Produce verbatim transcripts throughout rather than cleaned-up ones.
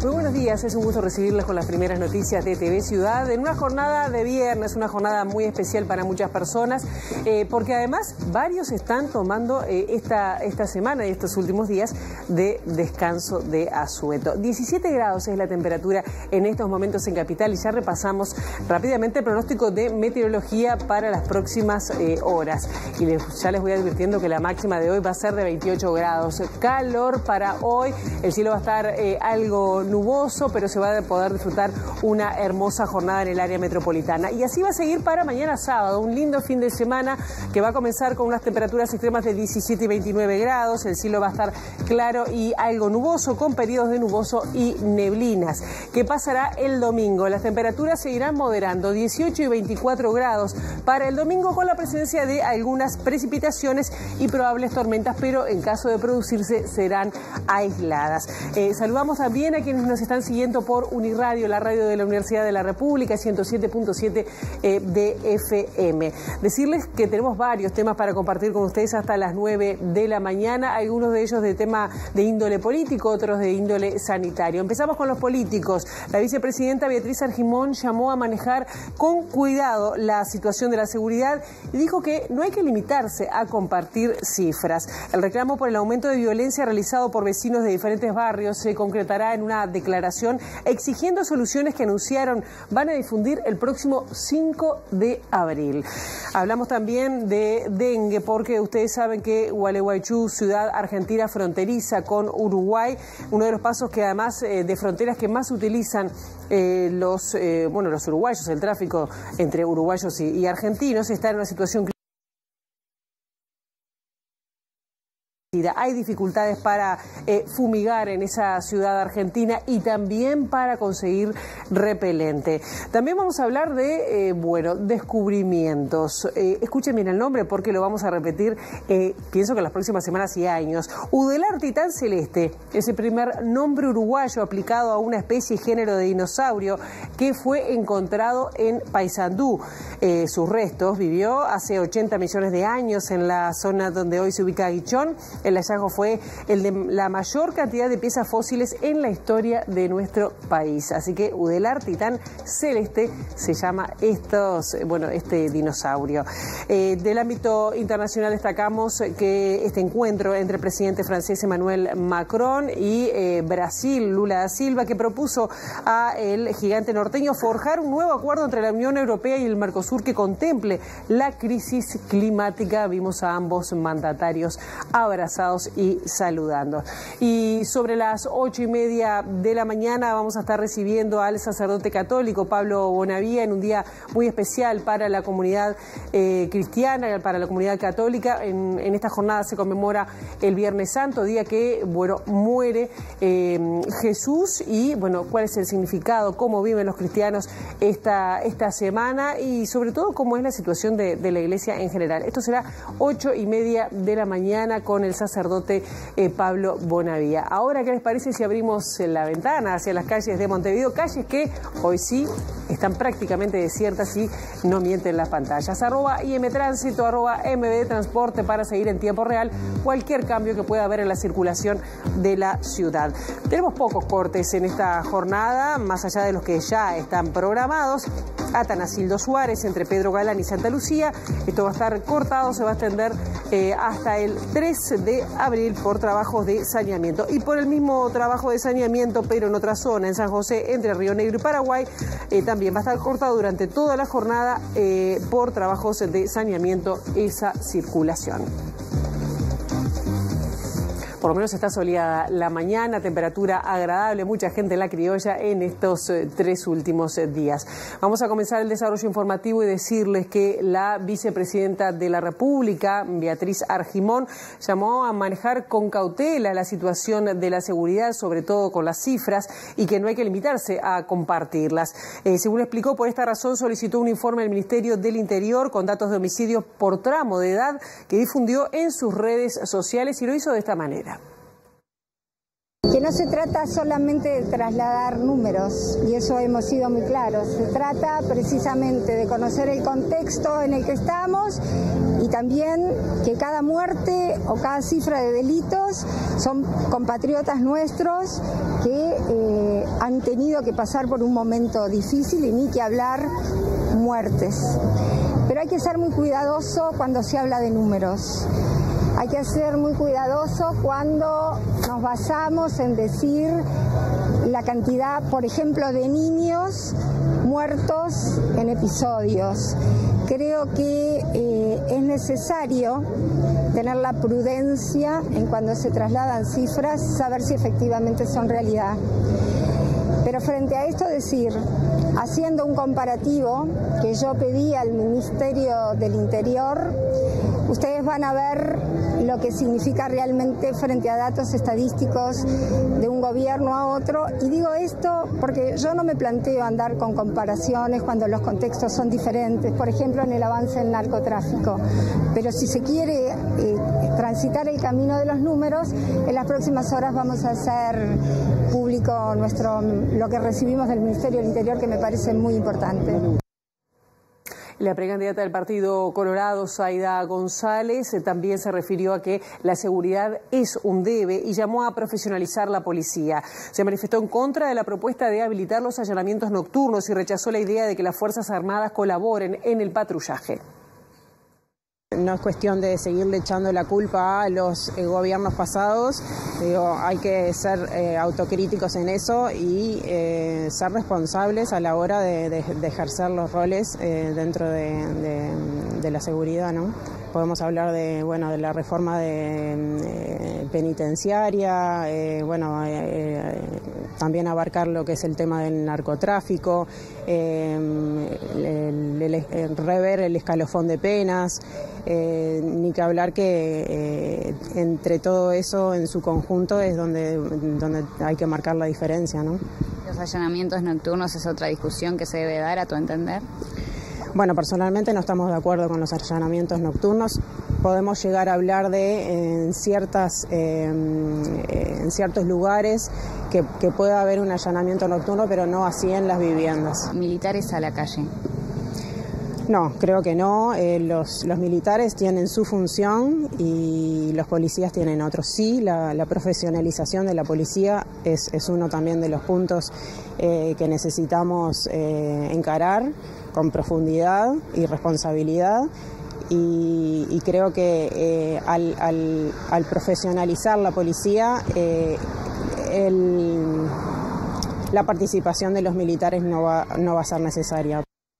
Muy buenos días, es un gusto recibirles con las primeras noticias de T V Ciudad en una jornada de viernes, una jornada muy especial para muchas personas, eh, porque además varios están tomando eh, esta, esta semana y estos últimos días de descanso de asueto. diecisiete grados es la temperatura en estos momentos en Capital y ya repasamos rápidamente el pronóstico de meteorología para las próximas eh, horas. Y les, ya les voy advirtiendo que la máxima de hoy va a ser de veintiocho grados. Calor para hoy, el cielo va a estar eh, algo nuboso, pero se va a poder disfrutar una hermosa jornada en el área metropolitana. Y así va a seguir para mañana sábado, un lindo fin de semana que va a comenzar con unas temperaturas extremas de diecisiete y veintinueve grados. El cielo va a estar claro y algo nuboso, con periodos de nuboso y neblinas. ¿Qué pasará el domingo? Las temperaturas seguirán moderando, dieciocho y veinticuatro grados para el domingo, con la presencia de algunas precipitaciones y probables tormentas, pero en caso de producirse serán aisladas. Eh, saludamos también a quienes nos están siguiendo por Uniradio, la radio de la Universidad de la República, ciento siete punto siete eh, de F M. Decirles que tenemos varios temas para compartir con ustedes hasta las nueve de la mañana, algunos de ellos de tema de índole político, otros de índole sanitario. Empezamos con los políticos. La vicepresidenta Beatriz Argimón llamó a manejar con cuidado la situación de la seguridad y dijo que no hay que limitarse a compartir cifras. El reclamo por el aumento de violencia realizado por vecinos de diferentes barrios se concretará en una declaración exigiendo soluciones que anunciaron van a difundir el próximo cinco de abril. Hablamos también de dengue, porque ustedes saben que Gualeguaychú, ciudad argentina fronteriza con Uruguay, uno de los pasos que además eh, de fronteras que más utilizan eh, los, eh, bueno, los uruguayos, el tráfico entre uruguayos y, y argentinos, está en una situación crítica. Hay dificultades para eh, fumigar en esa ciudad argentina y también para conseguir repelente. También vamos a hablar de, eh, bueno, descubrimientos. Eh, escuchen bien el nombre porque lo vamos a repetir, eh, pienso que en las próximas semanas y años. Udelar titán celeste es el primer nombre uruguayo aplicado a una especie y género de dinosaurio que fue encontrado en Paysandú. Eh, sus restos vivió hace ochenta millones de años en la zona donde hoy se ubica Guichón. El hallazgo fue el de la mayor cantidad de piezas fósiles en la historia de nuestro país. Así que Udelar titán celeste se llama estos, bueno, este dinosaurio. Eh, del ámbito internacional destacamos que este encuentro entre el presidente francés Emmanuel Macron y eh, Brasil, Lula da Silva, que propuso a el gigante norteño forjar un nuevo acuerdo entre la Unión Europea y el Mercosur que contemple la crisis climática. Vimos a ambos mandatarios abrazados y saludando. Y sobre las ocho y media de la mañana vamos a estar recibiendo al sacerdote católico Pablo Bonavía en un día muy especial para la comunidad eh, cristiana, para la comunidad católica. En, en esta jornada se conmemora el Viernes Santo, día que, bueno, muere eh, Jesús, y, bueno, cuál es el significado, cómo viven los cristianos esta, esta semana y sobre todo cómo es la situación de, de la iglesia en general. Esto será ocho y media de la mañana con el sacerdote eh, Pablo Bonavía. Ahora, ¿qué les parece si abrimos la ventana hacia las calles de Montevideo? Calles que hoy sí están prácticamente desiertas y no mienten las pantallas. Arroba I M Tránsito, arroba M B Transporte para seguir en tiempo real cualquier cambio que pueda haber en la circulación de la ciudad. Tenemos pocos cortes en esta jornada, más allá de los que ya están programados. Atanacildo Suárez, entre Pedro Galán y Santa Lucía. Esto va a estar cortado, se va a extender eh, hasta el tres de abril por trabajos de saneamiento. Y por el mismo trabajo de saneamiento, pero en otra zona, en San José, entre Río Negro y Paraguay, eh, también va a estar cortado durante toda la jornada eh, por trabajos de saneamiento esa circulación. Por lo menos está soleada la mañana, temperatura agradable, mucha gente en la criolla en estos eh, tres últimos eh, días. Vamos a comenzar el desarrollo informativo y decirles que la vicepresidenta de la República, Beatriz Argimón, llamó a manejar con cautela la situación de la seguridad, sobre todo con las cifras, y que no hay que limitarse a compartirlas. Eh, según explicó, por esta razón solicitó un informe al Ministerio del Interior con datos de homicidios por tramo de edad que difundió en sus redes sociales y lo hizo de esta manera. que no se trata solamente de trasladar números, y eso hemos sido muy claros. Se trata precisamente de conocer el contexto en el que estamos y también que cada muerte o cada cifra de delitos son compatriotas nuestros que eh, han tenido que pasar por un momento difícil, y ni que hablar muertes. Pero hay que ser muy cuidadoso cuando se habla de números. Hay que ser muy cuidadoso cuando nos basamos en decir la cantidad, por ejemplo, de niños muertos en episodios. Creo que eh, es necesario tener la prudencia en cuando se trasladan cifras, saber si efectivamente son realidad. Pero frente a esto decir, haciendo un comparativo que yo pedí al Ministerio del Interior, ustedes van a ver lo que significa realmente frente a datos estadísticos de un gobierno a otro. Y digo esto porque yo no me planteo andar con comparaciones cuando los contextos son diferentes, por ejemplo en el avance del narcotráfico. Pero si se quiere eh, transitar el camino de los números, en las próximas horas vamos a hacer público nuestro, lo que recibimos del Ministerio del Interior, que me parece muy importante. La precandidata del Partido Colorado, Zaida González, eh, también se refirió a que la seguridad es un debe y llamó a profesionalizar la policía. Se manifestó en contra de la propuesta de habilitar los allanamientos nocturnos y rechazó la idea de que las Fuerzas Armadas colaboren en el patrullaje. No es cuestión de seguirle echando la culpa a los eh, gobiernos pasados. Digo, hay que ser eh, autocríticos en eso y eh, ser responsables a la hora de, de, de ejercer los roles eh, dentro de, de, de la seguridad, ¿no? Podemos hablar de, bueno, de la reforma de, eh, penitenciaria, eh, bueno, eh, también abarcar lo que es el tema del narcotráfico, eh, el, el, el, rever el escalafón de penas. Eh, ni que hablar que eh, entre todo eso en su conjunto es donde, donde hay que marcar la diferencia, ¿no? ¿Los allanamientos nocturnos es otra discusión que se debe dar, a tu entender? Bueno, personalmente no estamos de acuerdo con los allanamientos nocturnos. Podemos llegar a hablar de en, ciertas, eh, en ciertos lugares que, que pueda haber un allanamiento nocturno, pero no así en las viviendas. ¿Militares a la calle? No, creo que no. Eh, los, los militares tienen su función y los policías tienen otro. Sí, la, la profesionalización de la policía es, es uno también de los puntos eh, que necesitamos eh, encarar con profundidad y responsabilidad. Y, y creo que eh, al, al, al profesionalizar la policía, eh, el, la participación de los militares no va, no va a ser necesaria.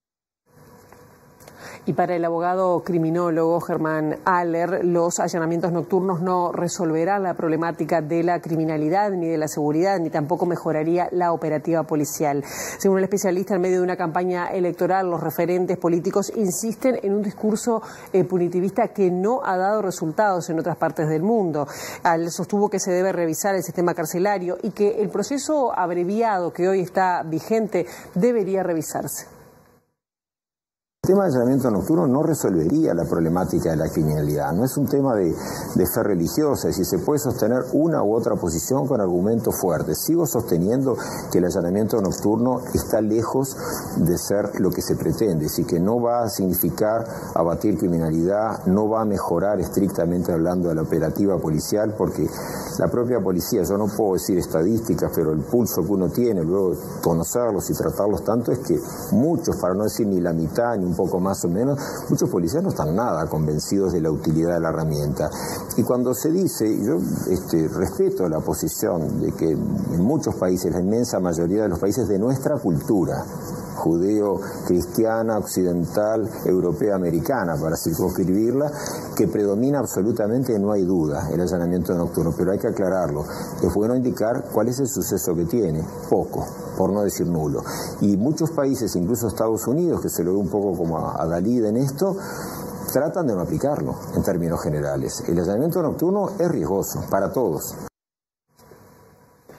Y para el abogado criminólogo Germán Aller, los allanamientos nocturnos no resolverán la problemática de la criminalidad ni de la seguridad, ni tampoco mejoraría la operativa policial. Según el especialista, en medio de una campaña electoral, los referentes políticos insisten en un discurso eh, punitivista que no ha dado resultados en otras partes del mundo. Aller sostuvo que se debe revisar el sistema carcelario y que el proceso abreviado que hoy está vigente debería revisarse. El tema de allanamiento nocturno no resolvería la problemática de la criminalidad, no es un tema de, de fe religiosa, es decir, se puede sostener una u otra posición con argumentos fuertes. Sigo sosteniendo que el allanamiento nocturno está lejos de ser lo que se pretende, es decir, que no va a significar abatir criminalidad, no va a mejorar estrictamente hablando de la operativa policial, porque la propia policía, yo no puedo decir estadísticas, pero el pulso que uno tiene, luego de conocerlos y tratarlos tanto, es que muchos, para no decir ni la mitad, ni un poco más o menos, muchos policías no están nada convencidos de la utilidad de la herramienta. Y cuando se dice, yo este, respeto la posición de que en muchos países, la inmensa mayoría de los países de nuestra cultura, judeo, cristiana, occidental, europea, americana, para circunscribirla, que predomina absolutamente, no hay duda, el allanamiento nocturno, pero hay que aclararlo. Es bueno indicar cuál es el suceso que tiene, poco, por no decir nulo. Y muchos países, incluso Estados Unidos, que se lo ve un poco como a, a Dalí en esto, tratan de no aplicarlo en términos generales. El allanamiento nocturno es riesgoso para todos.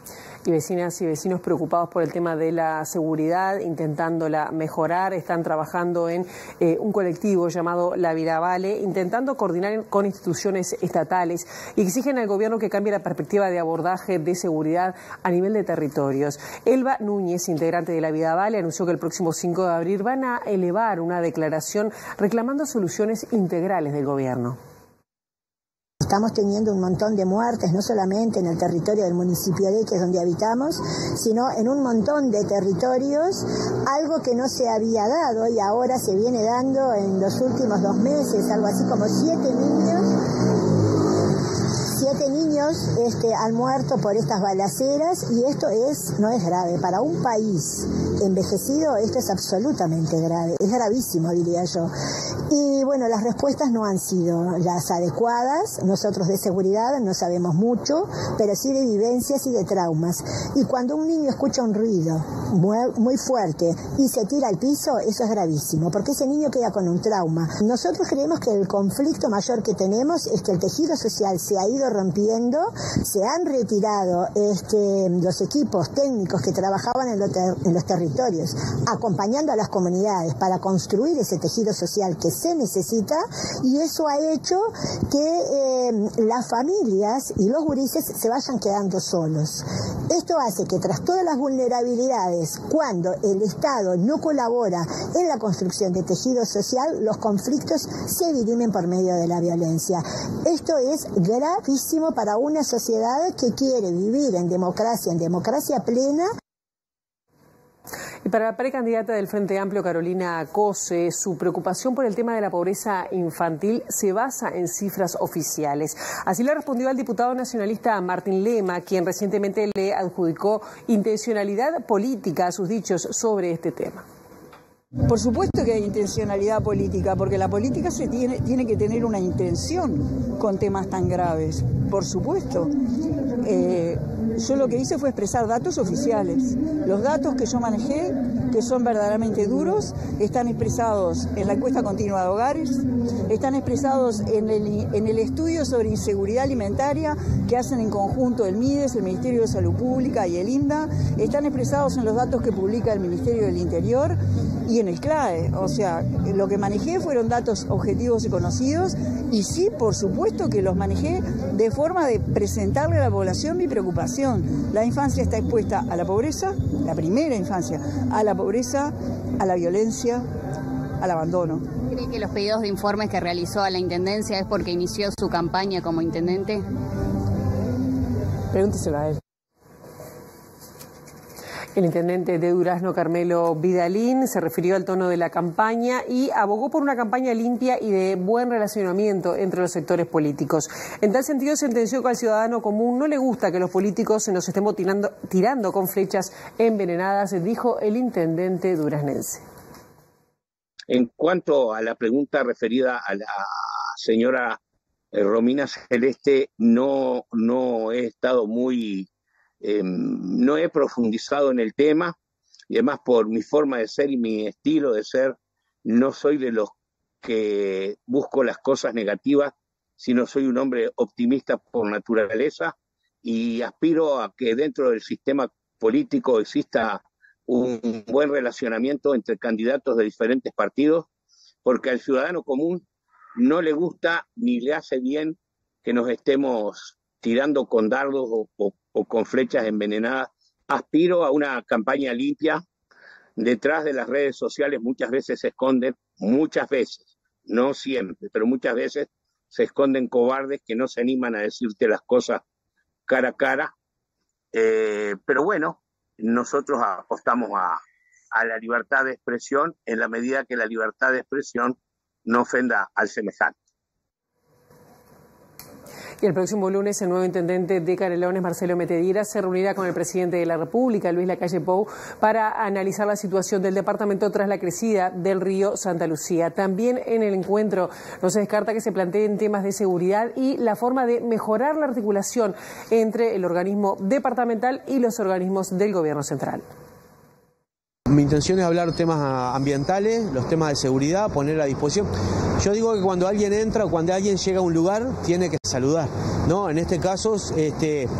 Y vecinas y vecinos preocupados por el tema de la seguridad, intentándola mejorar, están trabajando en eh, un colectivo llamado La Viravale, intentando coordinar con instituciones estatales y exigen al gobierno que cambie la perspectiva de abordaje de seguridad a nivel de territorios. Elba Núñez, integrante de La Viravale, anunció que el próximo cinco de abril van a elevar una declaración reclamando soluciones integrales del gobierno. Estamos teniendo un montón de muertes, no solamente en el territorio del municipio de, que es donde habitamos, sino en un montón de territorios, algo que no se había dado y ahora se viene dando en los últimos dos meses, algo así como siete niños. Siete niños este, han muerto por estas balaceras y esto es no es grave. Para un país envejecido esto es absolutamente grave, es gravísimo diría yo. Y bueno, las respuestas no han sido las adecuadas. Nosotros de seguridad no sabemos mucho, pero sí de vivencias y de traumas. Y cuando un niño escucha un ruido muy, muy fuerte y se tira al piso, eso es gravísimo, porque ese niño queda con un trauma. Nosotros creemos que el conflicto mayor que tenemos es que el tejido social se ha ido rompiendo, se han retirado este, los equipos técnicos que trabajaban en, lo ter en los territorios, acompañando a las comunidades para construir ese tejido social que se necesita, y eso ha hecho que eh, las familias y los gurises se vayan quedando solos. Esto hace que tras todas las vulnerabilidades, cuando el Estado no colabora en la construcción de tejido social, los conflictos se dirimen por medio de la violencia. Esto es gravísimo para una sociedad que quiere vivir en democracia, en democracia plena. Y para la precandidata del Frente Amplio, Carolina Cose, su preocupación por el tema de la pobreza infantil se basa en cifras oficiales. Así le respondió al diputado nacionalista Martín Lema, quien recientemente le adjudicó intencionalidad política a sus dichos sobre este tema. Por supuesto que hay intencionalidad política, porque la política se tiene, tiene que tener una intención con temas tan graves, por supuesto. Eh, yo lo que hice fue expresar datos oficiales. Los datos que yo manejé, que son verdaderamente duros, están expresados en la encuesta continua de hogares, están expresados en el, en el estudio sobre inseguridad alimentaria que hacen en conjunto el MIDES, el Ministerio de Salud Pública y el INDA, están expresados en los datos que publica el Ministerio del Interior y en el CLAE. O sea, lo que manejé fueron datos objetivos y conocidos, y sí, por supuesto que los manejé de forma de presentarle a la población mi preocupación. La infancia está expuesta a la pobreza, la primera infancia, a la pobreza, a la violencia, al abandono. ¿Cree que los pedidos de informes que realizó a la Intendencia es porque inició su campaña como intendente? Pregúnteselo a él. El intendente de Durazno, Carmelo Vidalín, se refirió al tono de la campaña y abogó por una campaña limpia y de buen relacionamiento entre los sectores políticos. En tal sentido, sentenció que al ciudadano común no le gusta que los políticos se nos estemos tirando, tirando con flechas envenenadas, dijo el intendente duraznense. En cuanto a la pregunta referida a la señora Romina Celeste, no, no he estado muy... Eh, no he profundizado en el tema, y además por mi forma de ser y mi estilo de ser, no soy de los que busco las cosas negativas, sino soy un hombre optimista por naturaleza y aspiro a que dentro del sistema político exista un buen relacionamiento entre candidatos de diferentes partidos, porque al ciudadano común no le gusta ni le hace bien que nos estemos tirando con dardos o, o, o con flechas envenenadas. Aspiro a una campaña limpia. Detrás de las redes sociales muchas veces se esconden, muchas veces, no siempre, pero muchas veces se esconden cobardes que no se animan a decirte las cosas cara a cara. Eh, pero bueno, nosotros apostamos a, a la libertad de expresión en la medida que la libertad de expresión no ofenda al semejante. Y el próximo lunes el nuevo intendente de Canelones, Marcelo Metedira, se reunirá con el presidente de la República, Luis Lacalle Pou, para analizar la situación del departamento tras la crecida del río Santa Lucía. También en el encuentro no se descarta que se planteen temas de seguridad y la forma de mejorar la articulación entre el organismo departamental y los organismos del gobierno central. Mi intención es hablar temas ambientales, los temas de seguridad, poner a disposición. Yo digo que cuando alguien entra o cuando alguien llega a un lugar, tiene que saludar, ¿no? En este caso, este,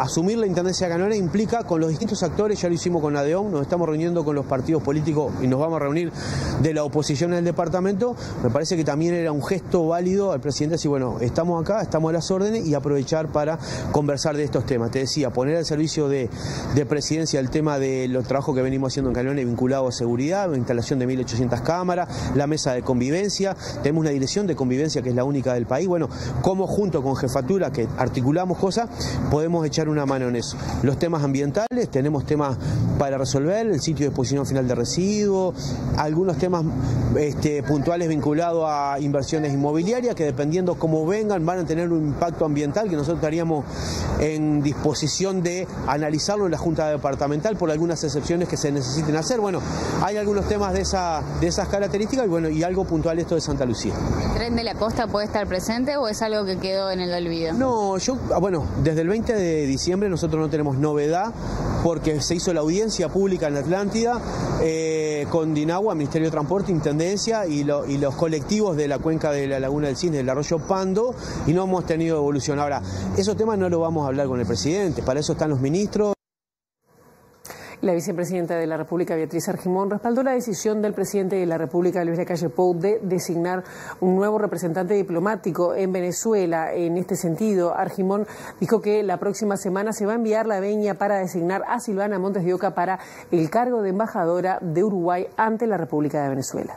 asumir la Intendencia de Canelones implica con los distintos actores, ya lo hicimos con la D E O N, nos estamos reuniendo con los partidos políticos y nos vamos a reunir de la oposición en el departamento. Me parece que también era un gesto válido al presidente decir, bueno, estamos acá, estamos a las órdenes y aprovechar para conversar de estos temas. Te decía, poner al servicio de, de presidencia el tema de los trabajos que venimos haciendo en Canelones vinculado a seguridad, la instalación de mil ochocientas cámaras, la mesa de convivencia, tenemos una dirección de convivencia que es la única del país. Bueno, cómo junto con jefatura que articulamos cosas, podemos echar una mano en eso. Los temas ambientales, tenemos temas para resolver, el sitio de disposición final de residuos, algunos temas este, puntuales vinculados a inversiones inmobiliarias que dependiendo cómo vengan van a tener un impacto ambiental que nosotros estaríamos en disposición de analizarlo en la Junta Departamental por algunas excepciones que se necesiten hacer. Bueno, hay algunos temas de, esa, de esas características y bueno, y algo puntual esto de Santa Lucía. ¿El tren de la costa puede estar presente o es algo que quedó en el olvido? No, yo, bueno, desde el veinte de diciembre nosotros no tenemos novedad porque se hizo la audiencia pública en la Atlántida eh, con Dinagua, Ministerio de Transporte, Intendencia y, lo, y los colectivos de la cuenca de la Laguna del Cisne, del Arroyo Pando, y no hemos tenido evolución. Ahora, esos temas no los vamos a hablar con el presidente, para eso están los ministros. La vicepresidenta de la República, Beatriz Argimón, respaldó la decisión del presidente de la República, Luis Lacalle Pou, de designar un nuevo representante diplomático en Venezuela. En este sentido, Argimón dijo que la próxima semana se va a enviar la venia para designar a Silvana Montes de Oca para el cargo de embajadora de Uruguay ante la República de Venezuela.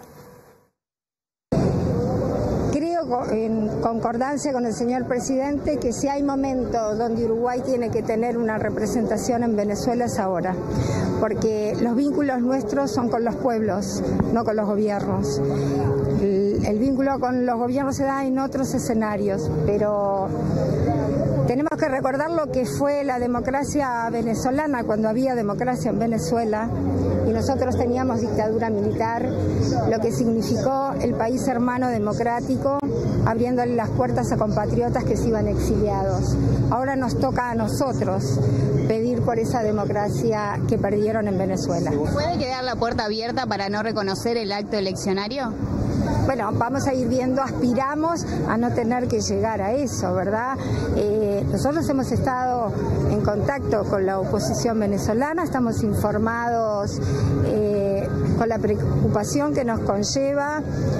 En concordancia con el señor presidente, que si hay momentos donde Uruguay tiene que tener una representación en Venezuela es ahora, porque los vínculos nuestros son con los pueblos, no con los gobiernos. El, el vínculo con los gobiernos se da en otros escenarios, pero tenemos que recordar lo que fue la democracia venezolana cuando había democracia en Venezuela y nosotros teníamos dictadura militar, lo que significó el país hermano democrático, abriéndole las puertas a compatriotas que se iban exiliados. Ahora nos toca a nosotros pedir por esa democracia que perdieron en Venezuela. ¿Puede quedar la puerta abierta para no reconocer el acto eleccionario? Bueno, vamos a ir viendo, aspiramos a no tener que llegar a eso, ¿verdad? Eh, nosotros hemos estado en contacto con la oposición venezolana, estamos informados eh, con la preocupación que nos conlleva,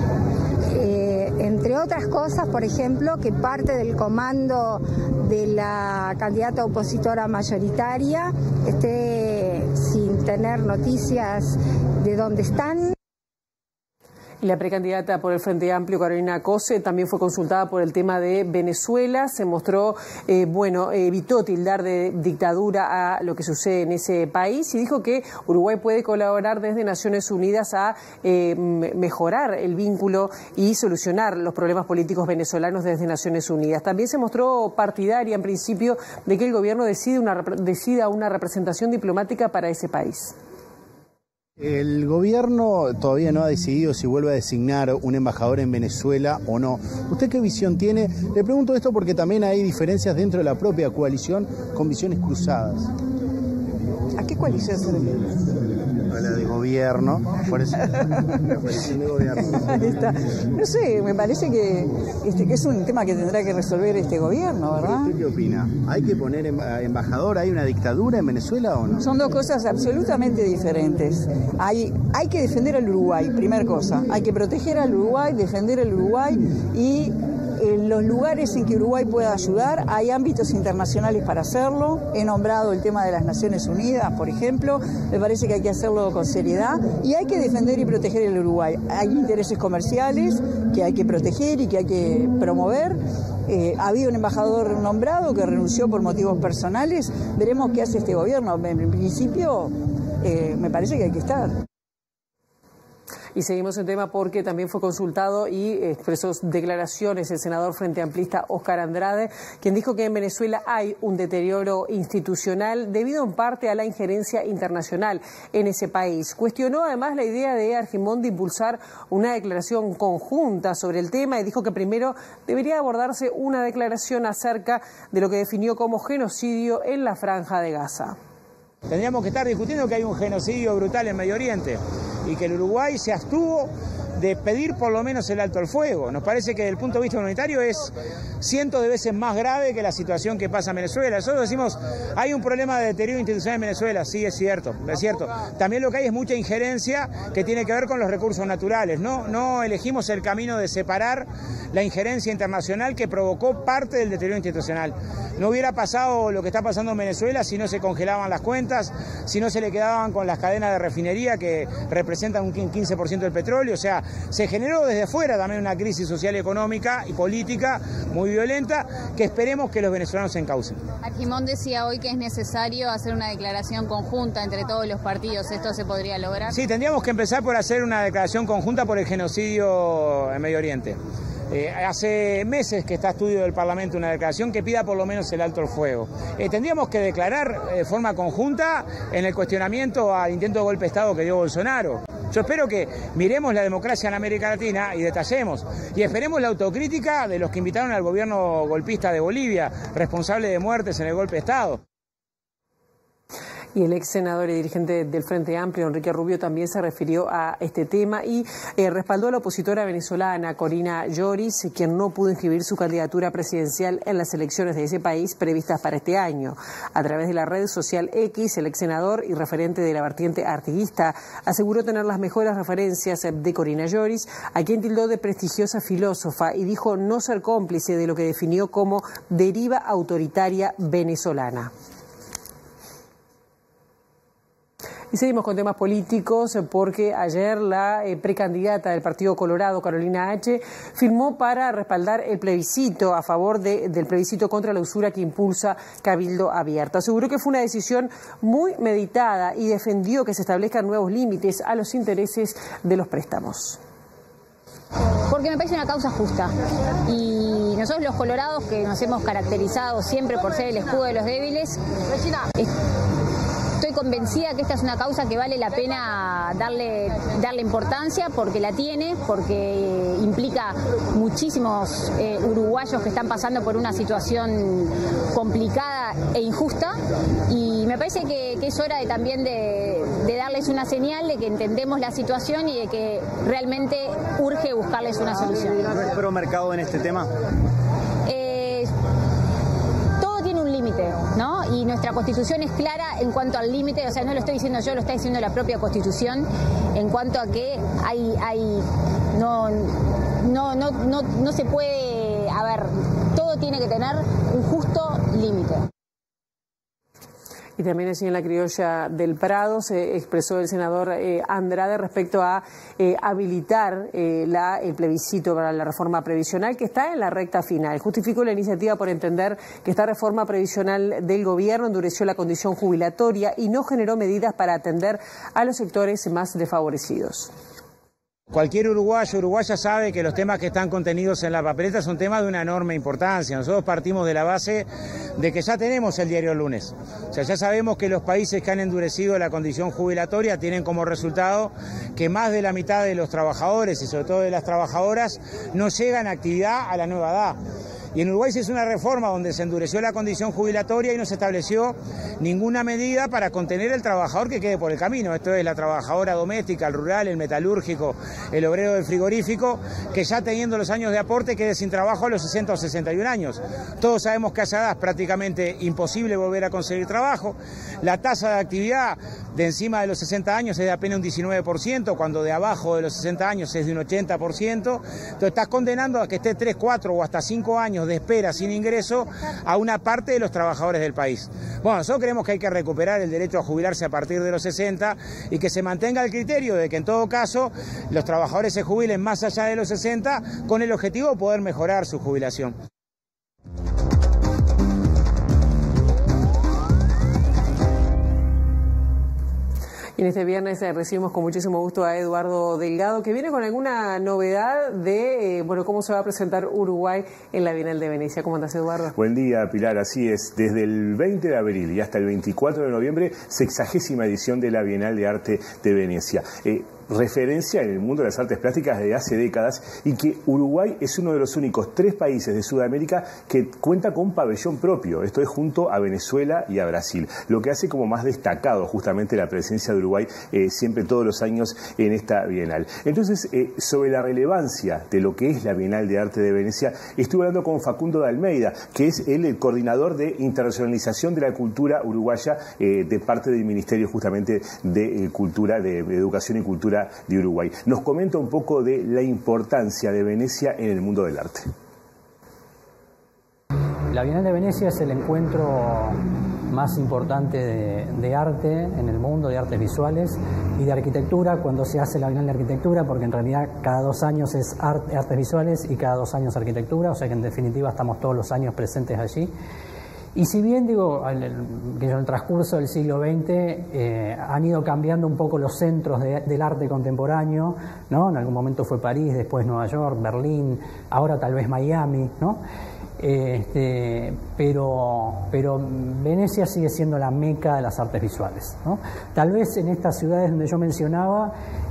eh, entre otras cosas, por ejemplo, que parte del comando de la candidata opositora mayoritaria esté sin tener noticias de dónde están. La precandidata por el Frente Amplio, Carolina Cose, también fue consultada por el tema de Venezuela. Se mostró, eh, bueno, evitó tildar de dictadura a lo que sucede en ese país y dijo que Uruguay puede colaborar desde Naciones Unidas a eh, mejorar el vínculo y solucionar los problemas políticos venezolanos desde Naciones Unidas. También se mostró partidaria, en principio, de que el gobierno decide una, decida una representación diplomática para ese país. El gobierno todavía no ha decidido si vuelve a designar un embajador en Venezuela o no. ¿Usted qué visión tiene? Le pregunto esto porque también hay diferencias dentro de la propia coalición con visiones cruzadas. ¿A qué coalición se refiere? A la de gobierno, por eso, la coalición de gobierno. Está. No sé, me parece que, este, que es un tema que tendrá que resolver este gobierno, ¿verdad? ¿Usted qué opina? ¿Hay que poner embajador? ¿Hay una dictadura en Venezuela o no? Son dos cosas absolutamente diferentes. Hay, hay que defender al Uruguay, primer cosa. Hay que proteger al Uruguay, defender al Uruguay y en los lugares en que Uruguay pueda ayudar, hay ámbitos internacionales para hacerlo. He nombrado el tema de las Naciones Unidas, por ejemplo. Me parece que hay que hacerlo con seriedad y hay que defender y proteger el Uruguay. Hay intereses comerciales que hay que proteger y que hay que promover. Eh, ha habido un embajador nombrado que renunció por motivos personales. Veremos qué hace este gobierno. En principio, eh, me parece que hay que estar. Y seguimos en tema porque también fue consultado y expresó declaraciones el senador frente amplista Óscar Andrade, quien dijo que en Venezuela hay un deterioro institucional debido en parte a la injerencia internacional en ese país. Cuestionó además la idea de Argimón de impulsar una declaración conjunta sobre el tema y dijo que primero debería abordarse una declaración acerca de lo que definió como genocidio en la Franja de Gaza. Tendríamos que estar discutiendo que hay un genocidio brutal en Medio Oriente y que el Uruguay se abstuvo de pedir por lo menos el alto al fuego. Nos parece que desde el punto de vista humanitario es cientos de veces más grave que la situación que pasa en Venezuela. Nosotros decimos, hay un problema de deterioro institucional en Venezuela, sí, es cierto, es cierto. También lo que hay es mucha injerencia que tiene que ver con los recursos naturales. No, no elegimos el camino de separar la injerencia internacional que provocó parte del deterioro institucional. No hubiera pasado lo que está pasando en Venezuela si no se congelaban las cuentas, si no se le quedaban con las cadenas de refinería que representan un quince por ciento del petróleo. O sea, se generó desde fuera también una crisis social y económica y política muy violenta que esperemos que los venezolanos se encaucen. Argimón decía hoy que es necesario hacer una declaración conjunta entre todos los partidos. ¿Esto se podría lograr? Sí, tendríamos que empezar por hacer una declaración conjunta por el genocidio en Medio Oriente. Eh, hace meses que está a estudio del Parlamento una declaración que pida por lo menos el alto al fuego. Eh, tendríamos que declarar de forma conjunta en el cuestionamiento al intento de golpe de Estado que dio Bolsonaro. Yo espero que miremos la democracia en América Latina y detallemos. Y esperemos la autocrítica de los que invitaron al gobierno golpista de Bolivia, responsable de muertes en el golpe de Estado. Y el ex senador y dirigente del Frente Amplio, Enrique Rubio, también se refirió a este tema y eh, respaldó a la opositora venezolana Corina Lloris, quien no pudo inscribir su candidatura presidencial en las elecciones de ese país previstas para este año. A través de la red social X, el ex senador y referente de la vertiente artiguista aseguró tener las mejores referencias de Corina Lloris, a quien tildó de prestigiosa filósofa y dijo no ser cómplice de lo que definió como deriva autoritaria venezolana. Y seguimos con temas políticos porque ayer la eh, precandidata del Partido Colorado, Carolina H., firmó para respaldar el plebiscito a favor de, del plebiscito contra la usura que impulsa Cabildo Abierto. Aseguró que fue una decisión muy meditada y defendió que se establezcan nuevos límites a los intereses de los préstamos. Porque me parece una causa justa y nosotros los colorados, que nos hemos caracterizado siempre por ser el escudo de los débiles, estoy convencida que esta es una causa que vale la pena darle, darle importancia porque la tiene, porque implica muchísimos eh, uruguayos que están pasando por una situación complicada e injusta y me parece que, que es hora de, también de, de darles una señal de que entendemos la situación y de que realmente urge buscarles una solución. ¿Es pro mercado en este tema? Eh, todo tiene un límite, ¿no? Y nuestra Constitución es clara en cuanto al límite, o sea, no lo estoy diciendo yo, lo está diciendo la propia Constitución, en cuanto a que hay, hay no, no, no, no, no se puede, a ver, todo tiene que tener un justo límite. Y también allí en la criolla del Prado se expresó el senador eh, Andrade respecto a eh, habilitar eh, la, el plebiscito para la reforma previsional que está en la recta final. Justificó la iniciativa por entender que esta reforma previsional del gobierno endureció la condición jubilatoria y no generó medidas para atender a los sectores más desfavorecidos. Cualquier uruguayo o uruguaya sabe que los temas que están contenidos en la papeleta son temas de una enorme importancia. Nosotros partimos de la base de que ya tenemos el diario lunes. O sea, ya sabemos que los países que han endurecido la condición jubilatoria tienen como resultado que más de la mitad de los trabajadores y sobre todo de las trabajadoras no llegan a actividad a la nueva edad. Y en Uruguay se hizo una reforma donde se endureció la condición jubilatoria y no se estableció ninguna medida para contener al trabajador que quede por el camino. Esto es la trabajadora doméstica, el rural, el metalúrgico, el obrero del frigorífico, que ya teniendo los años de aporte quede sin trabajo a los sesenta o sesenta y un años. Todos sabemos que a esa edad es prácticamente imposible volver a conseguir trabajo. La tasa de actividad de encima de los sesenta años es de apenas un diecinueve por ciento, cuando de abajo de los sesenta años es de un ochenta por ciento. Entonces estás condenando a que esté tres, cuatro o hasta cinco años de espera sin ingreso a una parte de los trabajadores del país. Bueno, nosotros creemos que hay que recuperar el derecho a jubilarse a partir de los sesenta y que se mantenga el criterio de que en todo caso los trabajadores se jubilen más allá de los sesenta con el objetivo de poder mejorar su jubilación. Y en este viernes eh, recibimos con muchísimo gusto a Eduardo Delgado, que viene con alguna novedad de eh, bueno cómo se va a presentar Uruguay en la Bienal de Venecia. ¿Cómo andás, Eduardo? Buen día, Pilar. Así es, desde el veinte de abril y hasta el veinticuatro de noviembre, sexagésima edición de la Bienal de Arte de Venecia. Eh, referencia en el mundo de las artes plásticas desde hace décadas y que Uruguay es uno de los únicos tres países de Sudamérica que cuenta con un pabellón propio, esto es junto a Venezuela y a Brasil, lo que hace como más destacado justamente la presencia de Uruguay eh, siempre todos los años en esta Bienal. Entonces, eh, sobre la relevancia de lo que es la Bienal de Arte de Venecia, estuve hablando con Facundo de Almeida, que es él el coordinador de internacionalización de la cultura uruguaya eh, de parte del Ministerio justamente de eh, Cultura, de, de Educación y Cultura de Uruguay. Nos comenta un poco de la importancia de Venecia en el mundo del arte. La Bienal de Venecia es el encuentro más importante de, de arte en el mundo, de artes visuales y de arquitectura, cuando se hace la Bienal de Arquitectura, porque en realidad cada dos años es art, artes visuales y cada dos años arquitectura, o sea que en definitiva estamos todos los años presentes allí. Y si bien digo en el, en el transcurso del siglo veinte eh, han ido cambiando un poco los centros de, del arte contemporáneo, ¿no? En algún momento fue París, después Nueva York, Berlín, ahora tal vez Miami, ¿no? Este, pero, pero Venecia sigue siendo la meca de las artes visuales, ¿no? Tal vez en estas ciudades donde yo mencionaba,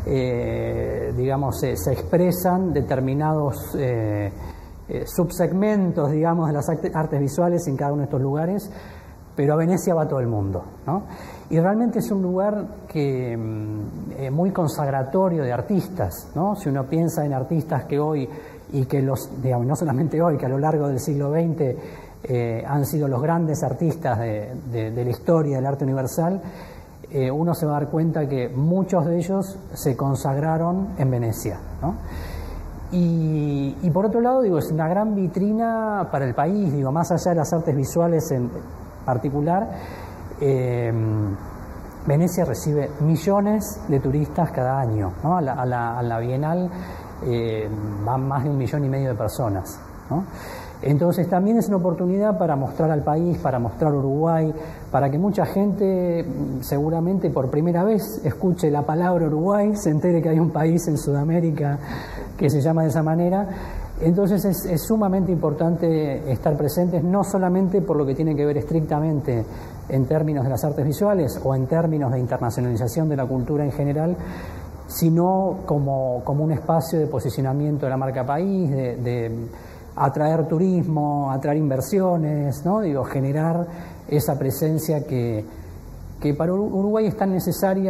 eh, digamos, se, se expresan determinados eh, eh, subsegmentos, digamos, de las artes visuales en cada uno de estos lugares, pero a Venecia va todo el mundo, ¿no? Y realmente es un lugar que eh, muy consagratorio de artistas, ¿no? Si uno piensa en artistas que hoy y que los, digamos, no solamente hoy, que a lo largo del siglo veinte eh, han sido los grandes artistas de, de, de la historia del arte universal, eh, uno se va a dar cuenta que muchos de ellos se consagraron en Venecia, ¿no? Y, y por otro lado, digo, es una gran vitrina para el país, digo, más allá de las artes visuales en particular, eh, Venecia recibe millones de turistas cada año, ¿no? A la, a la, a la Bienal Eh, van más de un millón y medio de personas, ¿no? Entonces también es una oportunidad para mostrar al país, para mostrar Uruguay, para que mucha gente seguramente por primera vez escuche la palabra Uruguay, se entere que hay un país en Sudamérica que se llama de esa manera. Entonces es, es sumamente importante estar presentes, no solamente por lo que tiene que ver estrictamente en términos de las artes visuales o en términos de internacionalización de la cultura en general, sino como, como un espacio de posicionamiento de la marca país, de, de atraer turismo, atraer inversiones, ¿no? Digo, generar esa presencia que, que para Uruguay es tan necesaria.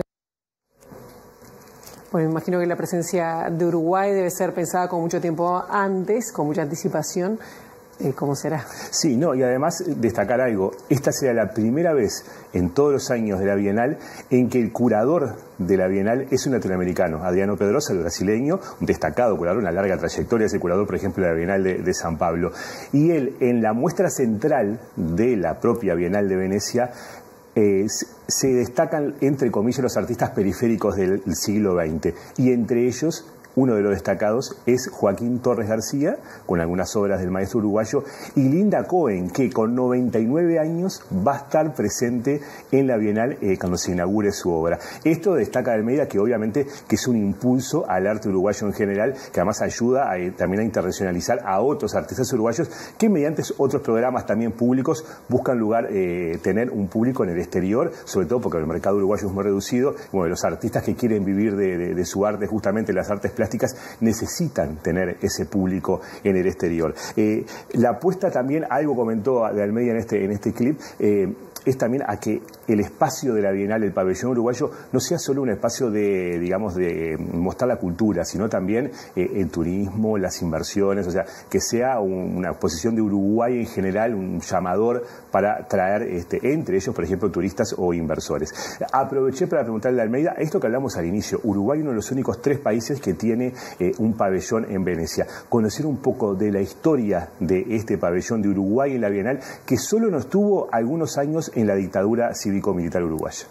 Bueno, me imagino que la presencia de Uruguay debe ser pensada con mucho tiempo antes, con mucha anticipación. ¿Cómo será? Sí, no, y además destacar algo, esta será la primera vez en todos los años de la Bienal en que el curador de la Bienal es un latinoamericano, Adriano Pedrosa, el brasileño, un destacado curador, una larga trayectoria, es el curador, por ejemplo, de la Bienal de, de San Pablo. Y él, en la muestra central de la propia Bienal de Venecia, Eh, se destacan, entre comillas, los artistas periféricos del siglo veinte, y entre ellos uno de los destacados es Joaquín Torres García, con algunas obras del maestro uruguayo, y Linda Cohen, que con noventa y nueve años va a estar presente en la Bienal eh, cuando se inaugure su obra. Esto destaca de Almeida que obviamente que es un impulso al arte uruguayo en general, que además ayuda a, también a internacionalizar a otros artistas uruguayos que mediante otros programas también públicos buscan lugar, eh, tener un público en el exterior, sobre todo porque el mercado uruguayo es muy reducido. Bueno, los artistas que quieren vivir de, de, de su arte, justamente las artes plásticas, necesitan tener ese público en el exterior. Eh, la apuesta también, algo comentó de Almeida en este, en este clip, eh, es también a que el espacio de la Bienal, el pabellón uruguayo, no sea solo un espacio de, digamos, de mostrar la cultura, sino también eh, el turismo, las inversiones, o sea, que sea un, una exposición de Uruguay en general, un llamador para traer, este, entre ellos, por ejemplo, turistas o inversores. Aproveché para preguntarle a Almeida esto que hablamos al inicio. Uruguay es uno de los únicos tres países que tiene eh, un pabellón en Venecia. Conocer un poco de la historia de este pabellón de Uruguay en la Bienal, que solo nos tuvo algunos años en la dictadura cívico-militar uruguaya.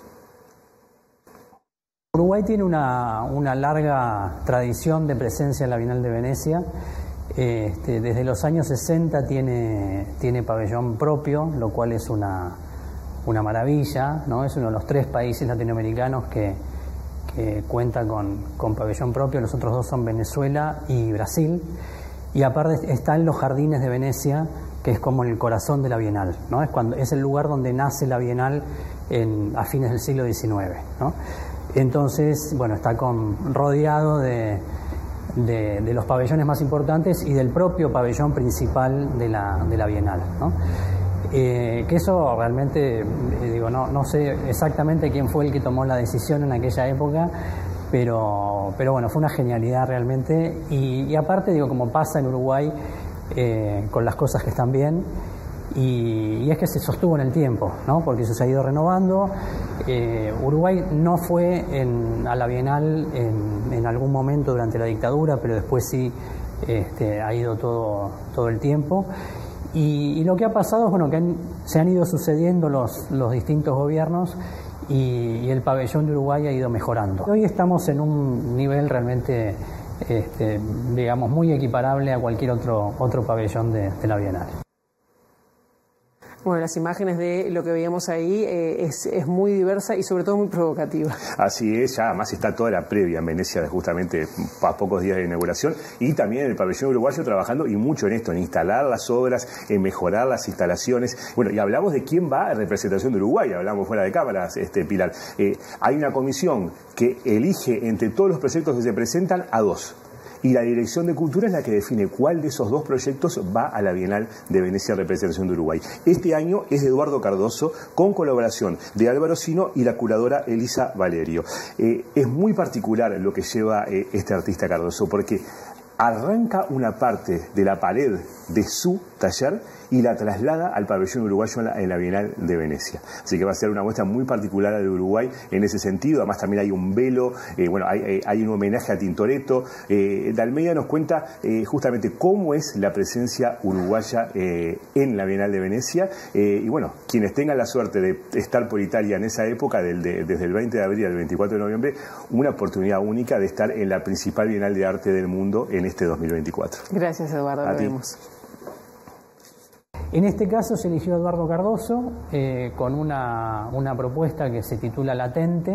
Uruguay tiene una, una larga tradición de presencia en la Bienal de Venecia. Este, desde los años sesenta tiene, tiene pabellón propio, lo cual es una, una maravilla, ¿no? Es uno de los tres países latinoamericanos que, que cuenta con, con pabellón propio. Los otros dos son Venezuela y Brasil. Y aparte está en los jardines de Venecia, que es como el corazón de la Bienal, ¿no? Es, cuando, es el lugar donde nace la Bienal en, a fines del siglo diecinueve, ¿no? Entonces, bueno, está con, rodeado de, de, de los pabellones más importantes y del propio pabellón principal de la, de la Bienal, ¿no? Eh, que eso realmente, eh, digo, no, no sé exactamente quién fue el que tomó la decisión en aquella época, pero, pero bueno, fue una genialidad realmente. Y, y aparte, digo, como pasa en Uruguay eh, con las cosas que están bien, y, y es que se sostuvo en el tiempo, ¿no? Porque eso se ha ido renovando. Eh, Uruguay no fue en, a la Bienal en, en algún momento durante la dictadura, pero después sí este, ha ido todo, todo el tiempo. Y, y lo que ha pasado es, bueno, que han, se han ido sucediendo los, los distintos gobiernos y, y el pabellón de Uruguay ha ido mejorando. Hoy estamos en un nivel realmente, este, digamos, muy equiparable a cualquier otro, otro pabellón de, de la Bienal. Bueno, las imágenes de lo que veíamos ahí eh, es, es muy diversa y sobre todo muy provocativa. Así es, ya además está toda la previa en Venecia, justamente a pocos días de inauguración, y también el pabellón uruguayo trabajando y mucho en esto, en instalar las obras, en mejorar las instalaciones. Bueno, y hablamos de quién va a representación de Uruguay, hablamos fuera de cámaras, este, Pilar. Eh, hay una comisión que elige entre todos los proyectos que se presentan a dos. Y la Dirección de Cultura es la que define cuál de esos dos proyectos va a la Bienal de Venecia Representación de Uruguay. Este año es de Eduardo Cardoso, con colaboración de Álvaro Sino y la curadora Elisa Valerio. Eh, es muy particular lo que lleva eh, este artista Cardoso, porque arranca una parte de la pared de su taller y la traslada al pabellón uruguayo en la, en la Bienal de Venecia. Así que va a ser una muestra muy particular de Uruguay en ese sentido. Además también hay un velo, eh, bueno, hay, hay un homenaje a Tintoretto. Eh, Dalmeida nos cuenta eh, justamente cómo es la presencia uruguaya eh, en la Bienal de Venecia. Eh, y bueno, quienes tengan la suerte de estar por Italia en esa época, del, de, desde el veinte de abril al veinticuatro de noviembre, una oportunidad única de estar en la principal Bienal de Arte del mundo en este dos mil veinticuatro. Gracias, Eduardo. A Nos ti. vemos. En este caso se eligió Eduardo Cardoso eh, con una, una propuesta que se titula Latente,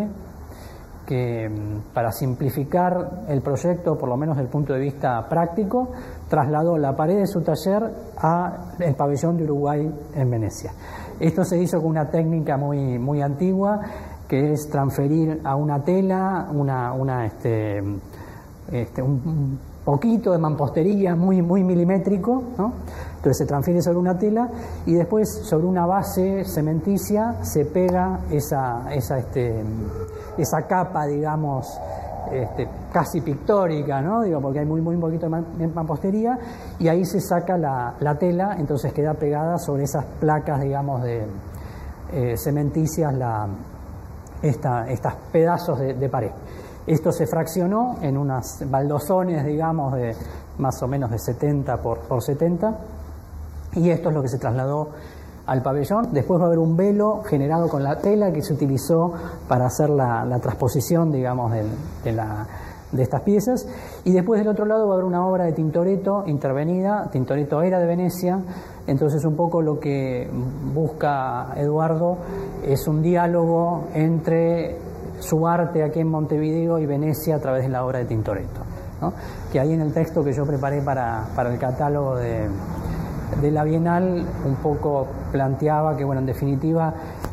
que para simplificar el proyecto, por lo menos desde el punto de vista práctico, trasladó la pared de su taller al pabellón de Uruguay en Venecia. Esto se hizo con una técnica muy, muy antigua, que es transferir a una tela una, una, este, este, un poquito de mampostería muy, muy milimétrico, ¿no? Entonces se transfiere sobre una tela y después sobre una base cementicia se pega esa, esa, este, esa capa, digamos, este, casi pictórica, ¿no? Digo, porque hay muy, muy poquito de mampostería, y ahí se saca la, la tela, entonces queda pegada sobre esas placas, digamos, de eh, cementicias, la, esta, estos pedazos de, de pared. Esto se fraccionó en unas baldosones, digamos, de más o menos de setenta por setenta, y esto es lo que se trasladó al pabellón. Después va a haber un velo generado con la tela que se utilizó para hacer la, la transposición, digamos, de, de, la, de estas piezas. Y después del otro lado va a haber una obra de Tintoretto intervenida. Tintoretto era de Venecia, entonces un poco lo que busca Eduardo es un diálogo entre su arte aquí en Montevideo y Venecia a través de la obra de Tintoretto, ¿no? Que ahí en el texto que yo preparé para, para el catálogo de, de la Bienal un poco planteaba que, bueno, en definitiva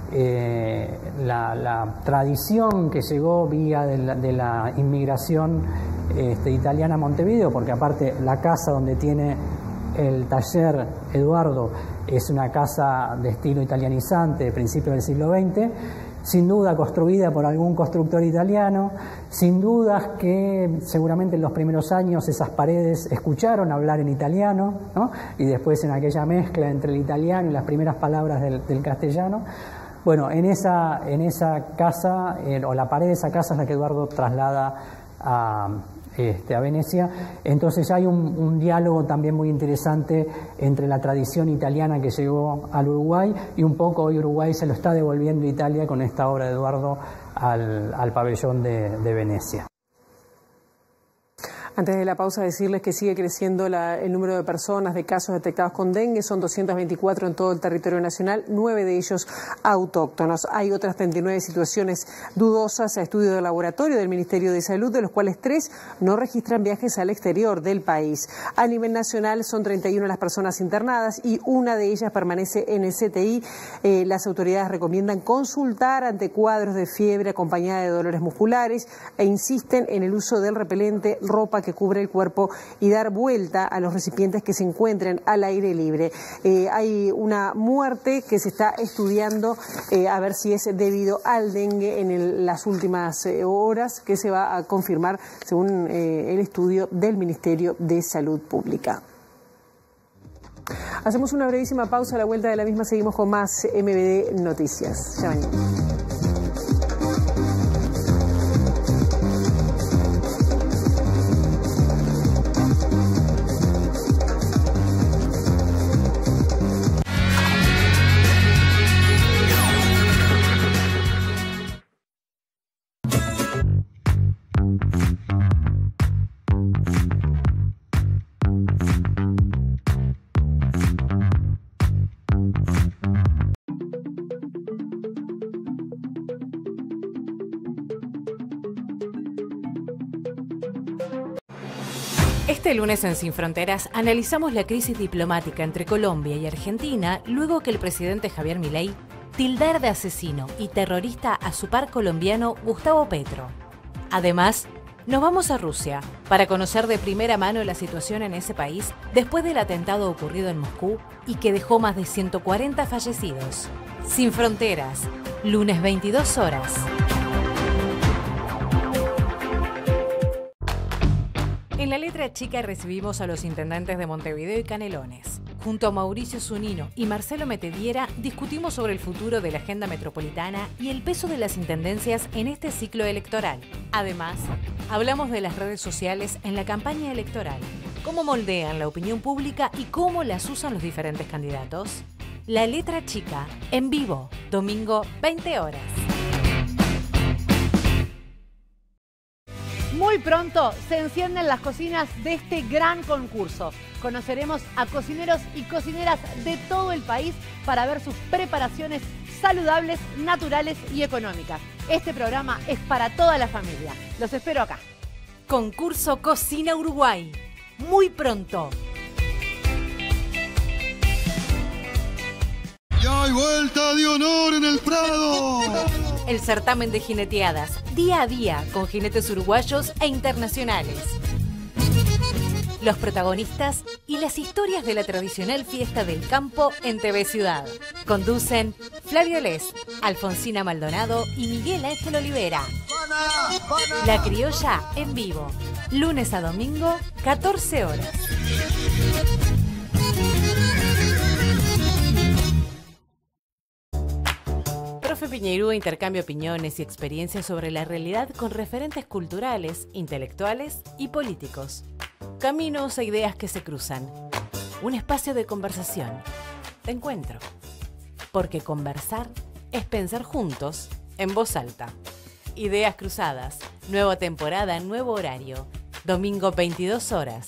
eh, la, la tradición que llegó vía de la, de la inmigración este, italiana a Montevideo, porque aparte la casa donde tiene el taller Eduardo es una casa de estilo italianizante de principios del siglo veinte, sin duda construida por algún constructor italiano, sin dudas que seguramente en los primeros años esas paredes escucharon hablar en italiano, ¿no? Y después en aquella mezcla entre el italiano y las primeras palabras del, del castellano. Bueno, en esa, en esa casa, eh, o la pared de esa casa es la que Eduardo traslada a... Este, a Venecia. Entonces hay un, un diálogo también muy interesante entre la tradición italiana que llegó al Uruguay y un poco hoy Uruguay se lo está devolviendo a Italia con esta obra de Eduardo al, al pabellón de, de Venecia. Antes de la pausa, decirles que sigue creciendo la, el número de personas de casos detectados con dengue. Son doscientos veinticuatro en todo el territorio nacional, nueve de ellos autóctonos. Hay otras treinta y nueve situaciones dudosas a estudio de laboratorio del Ministerio de Salud, de los cuales tres no registran viajes al exterior del país. A nivel nacional son treinta y una las personas internadas y una de ellas permanece en el C T I. Eh, las autoridades recomiendan consultar ante cuadros de fiebre acompañada de dolores musculares e insisten en el uso del repelente, ropa que cubre el cuerpo y dar vuelta a los recipientes que se encuentren al aire libre. Eh, hay una muerte que se está estudiando eh, a ver si es debido al dengue en el, las últimas eh, horas, que se va a confirmar según eh, el estudio del Ministerio de Salud Pública. Hacemos una brevísima pausa, a la vuelta de la misma seguimos con más M B D Noticias. Ya venimos. Este lunes en Sin Fronteras analizamos la crisis diplomática entre Colombia y Argentina luego que el presidente Javier Milei tildara de asesino y terrorista a su par colombiano Gustavo Petro. Además, nos vamos a Rusia para conocer de primera mano la situación en ese país después del atentado ocurrido en Moscú y que dejó más de ciento cuarenta fallecidos. Sin Fronteras, lunes veintidós horas. En la letra chica recibimos a los intendentes de Montevideo y Canelones. Junto a Mauricio Zunino y Marcelo Metediera discutimos sobre el futuro de la agenda metropolitana y el peso de las intendencias en este ciclo electoral. Además, hablamos de las redes sociales en la campaña electoral, cómo moldean la opinión pública y cómo las usan los diferentes candidatos. La letra chica, en vivo, domingo, veinte horas. Muy pronto se encienden las cocinas de este gran concurso. Conoceremos a cocineros y cocineras de todo el país para ver sus preparaciones saludables, naturales y económicas. Este programa es para toda la familia. Los espero acá. Concurso Cocina Uruguay. Muy pronto. Y hay vuelta de honor en el Prado. El certamen de jineteadas, día a día, con jinetes uruguayos e internacionales. Los protagonistas y las historias de la tradicional fiesta del campo en T V Ciudad. Conducen Flavio Les, Alfonsina Maldonado y Miguel Ángel Olivera. La Criolla en vivo, lunes a domingo, catorce horas. Profe Piñeirúa intercambia opiniones y experiencias sobre la realidad con referentes culturales, intelectuales y políticos. Caminos e ideas que se cruzan. Un espacio de conversación, de encuentro. Porque conversar es pensar juntos en voz alta. Ideas cruzadas, nueva temporada, nuevo horario. Domingo veintidós horas.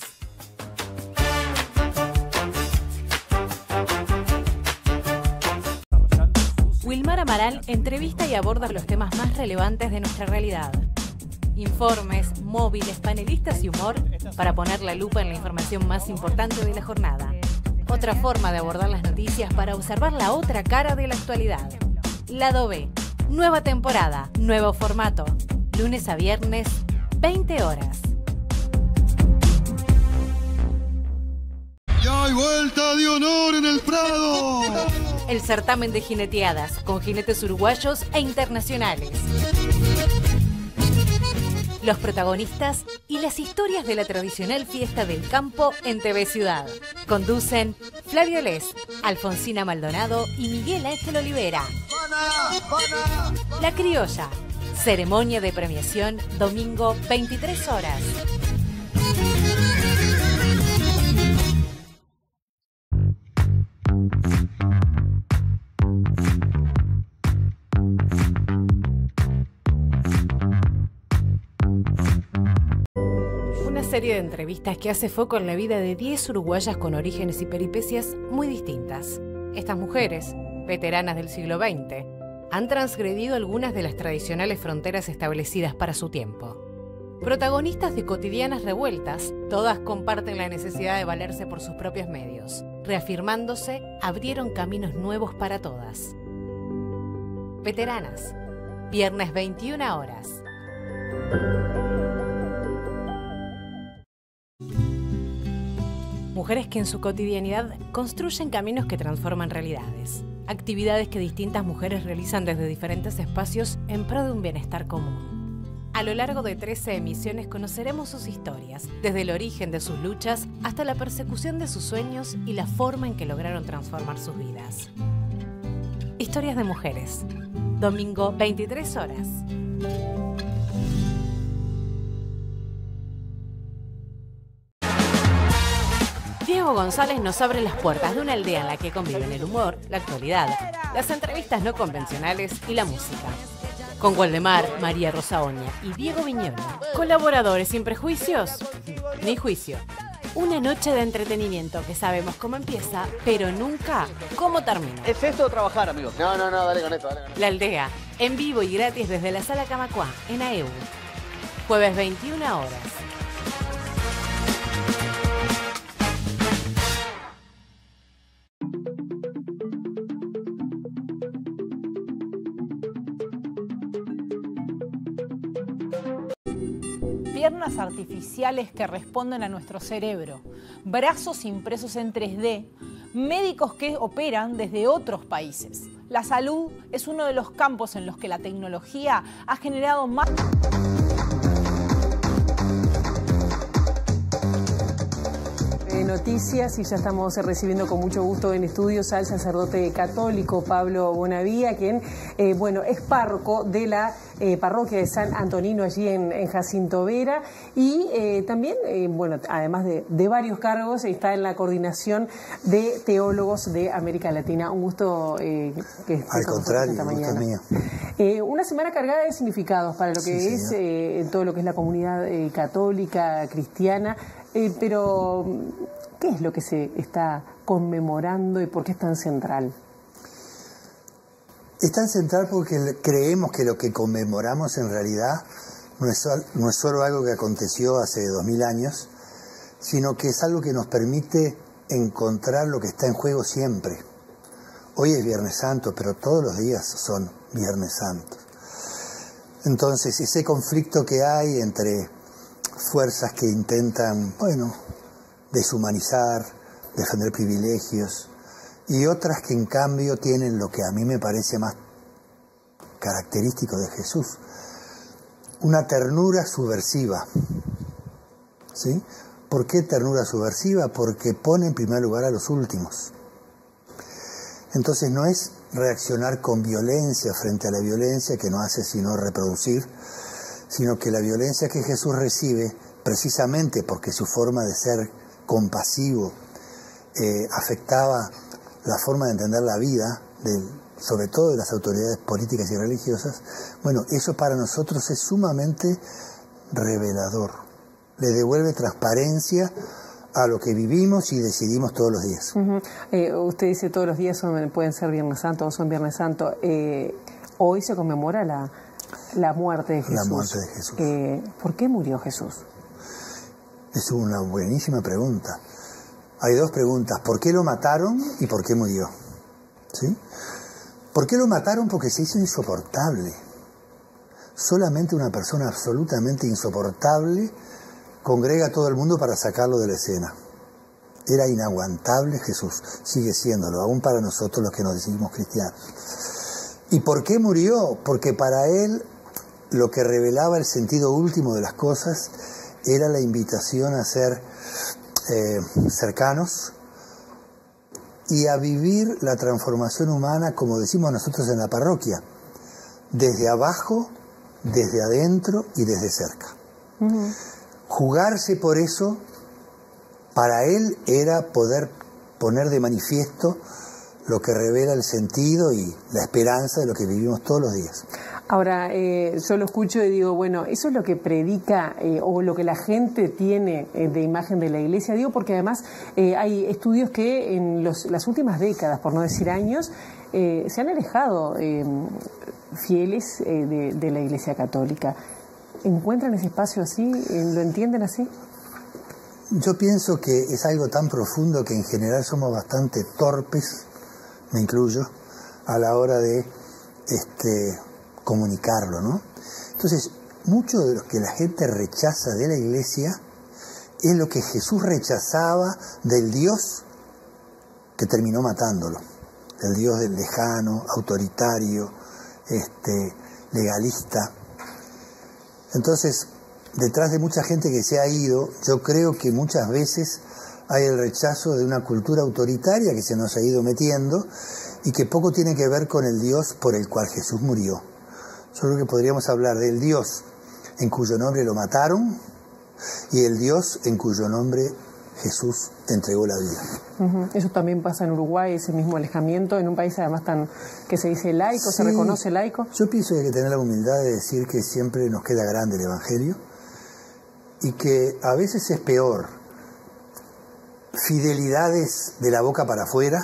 Wilmar Amaral entrevista y aborda los temas más relevantes de nuestra realidad. Informes, móviles, panelistas y humor para poner la lupa en la información más importante de la jornada. Otra forma de abordar las noticias para observar la otra cara de la actualidad. Lado B. Nueva temporada, nuevo formato. Lunes a viernes, veinte horas. Y hay vuelta de honor en el Prado. El certamen de jineteadas con jinetes uruguayos e internacionales. Los protagonistas y las historias de la tradicional fiesta del campo en T V Ciudad. Conducen Flavio Les, Alfonsina Maldonado y Miguel Ángel Olivera. La Criolla. Ceremonia de premiación, domingo veintitrés horas. serie de entrevistas que hace foco en la vida de diez uruguayas con orígenes y peripecias muy distintas. Estas mujeres, veteranas del siglo veinte, han transgredido algunas de las tradicionales fronteras establecidas para su tiempo. Protagonistas de cotidianas revueltas, todas comparten la necesidad de valerse por sus propios medios. Reafirmándose, abrieron caminos nuevos para todas. Veteranas, viernes veintiuna horas. Mujeres que en su cotidianidad construyen caminos que transforman realidades. Actividades que distintas mujeres realizan desde diferentes espacios en pro de un bienestar común. A lo largo de trece emisiones conoceremos sus historias, desde el origen de sus luchas hasta la persecución de sus sueños y la forma en que lograron transformar sus vidas. Historias de mujeres. Domingo, veintitrés horas. Diego González nos abre las puertas de una aldea en la que conviven el humor, la actualidad, las entrevistas no convencionales y la música. Con Waldemar, María Rosa Oña y Diego Viñolo, colaboradores sin prejuicios ni juicio. Una noche de entretenimiento que sabemos cómo empieza, pero nunca cómo termina. ¿Es esto o trabajar, amigo? No, no, no, dale con esto, dale con esto. La Aldea, en vivo y gratis desde la Sala Camacuá, en A E U. Jueves veintiuna horas. Piernas artificiales que responden a nuestro cerebro, brazos impresos en tres D, médicos que operan desde otros países. La salud es uno de los campos en los que la tecnología ha generado más... Noticias y ya estamos recibiendo con mucho gusto en estudios al sacerdote católico Pablo Bonavía, quien eh, bueno, es párroco de la eh, parroquia de San Antonino allí en, en Jacinto Vera y eh, también, eh, bueno, además de, de varios cargos, está en la coordinación de teólogos de América Latina. Un gusto eh, que esté Al con contrario, esta mañana. gusto mío. Eh, una semana cargada de significados para lo que Sí, es eh, todo lo que es la comunidad eh, católica, cristiana, eh, pero ¿qué es lo que se está conmemorando y por qué es tan central? Es tan central porque creemos que lo que conmemoramos en realidad no es, no es solo algo que aconteció hace dos mil años, sino que es algo que nos permite encontrar lo que está en juego siempre. Hoy es Viernes Santo, pero todos los días son Viernes Santos. Entonces, ese conflicto que hay entre fuerzas que intentan, bueno, deshumanizar, defender privilegios, y otras que en cambio tienen lo que a mí me parece más característico de Jesús, una ternura subversiva. ¿Sí? ¿Por qué ternura subversiva? Porque pone en primer lugar a los últimos. Entonces no es reaccionar con violencia frente a la violencia que no hace sino reproducir, sino que la violencia que Jesús recibe, precisamente porque su forma de ser compasivo eh, afectaba la forma de entender la vida, de, sobre todo de las autoridades políticas y religiosas, bueno, eso para nosotros es sumamente revelador. Le devuelve transparencia a lo que vivimos y decidimos todos los días. Uh-huh. eh, usted dice todos los días son, pueden ser Viernes Santo o son Viernes Santo. Eh, hoy se conmemora la, la muerte de Jesús. La muerte de Jesús. Eh, ¿Por qué murió Jesús? Es una buenísima pregunta. Hay dos preguntas. ¿Por qué lo mataron y por qué murió? ¿Sí? ¿Por qué lo mataron? Porque se hizo insoportable. Solamente una persona absolutamente insoportable congrega a todo el mundo para sacarlo de la escena. Era inaguantable Jesús, sigue siéndolo, aún para nosotros los que nos decimos cristianos. ¿Y por qué murió? Porque para él lo que revelaba el sentido último de las cosas era la invitación a ser eh, cercanos y a vivir la transformación humana, como decimos nosotros en la parroquia, desde abajo, desde adentro y desde cerca. Uh-huh. Jugarse por eso, para él era poder poner de manifiesto lo que revela el sentido y la esperanza de lo que vivimos todos los días. Ahora, eh, yo lo escucho y digo, bueno, eso es lo que predica eh, o lo que la gente tiene eh, de imagen de la Iglesia. Digo porque además eh, hay estudios que en los, las últimas décadas, por no decir años, eh, se han alejado eh, fieles eh, de, de la Iglesia Católica. ¿Encuentran ese espacio así? Eh, ¿Lo entienden así? Yo pienso que es algo tan profundo que en general somos bastante torpes, me incluyo, a la hora de este, comunicarlo, ¿no? Entonces, mucho de lo que la gente rechaza de la Iglesia es lo que Jesús rechazaba del Dios que terminó matándolo, el Dios del lejano, autoritario, este, legalista. Entonces, detrás de mucha gente que se ha ido, yo creo que muchas veces hay el rechazo de una cultura autoritaria que se nos ha ido metiendo y que poco tiene que ver con el Dios por el cual Jesús murió. Yo creo que podríamos hablar del Dios en cuyo nombre lo mataron y el Dios en cuyo nombre Jesús entregó la vida. Uh-huh. Eso también pasa en Uruguay, ese mismo alejamiento, en un país además tan que se dice laico, sí, se reconoce laico. Yo pienso que hay que tener la humildad de decir que siempre nos queda grande el Evangelio y que a veces es peor fidelidades de la boca para afuera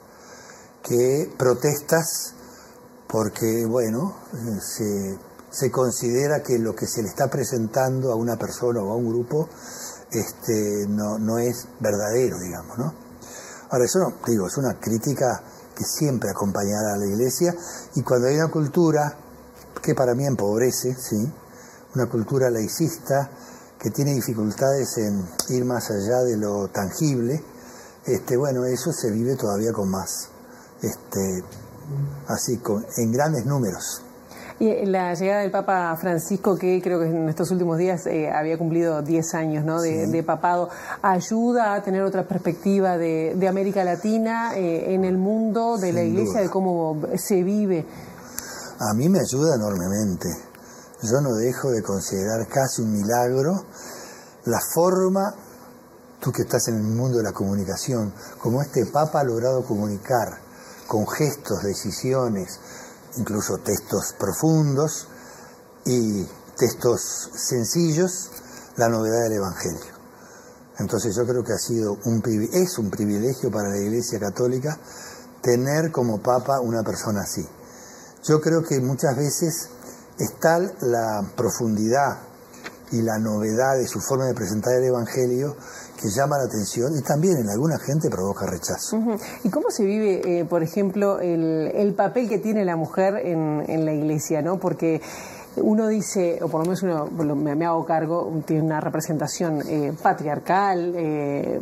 que protestas porque, bueno, se, se considera que lo que se le está presentando a una persona o a un grupo este, no, no es verdadero, digamos, ¿no? Ahora, eso no, digo, es una crítica que siempre acompañará a la Iglesia, y cuando hay una cultura que para mí empobrece, ¿sí?, una cultura laicista que tiene dificultades en ir más allá de lo tangible, este, bueno, eso se vive todavía con más, este, así, con, en grandes números. Y la llegada del Papa Francisco, que creo que en estos últimos días eh, había cumplido diez años, ¿no?, de, sí. de papado, ¿ayuda a tener otra perspectiva de, de América Latina eh, en el mundo, de Sin la Iglesia, duda. de cómo se vive? A mí me ayuda enormemente. Yo no dejo de considerar casi un milagro la forma, tú que estás en el mundo de la comunicación, como este Papa ha logrado comunicar con gestos, decisiones, incluso textos profundos y textos sencillos, la novedad del Evangelio. Entonces yo creo que ha sido un es un privilegio para la Iglesia Católica tener como Papa una persona así. Yo creo que muchas veces es tal la profundidad y la novedad de su forma de presentar el Evangelio que llama la atención y también en alguna gente provoca rechazo. Uh-huh. ¿Y cómo se vive, eh, por ejemplo, el, el papel que tiene la mujer en, en la Iglesia, ¿no? Porque uno dice, o por lo menos uno, me, me hago cargo, tiene una representación eh, patriarcal, eh,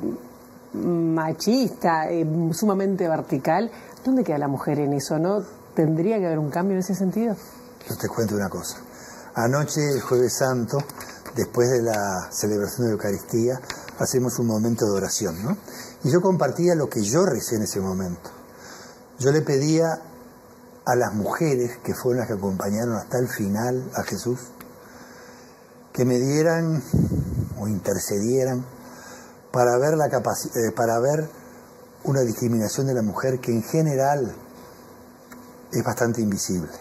machista, eh, sumamente vertical. ¿Dónde queda la mujer en eso, no? ¿Tendría que haber un cambio en ese sentido? Yo te cuento una cosa. Anoche, el Jueves Santo, después de la celebración de la Eucaristía, hacemos un momento de oración, ¿no? Y yo compartía lo que yo recé en ese momento. Yo le pedía a las mujeres, que fueron las que acompañaron hasta el final a Jesús, que me dieran o intercedieran para ver, la capaci- eh, para ver una discriminación de la mujer que en general es bastante invisible.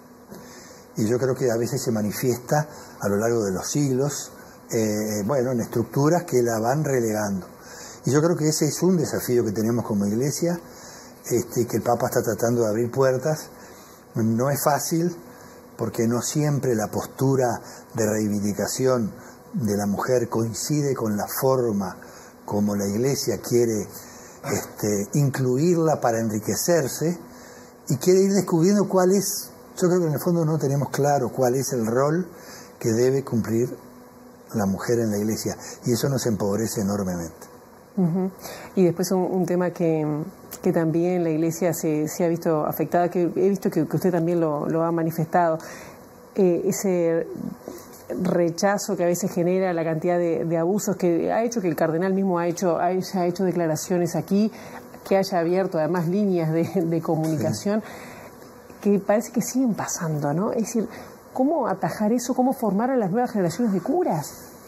Y yo creo que a veces se manifiesta a lo largo de los siglos, eh, bueno, en estructuras que la van relegando. Y yo creo que ese es un desafío que tenemos como Iglesia, este, que el Papa está tratando de abrir puertas. No es fácil, porque no siempre la postura de reivindicación de la mujer coincide con la forma como la Iglesia quiere este, incluirla para enriquecerse, y quiere ir descubriendo cuál es. Yo creo que en el fondo no tenemos claro cuál es el rol que debe cumplir la mujer en la Iglesia, y eso nos empobrece enormemente. Uh-huh. Y después un, un tema que, que también la Iglesia se, se ha visto afectada, que he visto que, que usted también lo, lo ha manifestado, eh, ese rechazo que a veces genera la cantidad de, de abusos que ha hecho que el cardenal mismo ha hecho, ha, ha hecho declaraciones aquí, que haya abierto además líneas de, de comunicación. Sí. Que parece que siguen pasando, ¿no? Es decir, ¿cómo atajar eso? ¿Cómo formar a las nuevas generaciones de curas?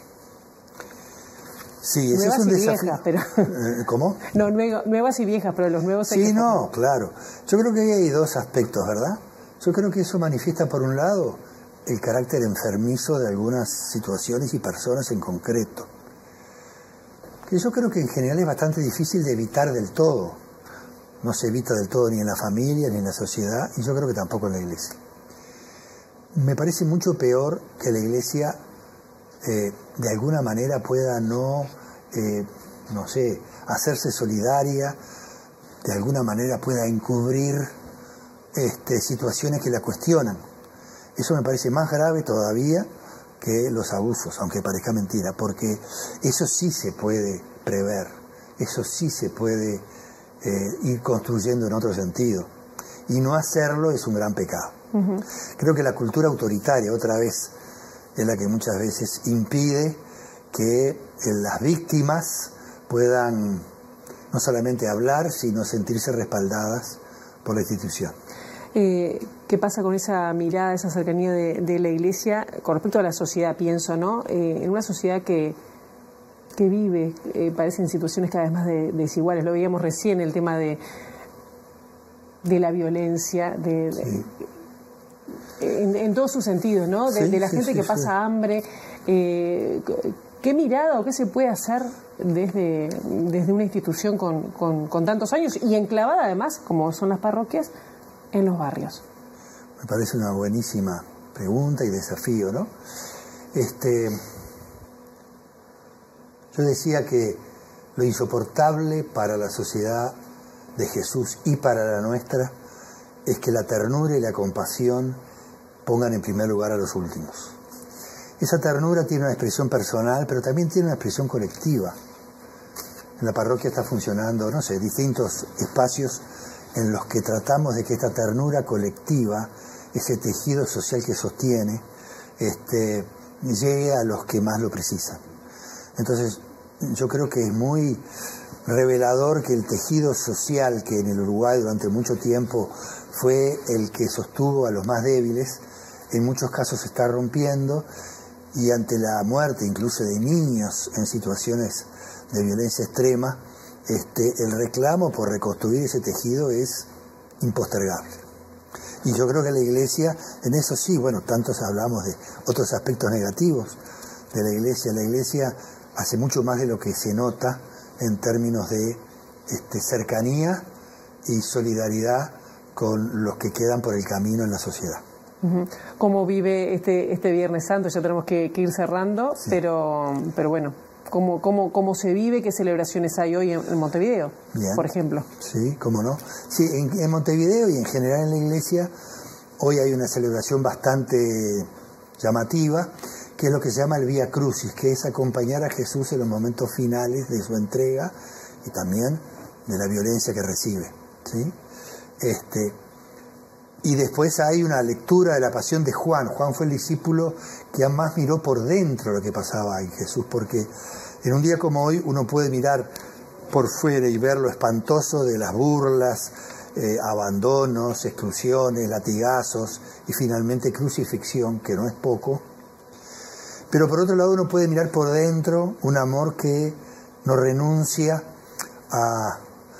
Sí, eso nuevas es un y desafío. Viejas, pero... ¿Cómo? No, nuevas y viejas, pero los nuevos... Sí, no, claro. Yo creo que ahí hay dos aspectos, ¿verdad? Yo creo que eso manifiesta, por un lado, el carácter enfermizo de algunas situaciones y personas en concreto, que yo creo que en general es bastante difícil de evitar del todo. No se evita del todo ni en la familia, ni en la sociedad, y yo creo que tampoco en la Iglesia. Me parece mucho peor que la Iglesia eh, de alguna manera pueda no, eh, no sé, hacerse solidaria, de alguna manera pueda encubrir este, situaciones que la cuestionan. Eso me parece más grave todavía que los abusos, aunque parezca mentira, porque eso sí se puede prever, eso sí se puede eh, ir construyendo en otro sentido. Y no hacerlo es un gran pecado. Uh-huh. Creo que la cultura autoritaria, otra vez, es la que muchas veces impide que eh, las víctimas puedan no solamente hablar, sino sentirse respaldadas por la institución. Eh, ¿Qué pasa con esa mirada, esa cercanía de, de la Iglesia con respecto a la sociedad, pienso, ¿no? Eh, en una sociedad que, que vive, eh, parece en situaciones cada vez más de, desiguales. Lo veíamos recién, el tema de, de la violencia, de, sí. de, en, en todos sus sentidos, ¿no? De, sí, de la sí, gente sí, que sí. pasa hambre. Eh, ¿Qué mirada o qué se puede hacer desde, desde una institución con, con, con tantos años y enclavada además, como son las parroquias, en los barrios? Me parece una buenísima pregunta y desafío, ¿no? Este, yo decía que lo insoportable para la sociedad de Jesús y para la nuestra es que la ternura y la compasión pongan en primer lugar a los últimos. Esa ternura tiene una expresión personal, pero también tiene una expresión colectiva. En la parroquia está funcionando, no sé, distintos espacios en los que tratamos de que esta ternura colectiva, ese tejido social que sostiene, este, llegue a los que más lo precisan. Entonces, yo creo que es muy revelador que el tejido social que en el Uruguay durante mucho tiempo fue el que sostuvo a los más débiles, en muchos casos se está rompiendo, y ante la muerte incluso de niños en situaciones de violencia extrema, Este, el reclamo por reconstruir ese tejido es impostergable. Y yo creo que la Iglesia, en eso sí, bueno, tantos hablamos de otros aspectos negativos de la Iglesia. La Iglesia hace mucho más de lo que se nota en términos de este, cercanía y solidaridad con los que quedan por el camino en la sociedad. ¿Cómo vive este, este Viernes Santo? Ya tenemos que, que ir cerrando, sí. pero, pero bueno, ¿cómo, cómo, ¿cómo se vive? ¿Qué celebraciones hay hoy en, en Montevideo, Bien. por ejemplo? Sí, cómo no. Sí, en, en Montevideo y en general en la Iglesia, hoy hay una celebración bastante llamativa, que es lo que se llama el Vía Crucis, que es acompañar a Jesús en los momentos finales de su entrega y también de la violencia que recibe, ¿sí? Este... Y después hay una lectura de la pasión de Juan. Juan fue el discípulo que más miró por dentro lo que pasaba en Jesús, porque en un día como hoy uno puede mirar por fuera y ver lo espantoso de las burlas, eh, abandonos, exclusiones, latigazos y finalmente crucifixión, que no es poco. Pero por otro lado uno puede mirar por dentro un amor que no renuncia a...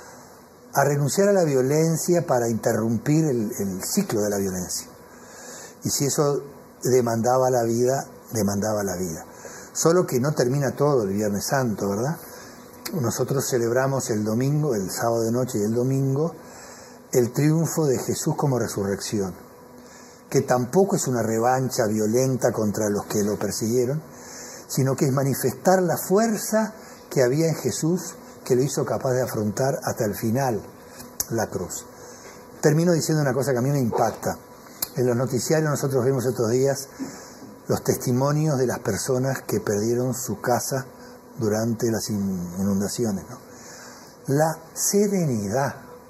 a renunciar a la violencia para interrumpir el, el ciclo de la violencia. Y si eso demandaba la vida, demandaba la vida. Solo que no termina todo el Viernes Santo, ¿verdad? Nosotros celebramos el domingo, el sábado de noche y el domingo, el triunfo de Jesús como resurrección, que tampoco es una revancha violenta contra los que lo persiguieron, sino que es manifestar la fuerza que había en Jesús, que lo hizo capaz de afrontar hasta el final la cruz. Termino diciendo una cosa que a mí me impacta. En los noticiarios nosotros vemos estos días los testimonios de las personas que perdieron su casa durante las inundaciones, ¿no? La serenidad,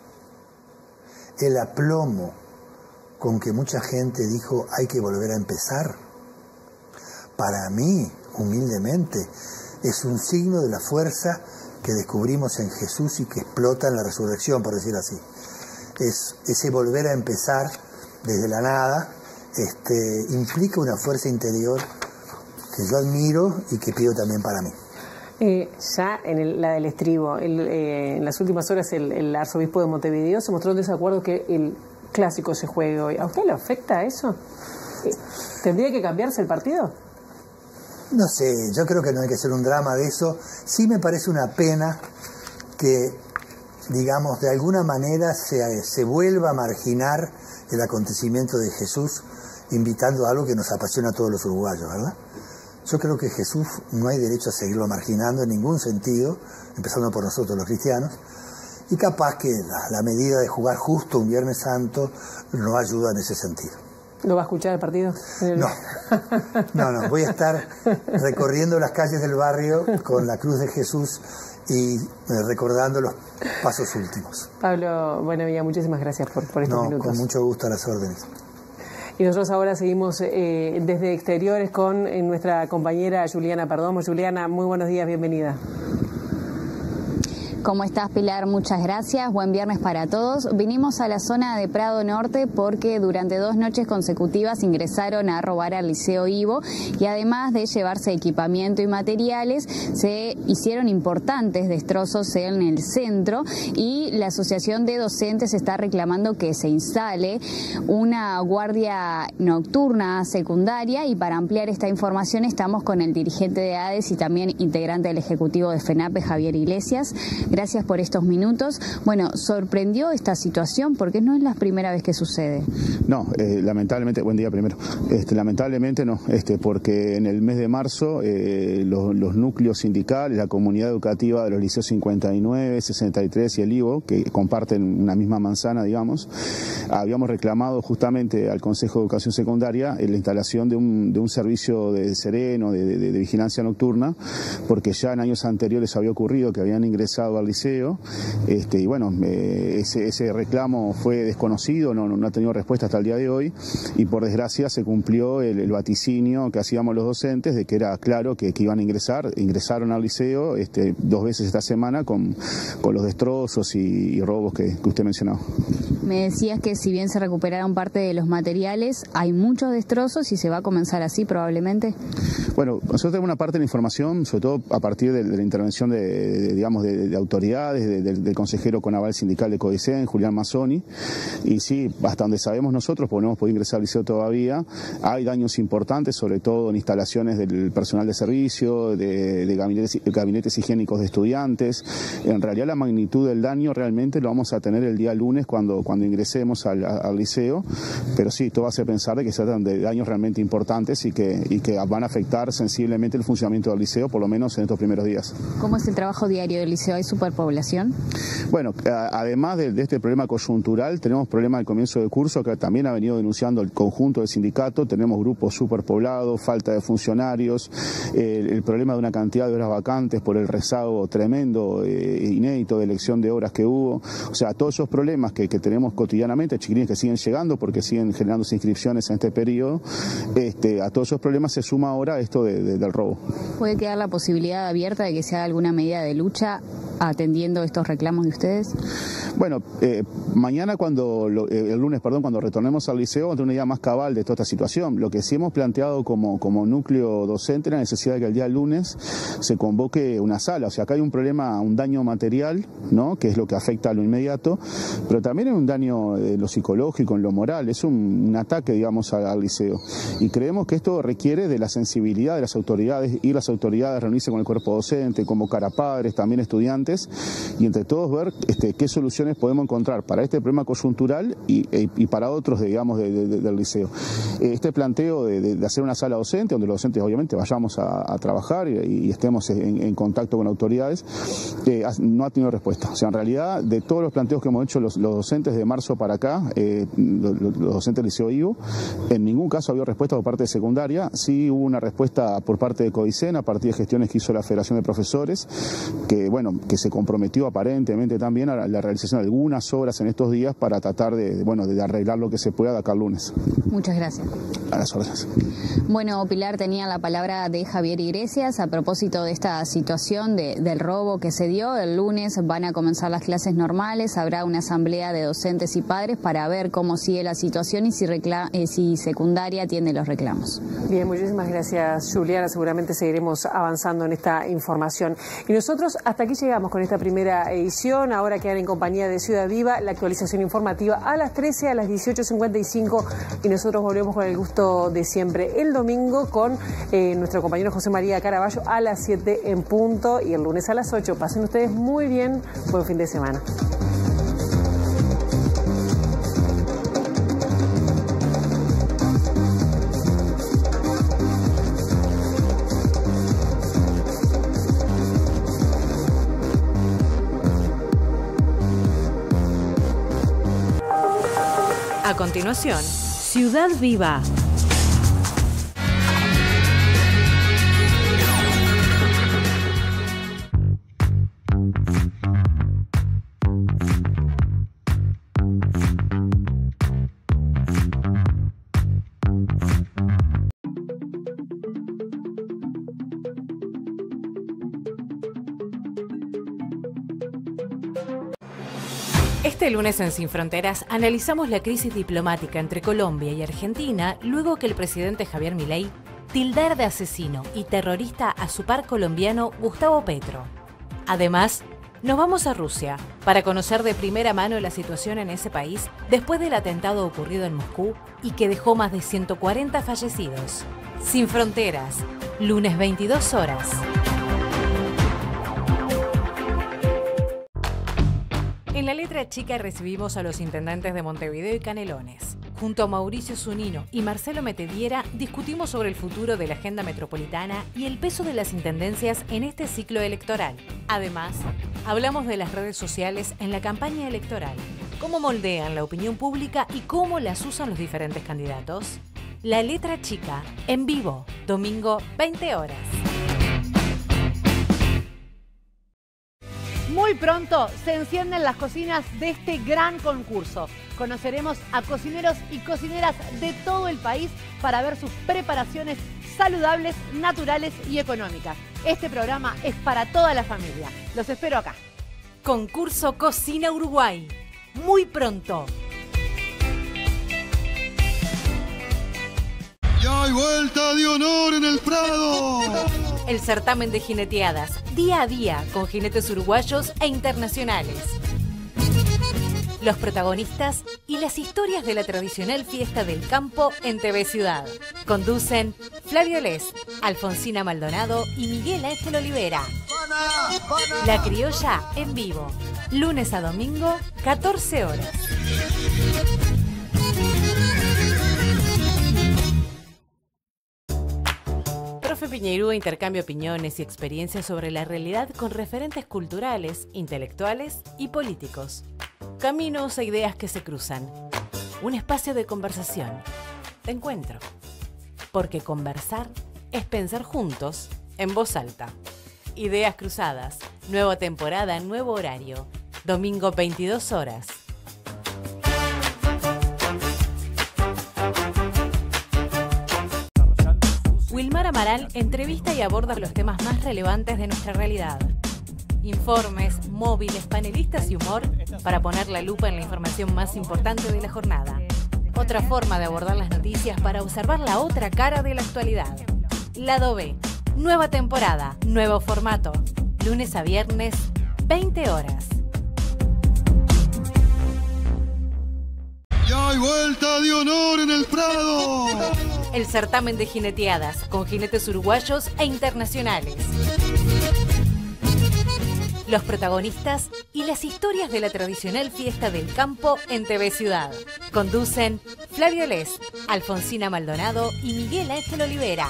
el aplomo con que mucha gente dijo hay que volver a empezar, para mí, humildemente, es un signo de la fuerza que descubrimos en Jesús y que explota en la resurrección, por decir así. Es ese volver a empezar desde la nada, este, implica una fuerza interior que yo admiro y que pido también para mí. Eh, ya en el, la del estribo, el, eh, en las últimas horas el, el arzobispo de Montevideo se mostró en desacuerdo que el Clásico se juegue hoy. ¿A usted le afecta eso? ¿Tendría que cambiarse el partido? No sé, yo creo que no hay que hacer un drama de eso. Sí me parece una pena que, digamos, de alguna manera se, se vuelva a marginar el acontecimiento de Jesús, invitando a algo que nos apasiona a todos los uruguayos, ¿verdad? Yo creo que Jesús no hay derecho a seguirlo marginando en ningún sentido, empezando por nosotros los cristianos, y capaz que la, la medida de jugar justo un Viernes Santo nos ayuda en ese sentido. ¿Lo va a escuchar el partido? No, no, no, voy a estar recorriendo las calles del barrio con la cruz de Jesús y recordando los pasos últimos. Pablo Buenavía, muchísimas gracias por, por estos no, minutos. Con mucho gusto a las órdenes. Y nosotros ahora seguimos eh, desde exteriores con eh, nuestra compañera Juliana Perdomo. Juliana, muy buenos días, bienvenida. ¿Cómo estás, Pilar? Muchas gracias. Buen viernes para todos. Vinimos a la zona de Prado Norte porque durante dos noches consecutivas ingresaron a robar al Liceo Ivo y además de llevarse equipamiento y materiales, se hicieron importantes destrozos en el centro y la Asociación de Docentes está reclamando que se instale una guardia nocturna secundaria y para ampliar esta información estamos con el dirigente de ADES y también integrante del Ejecutivo de FENAPE, Javier Iglesias. Gracias por estos minutos. Bueno, ¿sorprendió esta situación? Porque no es la primera vez que sucede. No, eh, lamentablemente, buen día primero, este, lamentablemente no, este, porque en el mes de marzo eh, los, los núcleos sindicales, la comunidad educativa de los liceos cincuenta y nueve, sesenta y tres y el Ivo, que comparten una misma manzana, digamos, habíamos reclamado justamente al Consejo de Educación Secundaria la instalación de un, de un servicio de sereno, de, de, de vigilancia nocturna, porque ya en años anteriores había ocurrido que habían ingresado al liceo, este, y bueno, eh, ese, ese reclamo fue desconocido, no, no ha tenido respuesta hasta el día de hoy, y por desgracia se cumplió el, el vaticinio que hacíamos los docentes de que era claro que, que iban a ingresar, ingresaron al liceo este, dos veces esta semana con, con los destrozos y, y robos que, que usted mencionaba. Me decías que si bien se recuperaron parte de los materiales, hay muchos destrozos y se va a comenzar así probablemente. Bueno, nosotros tenemos una parte de la información, sobre todo a partir de, de la intervención de, de digamos, de, de autoridades, de, de, del consejero Conaval Sindical de Codicen, Julián Mazzoni, y sí, hasta donde sabemos nosotros, porque no hemos podido ingresar al liceo todavía, hay daños importantes, sobre todo en instalaciones del personal de servicio, de, de gabinetes, gabinetes higiénicos de estudiantes. En realidad la magnitud del daño realmente lo vamos a tener el día lunes cuando, cuando ingresemos al, al liceo, pero sí, todo hace pensar de que se tratan de daños realmente importantes y que, y que van a afectar sensiblemente el funcionamiento del liceo, por lo menos en estos primeros días. ¿Cómo es el trabajo diario del liceo? ¿Hay superpoblación? Bueno, a, además de, de este problema coyuntural, tenemos problema del comienzo de curso que también ha venido denunciando el conjunto del sindicato. Tenemos grupos superpoblados, falta de funcionarios, el, el problema de una cantidad de horas vacantes por el rezago tremendo, eh, inédito de elección de horas que hubo. O sea, todos esos problemas que, que tenemos cotidianamente, chiquilines que siguen llegando porque siguen generándose inscripciones en este periodo, este, a todos esos problemas se suma ahora esto de, de, del robo. ¿Puede quedar la posibilidad abierta de que se haga alguna medida de lucha atendiendo estos reclamos de ustedes? Bueno, eh, mañana cuando, lo, eh, el lunes, perdón, cuando retornemos al liceo, vamos a tener una idea más cabal de toda esta situación. Lo que sí hemos planteado como, como núcleo docente es la necesidad de que el día lunes se convoque una sala. O sea, acá hay un problema, un daño material, ¿no?, que es lo que afecta a lo inmediato, pero también hay un daño en lo psicológico, en lo moral, es un, un ataque, digamos, al, al liceo. Y creemos que esto requiere de la sensibilidad de las autoridades, y las autoridades reunirse con el cuerpo docente, convocar a padres, también estudiantes, y entre todos ver este, qué soluciones podemos encontrar para este problema coyuntural y, y, y para otros, digamos, de, de, de, del liceo. Este planteo de, de, de hacer una sala docente, donde los docentes obviamente vayamos a, a trabajar y, y estemos en, en contacto con autoridades, eh, no ha tenido respuesta. O sea, en realidad, de todos los planteos que hemos hecho los, los docentes de marzo para acá, eh, los, los docentes del Liceo Ivo, en ningún caso ha habido respuesta por parte de secundaria. Sí hubo una respuesta por parte de Codicen a partir de gestiones que hizo la Federación de Profesores, que bueno, que se comprometió aparentemente también a la realización de algunas obras en estos días para tratar de, bueno, de arreglar lo que se pueda de acá al lunes. Muchas gracias. A las órdenes. Bueno, Pilar, tenía la palabra de Javier Iglesias a propósito de esta situación de, del robo que se dio. El lunes van a comenzar las clases normales, habrá una asamblea de docentes y padres para ver cómo sigue la situación y si, recla eh, si secundaria atiende los reclamos. Bien, muchísimas gracias, Juliana. Seguramente seguiremos avanzando en esta información. Y nosotros hasta aquí llegamos. terminamos con esta primera edición. Ahora quedan en compañía de Ciudad Viva, la actualización informativa a las trece, a las dieciocho cincuenta y cinco, y nosotros volvemos con el gusto de siempre el domingo con eh, nuestro compañero José María Caraballo a las siete en punto y el lunes a las ocho. Pasen ustedes muy bien, buen fin de semana. A continuación, Ciudad Viva. Este lunes en Sin Fronteras analizamos la crisis diplomática entre Colombia y Argentina luego que el presidente Javier Milei tildara de asesino y terrorista a su par colombiano Gustavo Petro. Además, nos vamos a Rusia para conocer de primera mano la situación en ese país después del atentado ocurrido en Moscú y que dejó más de ciento cuarenta fallecidos. Sin Fronteras, lunes veintidós horas. En la letra chica recibimos a los intendentes de Montevideo y Canelones. Junto a Mauricio Zunino y Marcelo Metediera discutimos sobre el futuro de la agenda metropolitana y el peso de las intendencias en este ciclo electoral. Además, hablamos de las redes sociales en la campaña electoral, cómo moldean la opinión pública y cómo las usan los diferentes candidatos. La letra chica, en vivo, domingo veinte horas. Muy pronto se encienden las cocinas de este gran concurso. Conoceremos a cocineros y cocineras de todo el país para ver sus preparaciones saludables, naturales y económicas. Este programa es para toda la familia. Los espero acá. Concurso Cocina Uruguay. Muy pronto. Y hay vuelta de honor en el Prado. El certamen de jineteadas, día a día, con jinetes uruguayos e internacionales. Los protagonistas y las historias de la tradicional fiesta del campo en T V Ciudad. Conducen Flavio Les, Alfonsina Maldonado y Miguel Ángel Olivera. La Criolla en vivo, lunes a domingo, catorce horas. Profe Piñeirúa intercambia opiniones y experiencias sobre la realidad con referentes culturales, intelectuales y políticos. Caminos e ideas que se cruzan. Un espacio de conversación, de encuentro. Porque conversar es pensar juntos en voz alta. Ideas cruzadas. Nueva temporada, nuevo horario. Domingo veintidós horas. Wilmar Amaral entrevista y aborda los temas más relevantes de nuestra realidad. Informes, móviles, panelistas y humor para poner la lupa en la información más importante de la jornada. Otra forma de abordar las noticias para observar la otra cara de la actualidad. Lado B. Nueva temporada, nuevo formato. Lunes a viernes, veinte horas. Y hay vuelta de honor en el Prado. El certamen de jineteadas con jinetes uruguayos e internacionales. Los protagonistas y las historias de la tradicional fiesta del campo en T V Ciudad. Conducen Flavio Les, Alfonsina Maldonado y Miguel Ángel Olivera.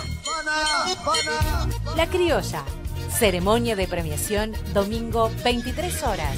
La Criolla. Ceremonia de premiación, domingo veintitrés horas.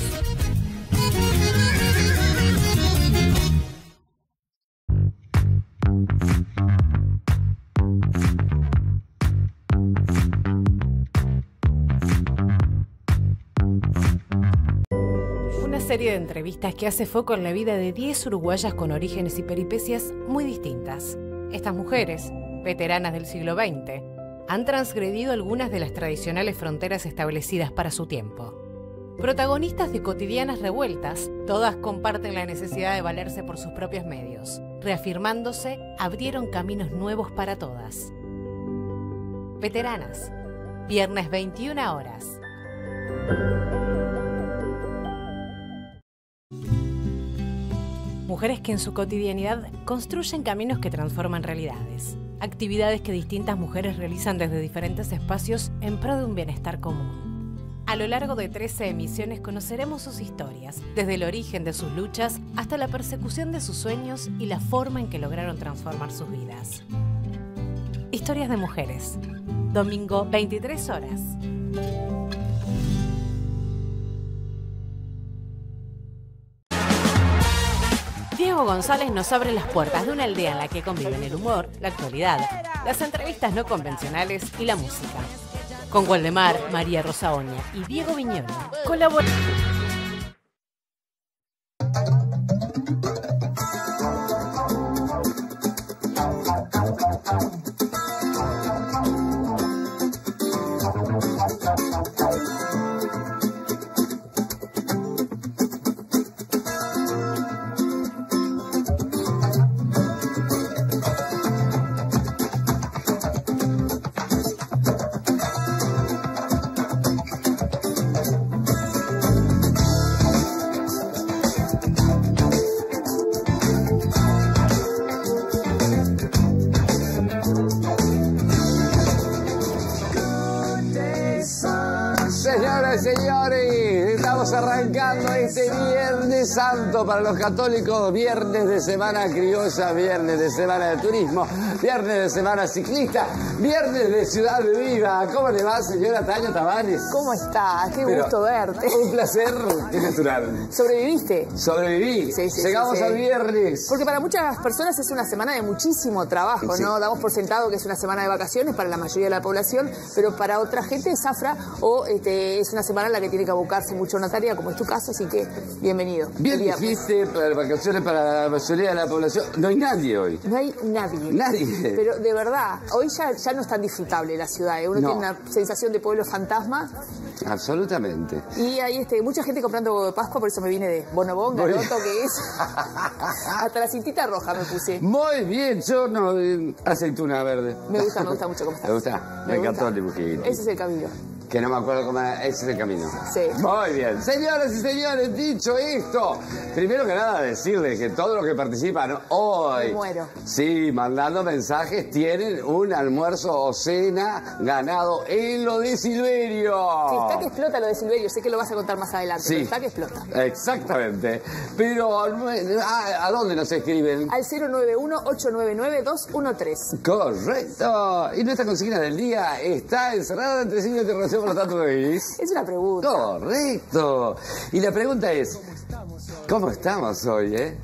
Una serie de entrevistas que hace foco en la vida de diez uruguayas con orígenes y peripecias muy distintas. Estas mujeres, veteranas del siglo veinte, han transgredido algunas de las tradicionales fronteras establecidas para su tiempo. Protagonistas de cotidianas revueltas, todas comparten la necesidad de valerse por sus propios medios. Reafirmándose, abrieron caminos nuevos para todas. Veteranas, viernes veintiuna horas. Mujeres que en su cotidianidad construyen caminos que transforman realidades. Actividades que distintas mujeres realizan desde diferentes espacios en pro de un bienestar común. A lo largo de trece emisiones conoceremos sus historias, desde el origen de sus luchas hasta la persecución de sus sueños y la forma en que lograron transformar sus vidas. Historias de mujeres. Domingo, veintitrés horas. Diego González nos abre las puertas de una aldea en la que conviven el humor, la actualidad, las entrevistas no convencionales y la música. Con Waldemar, María Rosa Oña y Diego Viñolo colaboran. Señores, estamos arrancando este Viernes Santo para los católicos, viernes de semana criolla, viernes de semana de turismo, viernes de semana ciclista, viernes de Ciudad Viva. ¿Cómo le va, señora Tania Tavares? ¿Cómo está? Qué Pero, gusto verte. Un placer, qué natural. ¿Sobreviviste? Sobreviví. Sí, sí, Llegamos sí, sí. al viernes. Porque para muchas personas es una semana de muchísimo trabajo, Sí. ¿no? Damos por sentado que es una semana de vacaciones para la mayoría de la población, pero para otra gente es zafra o este, es una semana en la que tiene que abocarse mucho a una tarea, como es tu caso, así que bienvenido. Bien dijiste, para vacaciones para la mayoría de la población. No hay nadie hoy. No hay nadie. Nadie. Pero de verdad, hoy ya, ya no es tan disfrutable la ciudad, ¿eh? Uno No. tiene una sensación de pueblo fantasma. Absolutamente. Y hay este, mucha gente comprando huevo de Pascua, por eso me vine de Bonobón, Muy Garoto, que es. Hasta la cintita roja me puse. Muy bien, yo no. eh, aceituna verde. Me gusta, me gusta mucho cómo estás. ¿Te gusta? Me, Me encantó gusta. el dibujito. Ese es el camino. Que no me acuerdo cómo era. Ese es el camino. Sí. Muy bien. Señoras y señores, dicho esto, primero que nada decirles que todos los que participan hoy, Me muero. sí, mandando mensajes, tienen un almuerzo o cena ganado en lo de Silverio. Sí, está que explota lo de Silverio, sé que lo vas a contar más adelante, Sí. pero está que explota. Exactamente. Pero, no- ¿a, a dónde nos escriben? Al cero nueve uno, ocho nueve nueve, dos uno tres. Correcto. Y nuestra consigna del día está encerrada entre signos de interrogación, por lo tanto, ¿veis? Es una pregunta. Correcto. Y la pregunta es, ¿cómo estamos hoy, eh?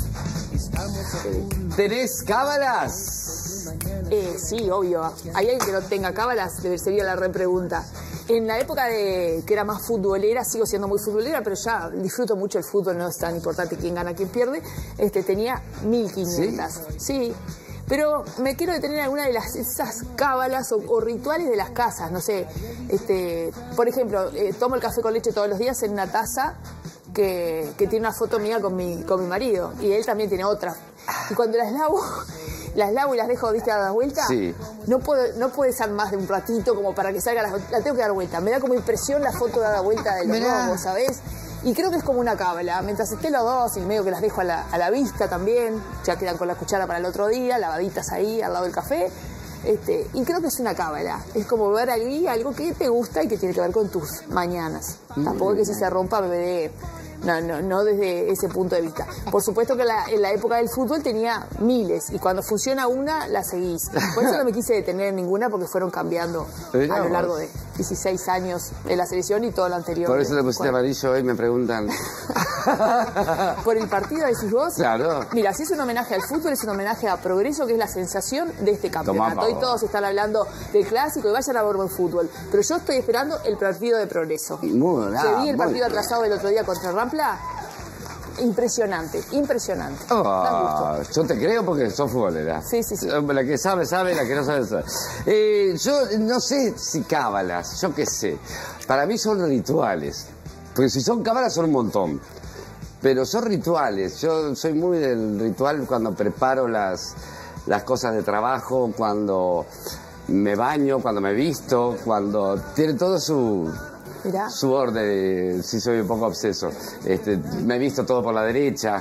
¿Tenés cábalas? Eh, sí, obvio. Hay alguien que no tenga cábalas, debe sería la repregunta. En la época de que era más futbolera, sigo siendo muy futbolera, pero ya disfruto mucho el fútbol, no es tan importante quién gana, quién pierde. Este, tenía mil quinientas. Sí. Pero me quiero detener en alguna de las esas cábalas o, o rituales de las casas, no sé. Este, por ejemplo, eh, tomo el café con leche todos los días en una taza que, que tiene una foto mía con mi, con mi marido. Y él también tiene otra. Y cuando las lavo, las lavo y las dejo, ¿viste? A dar vuelta. Sí. No puedo, no puede ser más de un ratito como para que salga la, la tengo que dar vuelta. Me da como impresión la foto de dar vuelta de los Mirá. globos, ¿sabes? Y creo que es como una cábala. Mientras esté los dos y medio que las dejo a la, a la vista también, ya quedan con la cuchara para el otro día, lavaditas ahí al lado del café. Este, y creo que es una cábala. Es como ver ahí algo que te gusta y que tiene que ver con tus mañanas. Tampoco es que si se rompa me dé. No, no, no desde ese punto de vista. Por supuesto que la, en la época del fútbol tenía miles y cuando funciona una, la seguís. Por eso no me quise detener en ninguna porque fueron cambiando Mirá a lo vos. largo de dieciséis años en la selección y todo lo anterior. Por eso le pusiste Bueno, amarillo hoy, me preguntan. ¿por el partido decís vos? Claro. Mira, si es un homenaje al fútbol, es un homenaje a Progreso, que es la sensación de este campeonato. Tomá, Hoy pavo. todos están hablando de clásico y vayan a ver buen fútbol. Pero yo estoy esperando el partido de Progreso. Muy, Que ah, vi el muy partido bien. atrasado del otro día contra Rampla. Impresionante, impresionante. Da Ah, gusto. yo te creo porque sos futbolera. Sí, sí, sí. La que sabe, sabe, la que no sabe, sabe. Eh, yo no sé si cábalas, yo qué sé. Para mí son rituales. Porque si son cábalas son un montón. Pero son rituales. Yo soy muy del ritual cuando preparo las, las cosas de trabajo, cuando me baño, cuando me visto, cuando tiene todo su... Mirá. Su orden, sí soy un poco obseso. Este, me he visto todo por la derecha,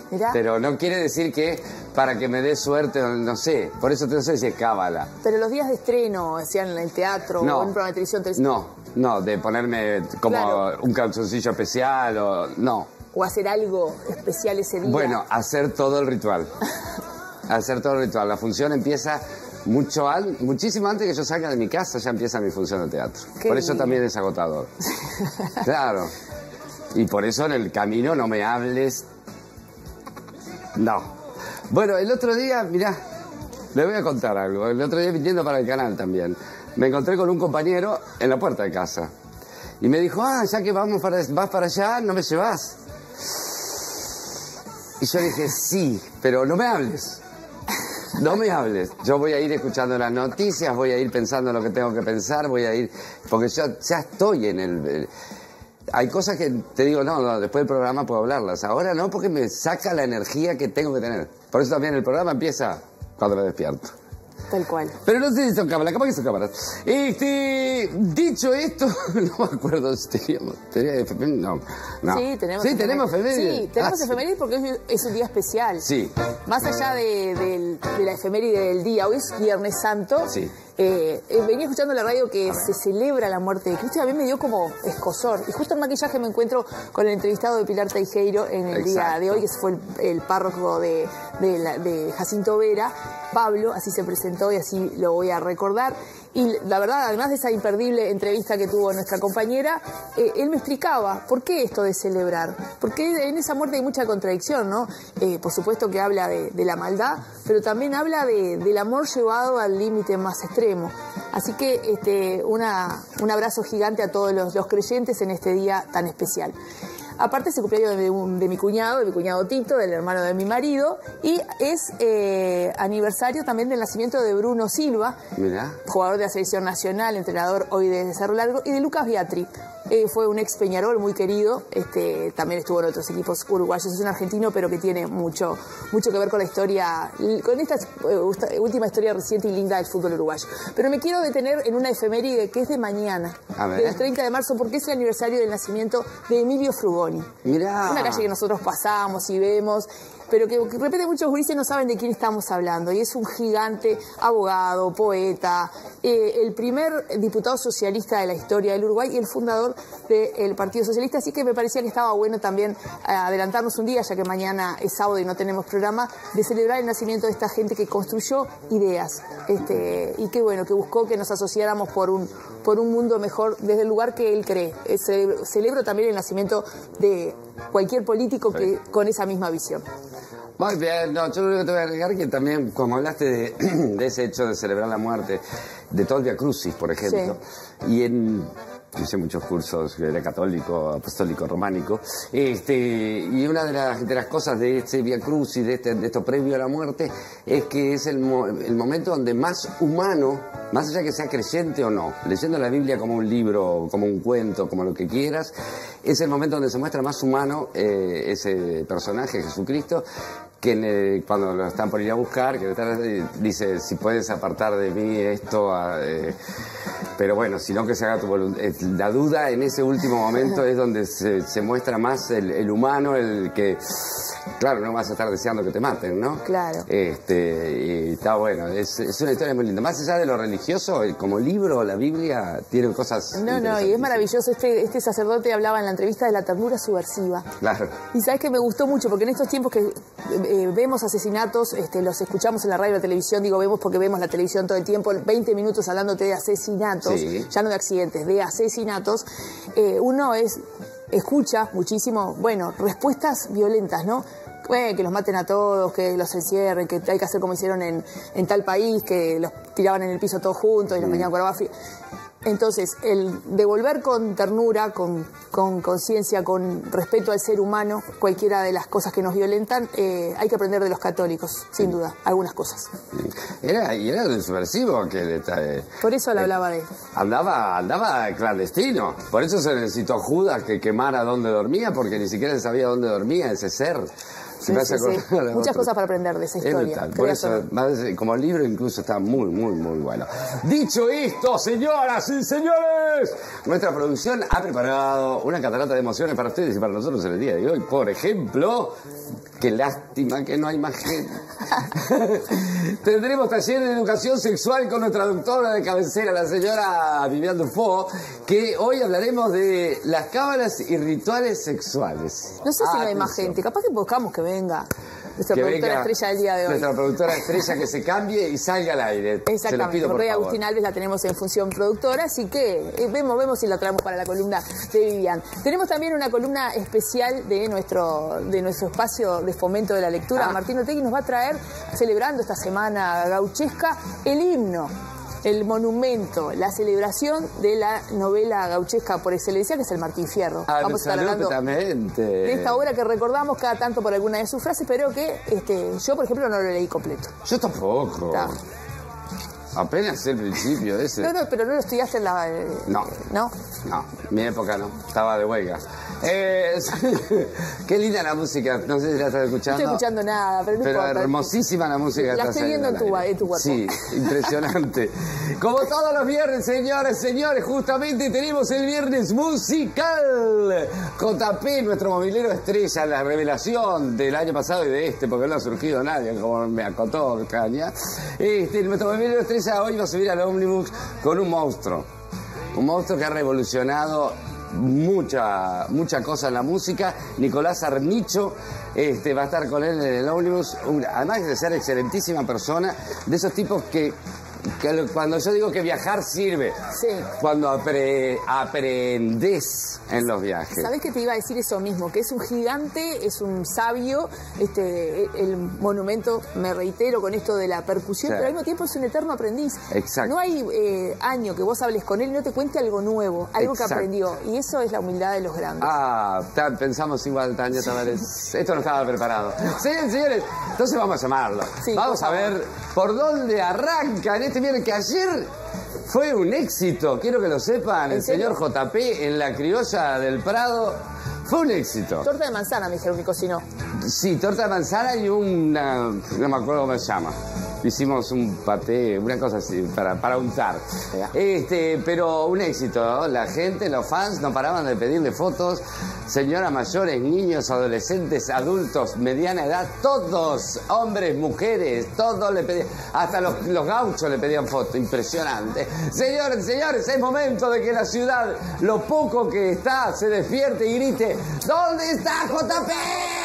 Mirá. Pero no quiere decir que para que me dé suerte, no sé. Por eso te no sé si es cábala. Pero los días de estreno, hacían en el teatro No. o en un programa de televisión, televisión. No, no, de ponerme como Claro. un calzoncillo especial o... No. O hacer algo especial ese día. Bueno, hacer todo el ritual. Hacer todo el ritual. La función empieza mucho an- muchísimo antes que yo salga de mi casa, ya empieza mi función de teatro. Qué Por eso lindo. también es agotador. Claro. Y por eso en el camino no me hables. No. Bueno, el otro día, mirá, le voy a contar algo. El otro día viniendo para el canal también, me encontré con un compañero en la puerta de casa. Y me dijo, ah, ya que vamos para, vas para allá, ¿no me llevas? Y yo dije, sí, pero no me hables. No me hables. Yo voy a ir escuchando las noticias, voy a ir pensando lo que tengo que pensar, voy a ir... Porque yo ya estoy en el... el- hay cosas que te digo, no, no, después del programa puedo hablarlas. Ahora no, porque me saca la energía que tengo que tener. Por eso también el programa empieza cuando me despierto. Tal cual. Pero no sé si son cámaras, capaz que son cámaras. Este, dicho esto, no me acuerdo si teníamos, tenía efemérides, no, no. Sí, tenemos Sí, tenemos efemérides. Sí, tenemos Ah, sí. efemérides porque hoy es un día especial. Sí. Más allá de, del- de la efeméride del día, hoy es Viernes Santo. Sí. Eh, eh, venía escuchando en la radio que se celebra la muerte de Cristo y a mí me dio como escozor. Y justo en maquillaje me encuentro con el entrevistado de Pilar Teijeiro en el día Exacto. de hoy, que fue el, el párroco de, de, la- de Jacinto Vera, Pablo, así se presentó y así lo voy a recordar. Y la verdad, además de esa imperdible entrevista que tuvo nuestra compañera, eh, él me explicaba por qué esto de celebrar. Porque en esa muerte hay mucha contradicción, ¿no? Eh, por supuesto que habla de, de la maldad, pero también habla de- del amor llevado al límite más extremo. Así que este, una, un abrazo gigante a todos los, los creyentes en este día tan especial. Aparte es el cumpleaños de, un- de mi cuñado, de mi cuñado Tito, del hermano de mi marido, y es eh, aniversario también del nacimiento de Bruno Silva, Mirá. jugador de la selección nacional, entrenador hoy de Cerro Largo, y de Lucas Biatri. Eh, fue un ex Peñarol muy querido, este, también estuvo en otros equipos uruguayos, es un argentino, pero que tiene mucho, mucho que ver con la historia, con esta eh, última historia reciente y linda del fútbol uruguayo. Pero me quiero detener en una efeméride que es de mañana, A ver. del treinta de marzo, porque es el aniversario del nacimiento de Emilio Frugoni. Mirá. Una calle que nosotros pasamos y vemos, pero que, que de repente muchos gurises no saben de quién estamos hablando. Y es un gigante, abogado, poeta, eh, el primer diputado socialista de la historia del Uruguay y el fundador del Partido Socialista. Así que me parecía que estaba bueno también eh, adelantarnos un día, ya que mañana es sábado y no tenemos programa, de celebrar el nacimiento de esta gente que construyó ideas. Este, y que bueno, que buscó que nos asociáramos por un, por un mundo mejor desde el lugar que él cree. Eh, celebro, celebro también el nacimiento de cualquier político que con esa misma visión. Muy bien, no, yo lo único que te voy a agregar que también, como hablaste de, de ese hecho de celebrar la muerte, de todo el Via Crucis, por ejemplo, y en... hice muchos cursos, era católico, apostólico, románico, este, y una de las, de las cosas de este Via Crucis, de, este, de esto previo a la muerte, es que es el, mo- el momento donde más humano, más allá que sea creyente o no, leyendo la Biblia como un libro, como un cuento, como lo que quieras, es el momento donde se muestra más humano eh, ese personaje, Jesucristo, que en el- cuando lo están por ir a buscar, que está- dice, si puedes apartar de mí esto, a, eh, pero bueno, si no que se haga tu voluntad. Eh, La duda en ese último momento es donde se, se muestra más el, el humano, el que, claro, no vas a estar deseando que te maten, ¿no? Claro. Este, y está bueno, es, es una historia muy linda. Más allá de lo religioso, eh, como libro, la Biblia tiene cosas... No, no, y es interesantísimas. maravilloso. Este, este sacerdote hablaba en la entrevista de la ternura subversiva. Claro. Y sabes que me gustó mucho, porque en estos tiempos que eh, vemos asesinatos, este, los escuchamos en la radio y la televisión, digo vemos porque vemos la televisión todo el tiempo, veinte minutos hablándote de asesinatos, Sí. ya no de accidentes, de asesinatos, eh, uno es escucha muchísimo, bueno, respuestas violentas, ¿no? Eh, que los maten a todos, que los encierren, que hay que hacer como hicieron en, en tal país, que los tiraban en el piso todos juntos y los metían con agua fría. Entonces, el devolver con ternura, con con conciencia, con respeto al ser humano, cualquiera de las cosas que nos violentan, eh, hay que aprender de los católicos, sin duda, algunas cosas. Era, y era el subversivo que le trae. Por eso le hablaba de él. Andaba, andaba clandestino. Por eso se necesitó Judas que quemara dónde dormía, porque ni siquiera se sabía dónde dormía ese ser. Sí, sí, sí. Muchas cosas para aprender de esa historia. Por eso, como libro incluso está muy, muy, muy bueno. Dicho esto, señoras y señores, nuestra producción ha preparado una catarata de emociones para ustedes y para nosotros en el día de hoy. Por ejemplo, qué lástima que no hay más gente. Tendremos taller de educación sexual con nuestra doctora de cabecera, la señora Vivian Dufo, que hoy hablaremos de las cábalas y rituales sexuales. No sé si ah, no hay más gente, capaz que buscamos que venga. Nuestra que productora venga, estrella del día de hoy. Nuestra productora estrella que se cambie y salga al aire. Exactamente, pido, porque por Agustín Alves la tenemos en función productora, así que eh, vemos, vemos si la traemos para la columna de Vivian. Tenemos también una columna especial de nuestro, de nuestro espacio de fomento de la lectura. Ah. Martín Otegui nos va a traer, celebrando esta semana gauchesca, el himno, el monumento, la celebración de la novela gauchesca por excelencia, que es el Martín Fierro. Ah, Vamos a estar hablando de esta obra que recordamos cada tanto por alguna de sus frases, pero que este, yo, por ejemplo, no lo leí completo. Yo tampoco. Está. Apenas el principio ese. No, no, pero no lo estudiaste en la... Eh, no. ¿No? No, mi época no. Estaba de huelga. Eh, qué linda la música. No sé si la estás escuchando. No estoy escuchando nada, pero no pero importa. hermosísima la música. La estoy viendo en tu, en tu cuerpo. Sí, impresionante. Como todos los viernes, señores, señores, justamente tenemos el viernes musical. J P, nuestro movilero estrella, la revelación del año pasado y de este, porque no ha surgido nadie, como me acotó Caña. Este, nuestro movilero estrella hoy va a subir al ómnibus con un monstruo. Un monstruo que ha revolucionado mucha mucha cosa en la música. Nicolás Arnicho este, va a estar con él en el ómnibus, además de ser excelentísima persona, de esos tipos que, que cuando yo digo que viajar sirve, sí. Cuando apre, aprendes en los viajes. ¿Sabés que te iba a decir eso mismo? Que es un gigante, es un sabio, este, el monumento, me reitero con esto de la percusión, sí. Pero al mismo tiempo es un eterno aprendiz. Exacto. No hay eh, año que vos hables con él y no te cuente algo nuevo, algo Exacto. que aprendió. Y eso es la humildad de los grandes. Ah, pensamos igual, Tania Tavares. Esto no estaba preparado. Señores, señores, entonces vamos a llamarlo. Sí, vamos a ver por dónde arranca en este viernes, que ayer fue un éxito. Quiero que lo sepan, el señor J P en la criolla del Prado. Fue un éxito. Torta de manzana, me dijeron que cocinó. Sí, torta de manzana y una... no me acuerdo cómo se llama. Hicimos un paté, una cosa así, para, para untar. Este, pero un éxito, ¿no? La gente, los fans, no paraban de pedirle fotos. Señoras mayores, niños, adolescentes, adultos, mediana edad, todos, hombres, mujeres, todos le pedían, hasta los, los gauchos le pedían fotos. Impresionante. Señores, señores, es momento de que la ciudad, lo poco que está, se despierte y grite: ¿dónde está J P?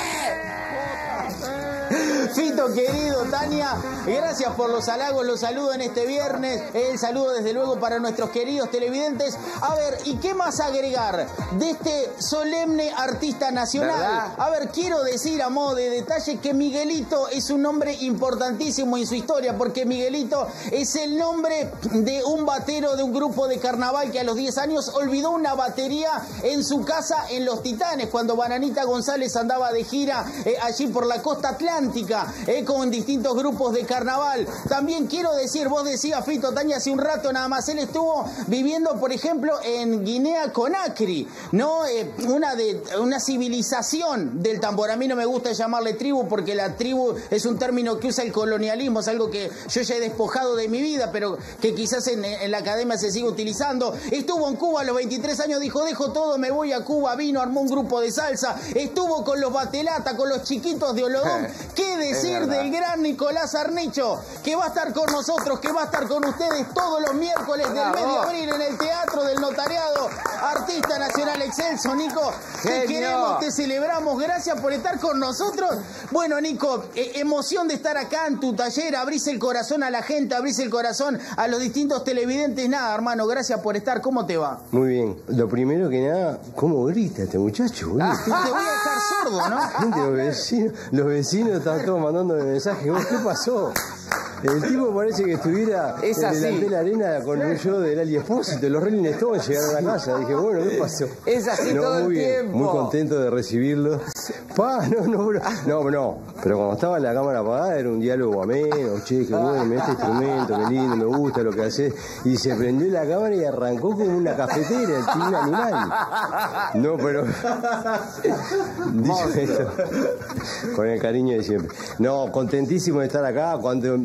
Fito, querido, Tania, gracias por los halagos, los saludo en este viernes, el saludo desde luego para nuestros queridos televidentes. A ver, ¿y qué más agregar de este solemne artista nacional? ¿Verdad? A ver, quiero decir a modo de detalle que Miguelito es un nombre importantísimo en su historia, porque Miguelito es el nombre de un batero de un grupo de carnaval que a los diez años olvidó una batería en su casa en Los Titanes, cuando Bananita González andaba de gira eh, allí por la costa atlántica. Eh, con distintos grupos de carnaval. También quiero decir, vos decías, Fito, Tania, hace un rato nada más, él estuvo viviendo, por ejemplo, en Guinea Conakry, ¿no? Eh, una, de, una civilización del tambor. A mí no me gusta llamarle tribu, porque la tribu es un término que usa el colonialismo, es algo que yo ya he despojado de mi vida, pero que quizás en, en la academia se sigue utilizando. Estuvo en Cuba a los veintitrés años, dijo, dejo todo, me voy a Cuba, vino, armó un grupo de salsa, estuvo con los Batelata, con los chiquitos de Olodón. ¿Qué decir del gran Nicolás Arnicho, que va a estar con nosotros, que va a estar con ustedes todos los miércoles del mes de abril en el Teatro del Notariado? Artista nacional excelso, Nico. Te queremos, te celebramos, gracias por estar con nosotros. Bueno, Nico, eh, emoción de estar acá en tu taller, abrís el corazón a la gente, abrís el corazón a los distintos televidentes. Nada, hermano, gracias por estar. ¿Cómo te va? Muy bien. Lo primero que nada, ¿cómo grita este muchacho? Ah, te, te voy a dejar sordo, ¿no? Los vecinos, los vecinos están todos mandándome mensajes. ¿Qué pasó? El tipo parece que estuviera Es en así. delante de la arena con un show de Lali Espósito. Los Rolling Stones llegaron a la casa. Dije, bueno, ¿qué pasó? Es así no, todo el muy bien, tiempo. Muy contento de recibirlo. Pa, no, no, no, no, no. Pero cuando estaba la cámara apagada era un diálogo ameno. Che, qué bueno, me este instrumento, qué lindo, me gusta lo que haces. Y se prendió la cámara y arrancó como una cafetera, el tío, un animal. No, pero... Dicho esto, con el cariño de siempre. No, contentísimo de estar acá. Cuando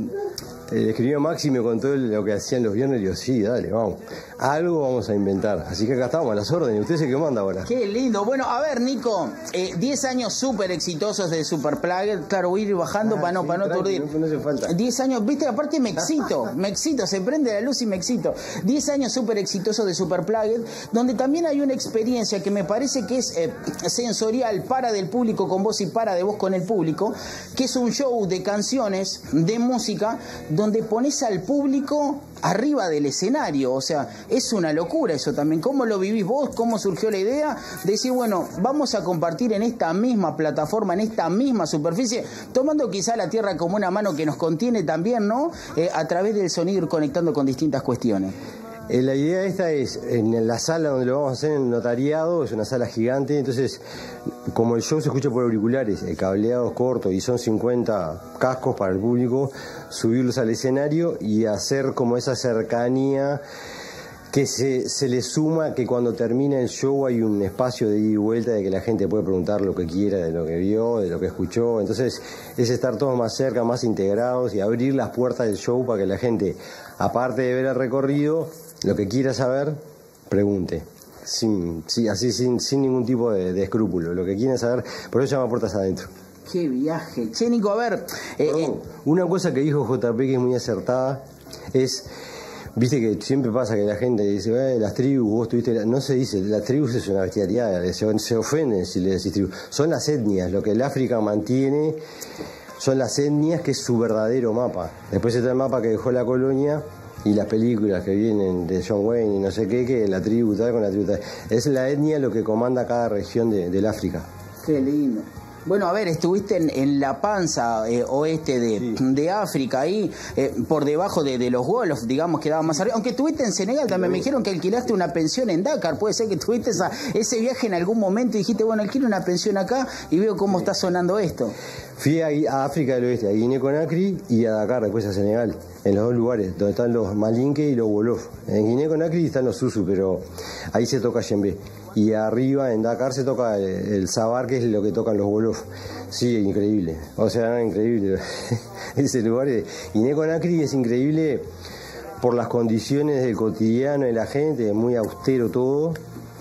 el escribió Maxi me contó lo que hacían los viernes, y yo, sí, dale, vamos. Algo vamos a inventar. Así que acá estamos, a las órdenes. ¿Usted se qué manda ahora? Qué lindo. Bueno, a ver, Nico, diez eh, años súper exitosos de Superplugger. Claro, voy a ir bajando ah, para no, sí, para no aturdir. No, no hace falta. diez años, viste, aparte me excito, me excito, se prende la luz y me excito. diez años súper exitosos de Superplugger, donde también hay una experiencia que me parece que es eh, sensorial, para del público con vos y para de vos con el público, que es un show de canciones, de música, donde pones al público arriba del escenario. O sea, es una locura eso también. ¿Cómo lo vivís vos? ¿Cómo surgió la idea de decir, bueno, vamos a compartir en esta misma plataforma, en esta misma superficie, tomando quizá la tierra como una mano que nos contiene también, ¿no? Eh, a través del sonido ir conectando con distintas cuestiones. Eh, la idea esta es, en la sala donde lo vamos a hacer en el notariado, es una sala gigante, entonces, como el show se escucha por auriculares, el cableado es corto y son cincuenta cascos para el público, subirlos al escenario y hacer como esa cercanía que se, se le suma que cuando termina el show hay un espacio de ida y vuelta, de que la gente puede preguntar lo que quiera de lo que vio, de lo que escuchó. Entonces es estar todos más cerca, más integrados y abrir las puertas del show para que la gente, aparte de ver el recorrido, lo que quiera saber, pregunte. Sin, sí, así sin, sin ningún tipo de, de escrúpulo. Lo que quiera saber, por eso se llama Puertas Adentro. ¡Qué viaje! Che, Nico, a ver... Eh, Perdón, eh, una cosa que dijo J P que es muy acertada es... Viste que siempre pasa que la gente dice, eh, las tribus, vos tuviste... La... No se dice, las tribus es una bestialidad, se, se ofenden si le decís tribus. Son las etnias, lo que el África mantiene son las etnias, que es su verdadero mapa. Después está el mapa que dejó la colonia y las películas que vienen de John Wayne y no sé qué, que la tribu tal con la tribu tal. Es la etnia lo que comanda cada región de, del África. Qué lindo. Bueno, a ver, estuviste en, en la panza eh, oeste de, sí. de África, ahí eh, por debajo de, de los Wolof, digamos, quedaba más arriba. Aunque estuviste en Senegal también, me dijeron que alquilaste una pensión en Dakar. Puede ser que tuviste esa, ese viaje en algún momento y dijiste, bueno, alquilo una pensión acá y veo cómo está sonando esto. Fui a, a África del Oeste, a Guinea-Conakry y a Dakar, después a Senegal, en los dos lugares, donde están los Malinke y los Wolof. En Guinea-Conakry están los Susu, pero ahí se toca Yembe. Y arriba, en Dakar, se toca el, el Sabar, que es lo que tocan los Wolof. Sí, increíble. O sea, increíble. Ese lugar de Guinea-Conakry es increíble por las condiciones del cotidiano de la gente, es muy austero todo,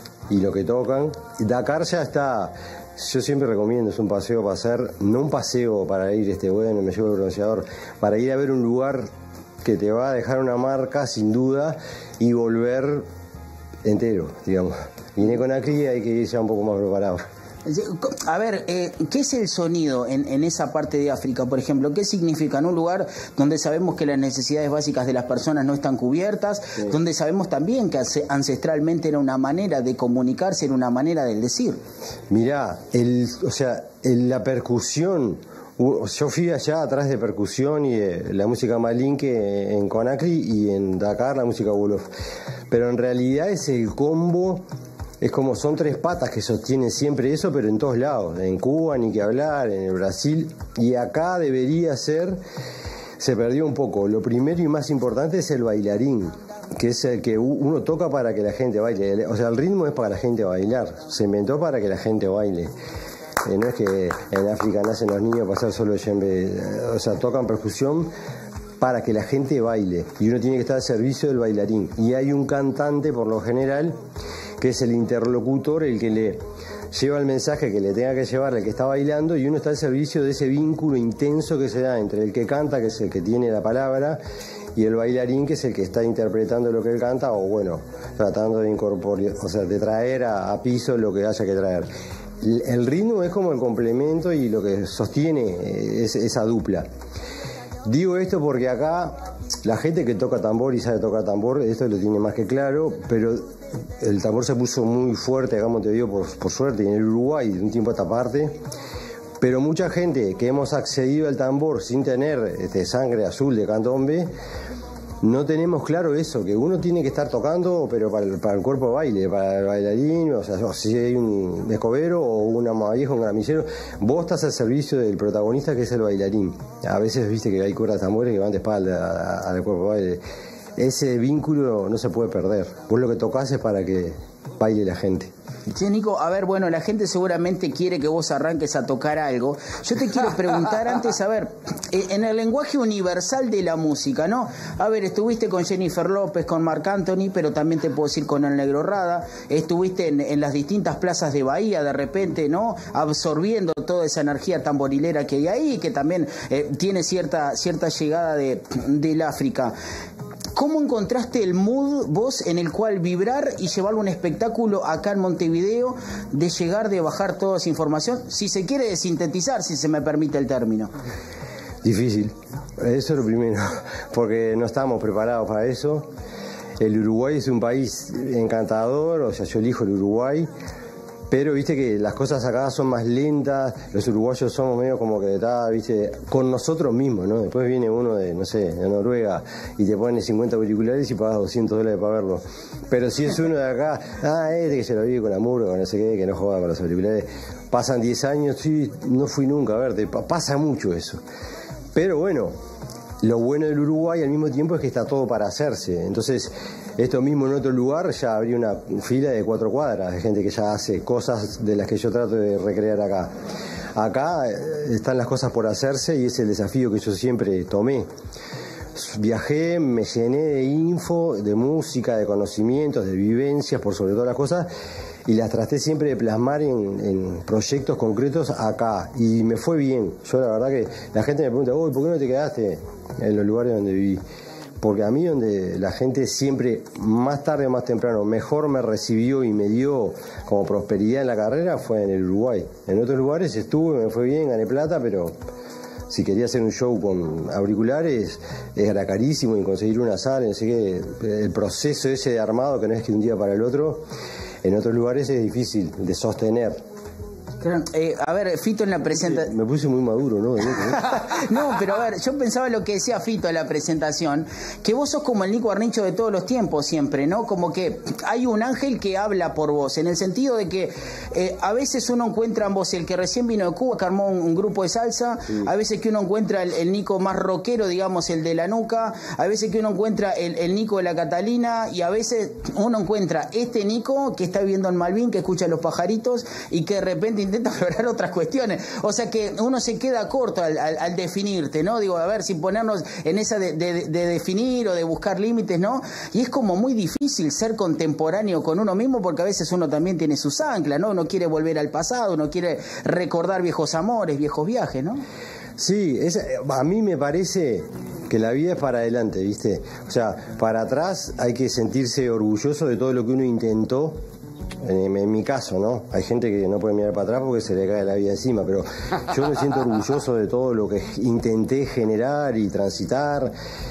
y lo que tocan. Dakar ya está... Yo siempre recomiendo, es un paseo para hacer, no un paseo para ir, este bueno, me llevo el bronceador, para ir a ver un lugar que te va a dejar una marca, sin duda, y volver entero, digamos. Guinea-Conakry hay que ir ya un poco más preparado. A ver, eh, ¿qué es el sonido en, en esa parte de África, por ejemplo? ¿Qué significa en un lugar donde sabemos que las necesidades básicas de las personas no están cubiertas, sí. donde sabemos también que ancestralmente era una manera de comunicarse, era una manera del decir? Mirá, el, o sea, el, la percusión, yo fui allá atrás de percusión y de la música malinke en Conakry y en Dakar la música Wolof, pero en realidad es el combo. Es como son tres patas que sostienen siempre eso, pero en todos lados. En Cuba ni que hablar, en el Brasil. Y acá debería ser, se perdió un poco. Lo primero y más importante es el bailarín, que es el que uno toca para que la gente baile. O sea, el ritmo es para la gente bailar. Se inventó para que la gente baile. Eh, no es que en África nacen los niños para hacer solo yembe. O sea, tocan percusión para que la gente baile. Y uno tiene que estar al servicio del bailarín. Y hay un cantante, por lo general, que es el interlocutor, el que le lleva el mensaje que le tenga que llevar al que está bailando, y uno está al servicio de ese vínculo intenso que se da entre el que canta, que es el que tiene la palabra, y el bailarín, que es el que está interpretando lo que él canta, o bueno, tratando de incorporar, o sea, de traer a, a piso lo que haya que traer. El, el ritmo es como el complemento y lo que sostiene es, esa dupla. Digo esto porque acá la gente que toca tambor y sabe tocar tambor, esto lo tiene más que claro, pero el tambor se puso muy fuerte acá en Montevideo, por, por suerte, y en el Uruguay de un tiempo a esta parte, Pero mucha gente que hemos accedido al tambor sin tener este, sangre azul de candombe, no tenemos claro eso, que uno tiene que estar tocando, pero para el, para el cuerpo de baile, para el bailarín, o sea, si hay un escobero o una mamadieja, un gramillero, vos estás al servicio del protagonista que es el bailarín. A veces viste que hay cuerdas tambores que van de espalda al cuerpo de baile. Ese vínculo no se puede perder. Vos lo que tocás es para que baile la gente. Che, Nico, a ver, bueno, la gente seguramente quiere que vos arranques a tocar algo. Yo te quiero preguntar antes, a ver, en el lenguaje universal de la música, ¿no? A ver, estuviste con Jennifer López, con Marc Anthony, pero también te puedo decir con el Negro Rada. Estuviste en, en las distintas plazas de Bahía, de repente, ¿no? Absorbiendo toda esa energía tamborilera que hay ahí, que también eh, tiene cierta, cierta llegada de, del África. ¿Cómo encontraste el mood vos en el cual vibrar y llevarlo a un espectáculo acá en Montevideo, de llegar, de bajar toda esa información, si se quiere de sintetizar, si se me permite el término? Difícil, eso es lo primero, porque no estábamos preparados para eso. El Uruguay es un país encantador, o sea, yo elijo el Uruguay, pero viste que las cosas acá son más lentas, los uruguayos somos medio como que está, viste, con nosotros mismos, ¿no? Después viene uno de, no sé, de Noruega y te pone cincuenta auriculares y pagas doscientos dólares para verlo. Pero si es uno de acá, ah, este que se lo vive con la murga, con no sé qué, que no juega con los auriculares, pasan diez años, sí, no fui nunca a verte, pasa mucho eso. Pero bueno, lo bueno del Uruguay al mismo tiempo es que está todo para hacerse. Entonces, esto mismo en otro lugar ya habría una fila de cuatro cuadras de gente que ya hace cosas de las que yo trato de recrear acá. Acá están las cosas por hacerse y es el desafío que yo siempre tomé. Viajé, me llené de info, de música, de conocimientos, de vivencias, por sobre todas las cosas, y las traté siempre de plasmar en, en proyectos concretos acá. Y me fue bien. Yo la verdad que la gente me pregunta, uy, ¿por qué no te quedaste en los lugares donde viví? Porque a mí donde la gente siempre, más tarde o más temprano, mejor me recibió y me dio como prosperidad en la carrera fue en el Uruguay. En otros lugares estuve, me fue bien, gané plata, pero si quería hacer un show con auriculares era carísimo y conseguir una sala, no sé qué, el proceso ese de armado que no es que un día para el otro, en otros lugares es difícil de sostener. Eh, a ver, Fito en la presentación... Me puse muy maduro, ¿no? No, pero a ver, yo pensaba lo que decía Fito en la presentación, que vos sos como el Nico Arnicho de todos los tiempos siempre, ¿no? Como que hay un ángel que habla por vos, en el sentido de que eh, a veces uno encuentra en vos el que recién vino de Cuba, que armó un, un grupo de salsa, sí. A veces que uno encuentra el, el Nico más rockero, digamos, el de la nuca, a veces que uno encuentra el, el Nico de la Catalina, y a veces uno encuentra este Nico que está viviendo en Malvin, que escucha los pajaritos y que de repente intenta lograr otras cuestiones. O sea que uno se queda corto al, al, al definirte, ¿no? Digo, a ver, sin ponernos en esa de, de, de definir o de buscar límites, ¿no? Y es como muy difícil ser contemporáneo con uno mismo porque a veces uno también tiene sus anclas, ¿no? Uno quiere volver al pasado, uno quiere recordar viejos amores, viejos viajes, ¿no? Sí, es, a mí me parece que la vida es para adelante, ¿viste? O sea, para atrás hay que sentirse orgulloso de todo lo que uno intentó. En, en mi caso, ¿no? Hay gente que no puede mirar para atrás porque se le cae la vida encima, pero yo me siento orgulloso de todo lo que intenté generar y transitar,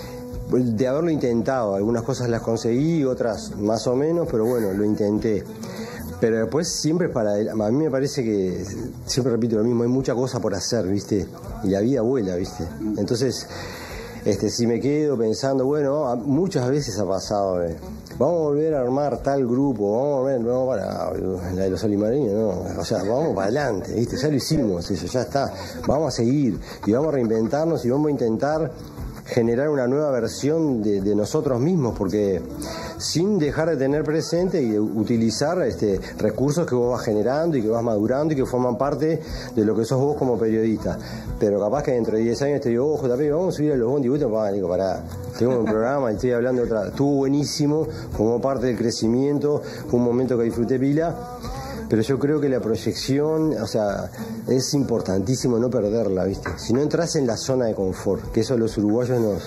de haberlo intentado. Algunas cosas las conseguí, otras más o menos, pero bueno, lo intenté. Pero después siempre para... A mí me parece que, siempre repito lo mismo, hay mucha cosa por hacer, ¿viste? Y la vida vuela, ¿viste? Entonces, este, si me quedo pensando, bueno, muchas veces ha pasado... Eh, vamos a volver a armar tal grupo, vamos a volver, no, para la de los olimareños, no, o sea, vamos para adelante, ¿viste? Ya lo hicimos, eso, ya está, vamos a seguir y vamos a reinventarnos y vamos a intentar generar una nueva versión de, de nosotros mismos, porque sin dejar de tener presente y de utilizar este, recursos que vos vas generando y que vas madurando y que forman parte de lo que sos vos como periodista. Pero capaz que dentro de diez años te digo, oh, J P, vamos a subir a los bondi, y vos te vas, digo, pará, tengo un programa y estoy hablando de otra. Estuvo buenísimo, formó parte del crecimiento, fue un momento que disfruté pila. Pero yo creo que la proyección, o sea, es importantísimo no perderla, ¿viste? Si no entras en la zona de confort, que eso a los uruguayos nos,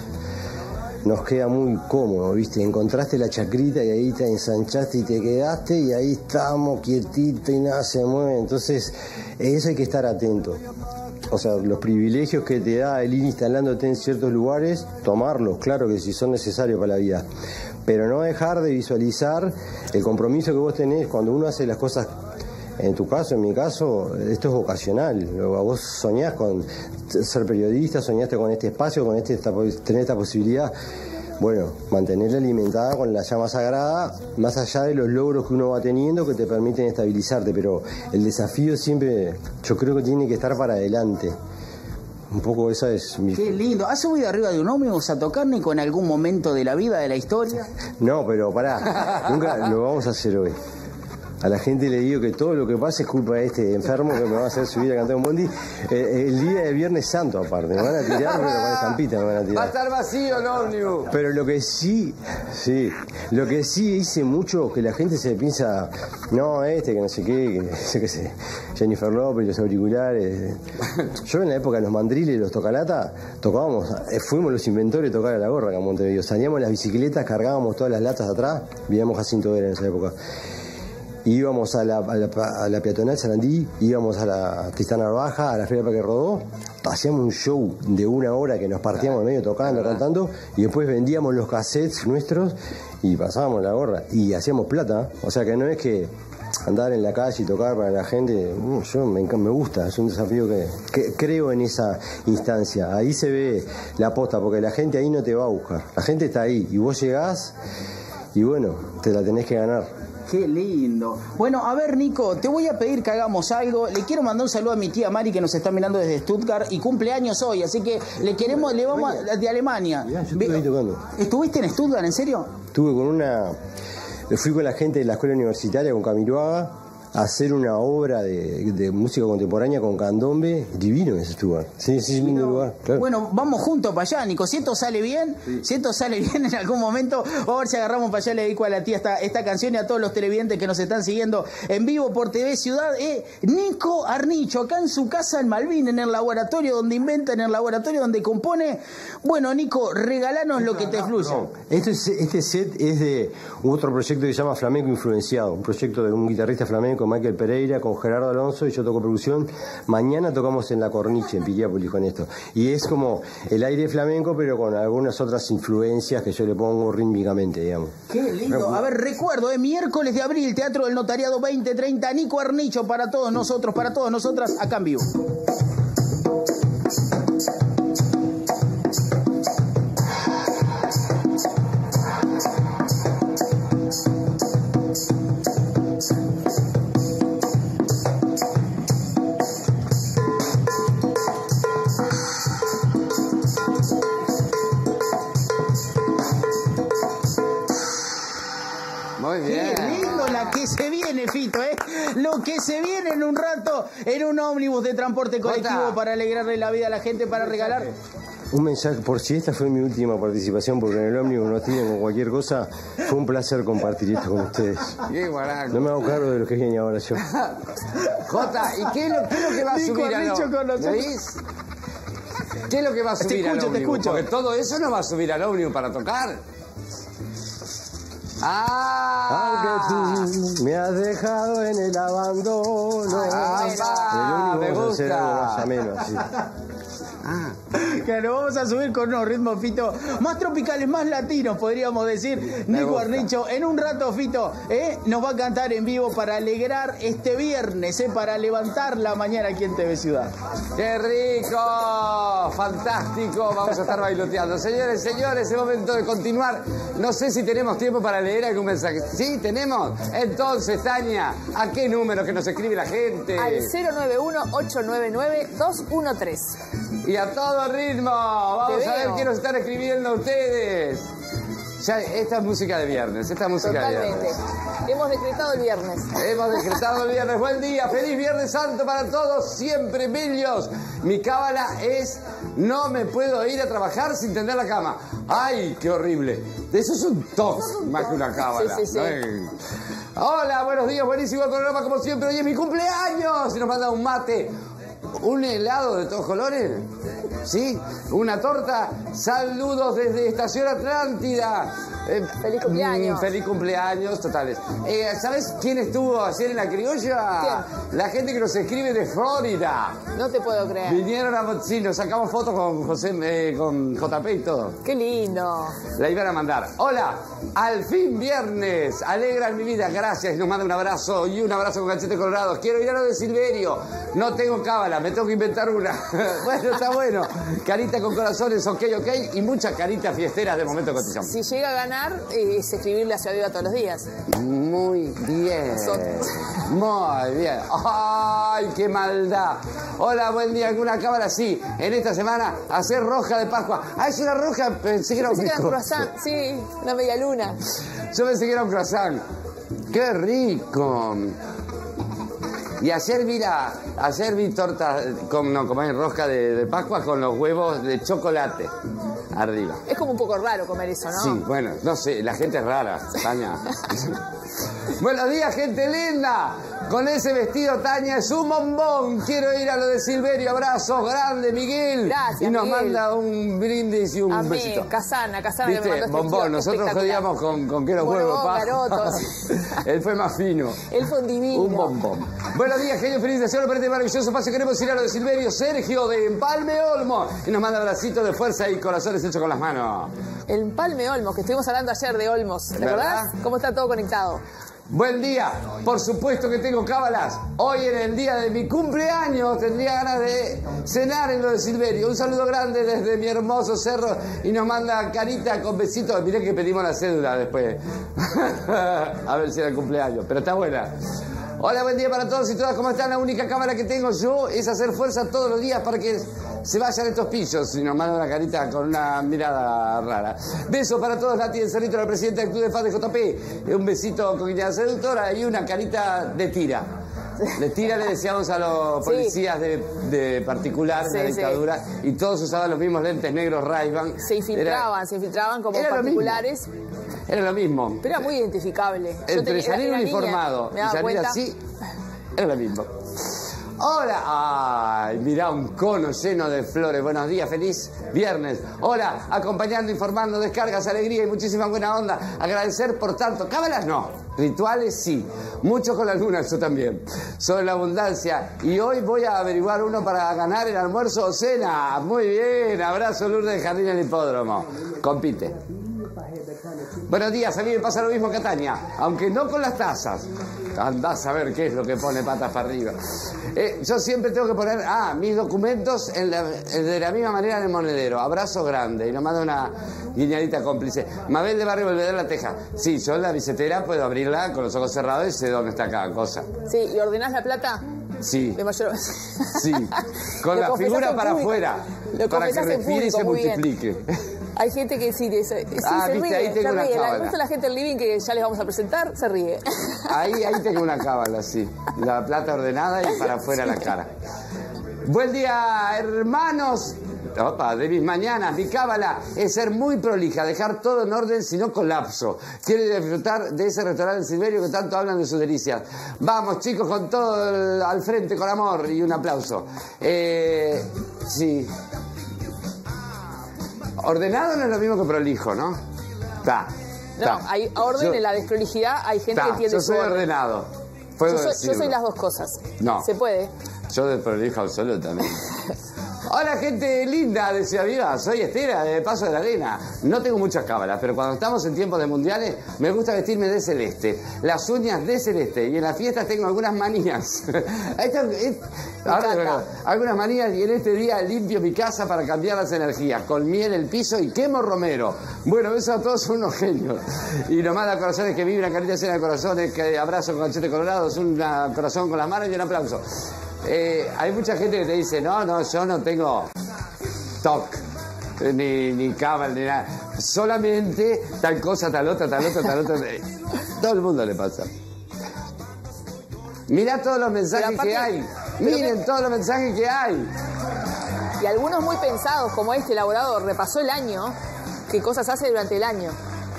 nos queda muy cómodo, ¿viste? Encontraste la chacrita y ahí te ensanchaste y te quedaste y ahí estamos quietitos y nada se mueve. Entonces, eso hay que estar atento. O sea, los privilegios que te da el ir instalándote en ciertos lugares, tomarlos, claro que sí, son necesarios para la vida. Pero no dejar de visualizar el compromiso que vos tenés cuando uno hace las cosas en tu caso, en mi caso, esto es vocacional. Vos soñás con ser periodista, soñaste con este espacio, con este, esta, tener esta posibilidad. Bueno, mantenerla alimentada con la llama sagrada, más allá de los logros que uno va teniendo que te permiten estabilizarte, pero el desafío siempre, yo creo que tiene que estar para adelante. Un poco esa es mi... Qué lindo. ¿Has subido arriba de un ómnibus a tocar, Nico, en algún momento de la vida, de la historia? No, pero pará, nunca lo vamos a hacer hoy. A la gente le digo que todo lo que pasa es culpa de este enfermo que me va a hacer subir a cantar un bondi. Eh, el día de Viernes Santo, aparte. Me van a tirar, pero con estampita me van a tirar. Va a estar vacío el ómnibus. Pero lo que sí, sí, lo que sí hice mucho, que la gente se piensa, no, este, que no sé qué, que sé qué sé, Jennifer López, los auriculares. Yo en la época de los mandriles y los tocalata, tocábamos, eh, fuimos los inventores de tocar a la gorra acá en Montevideo. Salíamos las bicicletas, cargábamos todas las latas atrás, vivíamos Jacinto Vera en esa época. Íbamos a la, a la, a la peatonal Sarandí, íbamos a la Tristana Baja, a la Feria Parque Rodó, hacíamos un show de una hora que nos partíamos en medio tocando, cantando, y después vendíamos los cassettes nuestros y pasábamos la gorra y hacíamos plata. O sea que no es que andar en la calle y tocar para la gente, yo me, me gusta, es un desafío que, que creo en esa instancia. Ahí se ve la posta, porque la gente ahí no te va a buscar, la gente está ahí y vos llegás y bueno, te la tenés que ganar. Qué lindo. Bueno, a ver, Nico, te voy a pedir que hagamos algo. Le quiero mandar un saludo a mi tía Mari, que nos está mirando desde Stuttgart y cumple años hoy, así que le queremos, le vamos a, de Alemania. Ya, yo estuve ahí tocando. ¿Estuviste en Stuttgart, en serio? Estuve con una... Fui con la gente de la escuela universitaria, con Camiroaga, a hacer una obra de, de música contemporánea con candombe. Divino ese Stuttgart. Sí, sí, lindo lugar. Claro. Bueno, vamos juntos para allá, Nico. Si esto sale bien, sí. si esto sale bien en algún momento, vamos a ver si agarramos para allá. Le dedico a la tía esta, esta canción y a todos los televidentes que nos están siguiendo en vivo por T V Ciudad. Eh, Nico Arnicho, acá en su casa en Malvin, en el laboratorio donde inventa, en el laboratorio donde compone. Bueno, Nico, regalanos lo que te fluya. No. Este, este set es de otro proyecto que se llama Flamenco Influenciado, un proyecto de un guitarrista flamenco, con Michael Pereira, con Gerardo Alonso, y yo toco percusión. Mañana tocamos en La Corniche, en Piriápolis, con esto. Y es como el aire flamenco, pero con algunas otras influencias que yo le pongo rítmicamente, digamos. Qué lindo. A ver, recuerdo, eh, miércoles de abril, Teatro del Notariado veinte treinta, Nico Arnicho, para todos nosotros, para todas nosotras, acá en vivo. Fito, ¿eh? Lo que se viene en un rato en un ómnibus de transporte colectivo Jota. Para alegrarle la vida a la gente, para regalar. Un mensaje, por si esta fue mi última participación, porque en el ómnibus nos tienen con cualquier cosa, fue un placer compartir esto con ustedes. No me hago cargo de lo que viene ahora yo. Jota, ¿y qué es lo, qué es lo que va a subir al ómnibus? ¿Qué es lo que va a subir al ómnibus? Te escucho. Porque todo eso no va a subir al ómnibus para tocar. Ah, aunque tú me has dejado en el abandono. Ah, el único me gusta. Más ameno, así. Ah. Claro, vamos a subir con unos ritmos, Fito, más tropicales, más latinos, podríamos decir. Nico Arnicho, en un rato, Fito, ¿eh? nos va a cantar en vivo para alegrar este viernes, ¿eh? para levantar la mañana aquí en T V Ciudad. ¡Qué rico! ¡Fantástico! Vamos a estar bailoteando. Señores, señores, es momento de continuar. No sé si tenemos tiempo para leer algún mensaje. ¿Sí? ¿Tenemos? Entonces, Tania, ¿a qué número que nos escribe la gente? Al cero nueve uno, ocho nueve nueve, dos uno tres. Y a todo ritmo, vamos a ver qué nos están escribiendo ustedes. Ya, esta es música de viernes, esta es música Totalmente. de viernes. Hemos decretado el viernes. Hemos decretado el viernes. Buen día, feliz Viernes Santo para todos, siempre bellos. Mi cábala es, no me puedo ir a trabajar sin tender la cama. ¡Ay, qué horrible! Eso es un tox, más que una cábala. Sí, sí, sí. ¿No? Hola, buenos días, buenísimo el programa como siempre. Hoy es mi cumpleaños y nos manda un mate. ¿Un helado de todos colores? ¿Sí? ¿Una torta? Saludos desde Estación Atlántida. Eh, feliz cumpleaños. Mm, feliz cumpleaños, totales. Eh, ¿Sabes quién estuvo ayer en La Criolla? ¿Quién? La gente que nos escribe de Florida. No te puedo creer. Vinieron a... Sí, nos sacamos fotos con José, eh, con J P y todo. Qué lindo. La iban a mandar. Hola, al fin viernes. Alegran mi vida, gracias. Nos manda un abrazo y un abrazo con cachete colorado. Quiero ir a lo de Silverio. No tengo cábala, me tengo que inventar una. Bueno, está bueno. Carita con corazones, ok, ok. Y muchas caritas fiesteras de momento cotillón. Si llega a ganar, eh, es escribirle a Ciudad Viva todos los días. Muy bien. Son... Muy bien. ¡Ay, qué maldad! Hola, buen día. ¿Alguna cábala? Sí. En esta semana, hacer rosca de Pascua. Ah, es una rosca. Pensé que era un Pensé que era bizcocho. croissant, sí, una media luna. Yo pensé que era un croissant. ¡Qué rico! Y ayer vi, la, ayer vi torta, con, no, como es rosca de, de Pascua con los huevos de chocolate arriba. Es como un poco raro comer eso, ¿no? Sí, bueno, no sé, la gente es rara, Tania. Buenos días, gente linda. Con ese vestido, Tania, es un bombón. Quiero ir a lo de Silverio. Abrazos grande, Miguel. Gracias, Y nos Miguel. manda un brindis y un Amén. besito. Casana, Casana que me ¿Viste? mandó este Bombón, vestido nosotros espectacular. jodíamos con, con que los Bombón, huevos, pa. garotos. Él fue más fino. Él fue un divino. Un bombón. Buenos días, genio feliz de ser para este maravilloso espacio. Queremos ir a lo de Silverio Sergio de Empalme Olmo. Y nos manda abracitos de fuerza y corazones hechos con las manos. El Empalme Olmos, que estuvimos hablando ayer de Olmos. ¿Te ¿Verdad? acordás? ¿Cómo está todo conectado? Buen día, por supuesto que tengo cábalas. Hoy en el día de mi cumpleaños tendría ganas de cenar en lo de Silverio. Un saludo grande desde mi hermoso cerro y nos manda carita con besitos. Mirá que pedimos la cédula después. A ver si era el cumpleaños, pero está buena. Hola, buen día para todos y todas. ¿Cómo están? La única cámara que tengo yo es hacer fuerza todos los días para que se vayan estos pillos. Y nos manda una carita con una mirada rara. Beso para todos, Nati del Cerrito, la presidenta del Club de Fans de J P. Un besito con guiñada seductora y una carita de tira. De tira le decíamos a los Sí. policías de, de particular de la Sí, sí. dictadura y todos usaban los mismos lentes negros Ray-Ban. Se infiltraban, se infiltraban como era lo particulares. Era lo mismo. Pero era muy identificable. Yo Entre tenía- salir era- era uniformado niña, me y daba salir cuenta. así, era lo mismo. Hola, ay, mirá un cono lleno de flores. Buenos días, feliz viernes. Hola, acompañando, informando, descargas, alegría y muchísima buena onda. Agradecer por tanto. Cábalas no, rituales sí. Mucho con la luna, yo también. Sobre la abundancia. Y hoy voy a averiguar uno para ganar el almuerzo o cena. Muy bien, abrazo Lourdes de Jardín del Hipódromo. Compite. Buenos días, a mí me pasa lo mismo que a Tania, aunque no con las tazas. Andás a ver qué es lo que pone patas para arriba. Eh, yo siempre tengo que poner, ah, mis documentos en la- de la misma manera en el monedero. Abrazo grande. Y nos manda una guiñadita cómplice. Mabel de Barrio Belvedere La Teja. Sí, yo en la billetera puedo abrirla con los ojos cerrados y sé dónde está cada cosa. Sí, ¿y ordenás la plata? Sí, De mayor... sí. Con Lo la confesás figura en para público. afuera. Lo Para que confesás en respire y se público, muy bien. multiplique. Hay gente que sí, de eso- sí Ah, se viste, ríe, ahí se tengo una ríe. La, cábala. justo la gente del living que ya les vamos a presentar, se ríe. Ahí, ahí tengo una cábala, sí. La plata ordenada y para afuera la cara. Buen día, hermanos. Opa, de mis mañanas, mi cábala es ser muy prolija, dejar todo en orden si no colapso. Quiero disfrutar de ese restaurante Silverio que tanto hablan de sus delicias. Vamos, chicos, con todo el- al frente, con amor y un aplauso. Eh, sí. Ordenado no es lo mismo que prolijo, ¿no? Está. No, hay orden Yo- en la desprolijidad, hay gente Ta, que entiende yo su soy orden. ordenado. Yo Puedo soy, yo decirlo. soy las dos cosas. No. Se puede. Yo de prolijo absolutamente. Hola, gente linda de Ciudad Viva. Soy Estela, de Paso de la Arena. No tengo muchas cábalas, pero cuando estamos en tiempos de mundiales, me gusta vestirme de celeste. Las uñas de celeste. Y en las fiestas tengo algunas manías. Esta- es- ahora, bueno, algunas manías y en este día limpio mi casa para cambiar las energías. Con miel el piso y quemo romero. Bueno, besos a todos, son unos genios. Y nos manda corazones que vibran, caritas llenas de corazones, que abrazo con cachete colorados, un corazón con las manos y un aplauso. Eh, hay mucha gente que te dice, no, no, yo no tengo toc, ni, ni cábala, ni nada. Solamente tal cosa, tal otra, tal otra, tal otra. Todo el mundo le pasa. Mirá todos los mensajes Pero aparte- que hay. pero Miren que- todos los mensajes que hay. Y algunos muy pensados, como este elaborado, repasó el año, qué cosas hace durante el año.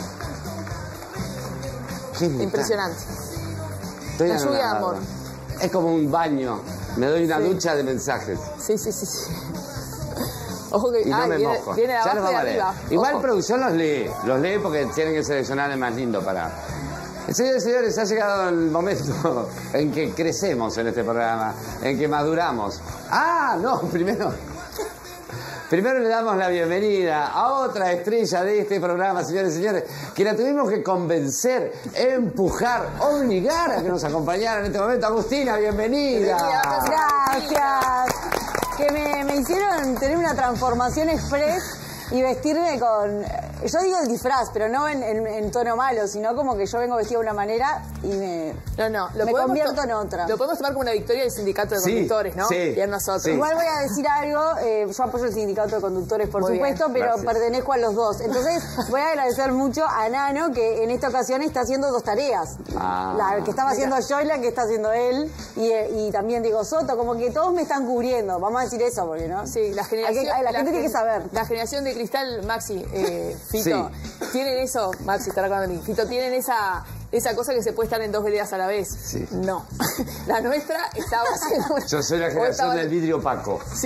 Qué brutal. Impresionante. Estoy La lluvia de anonadado. amor. Es como un baño. Me doy una Sí. ducha de mensajes. Sí, sí, sí, sí. Ojo que y no ay, me viene, mojo. viene de Ya abajo los y vamos a de leer. arriba. Igual Ojo. producción los lee, los lee porque tienen que seleccionar el más lindo para... Señores y señores, ha llegado el momento en que crecemos en este programa, en que maduramos. Ah, no, primero... Primero le damos la bienvenida a otra estrella de este programa, señores y señores, que la tuvimos que convencer, empujar, obligar a que nos acompañara en este momento. Agustina, bienvenida. Gracias. Que me, me hicieron tener una transformación express y vestirme con... Yo digo el disfraz, pero no en, en, en tono malo, sino como que yo vengo vestida de una manera y me, no, no, lo me convierto to- en otra. Lo podemos tomar como una victoria del sindicato de Sí, conductores, ¿no? sí, y a nosotros. sí. Igual voy a decir algo, eh, yo apoyo el sindicato de conductores, por Muy supuesto, bien. pero Gracias. pertenezco a los dos. Entonces voy a agradecer mucho a Nano, que en esta ocasión está haciendo dos tareas. Ah. La que estaba haciendo yo y la que está haciendo él, y, eh, y también Diego Soto, como que todos me están cubriendo, vamos a decir eso, porque no. Sí, la generación... Hay que- la gente tiene que saber. La generación de cristal, Maxi, eh, Fito, tienen eso... Maxi, está recordando a mí. Fito, tienen esa... Esa cosa que se puede estar en dos veredas a la vez. Sí. No. La nuestra estaba haciendo... Yo soy la o generación estaba- del vidrio opaco. Sí.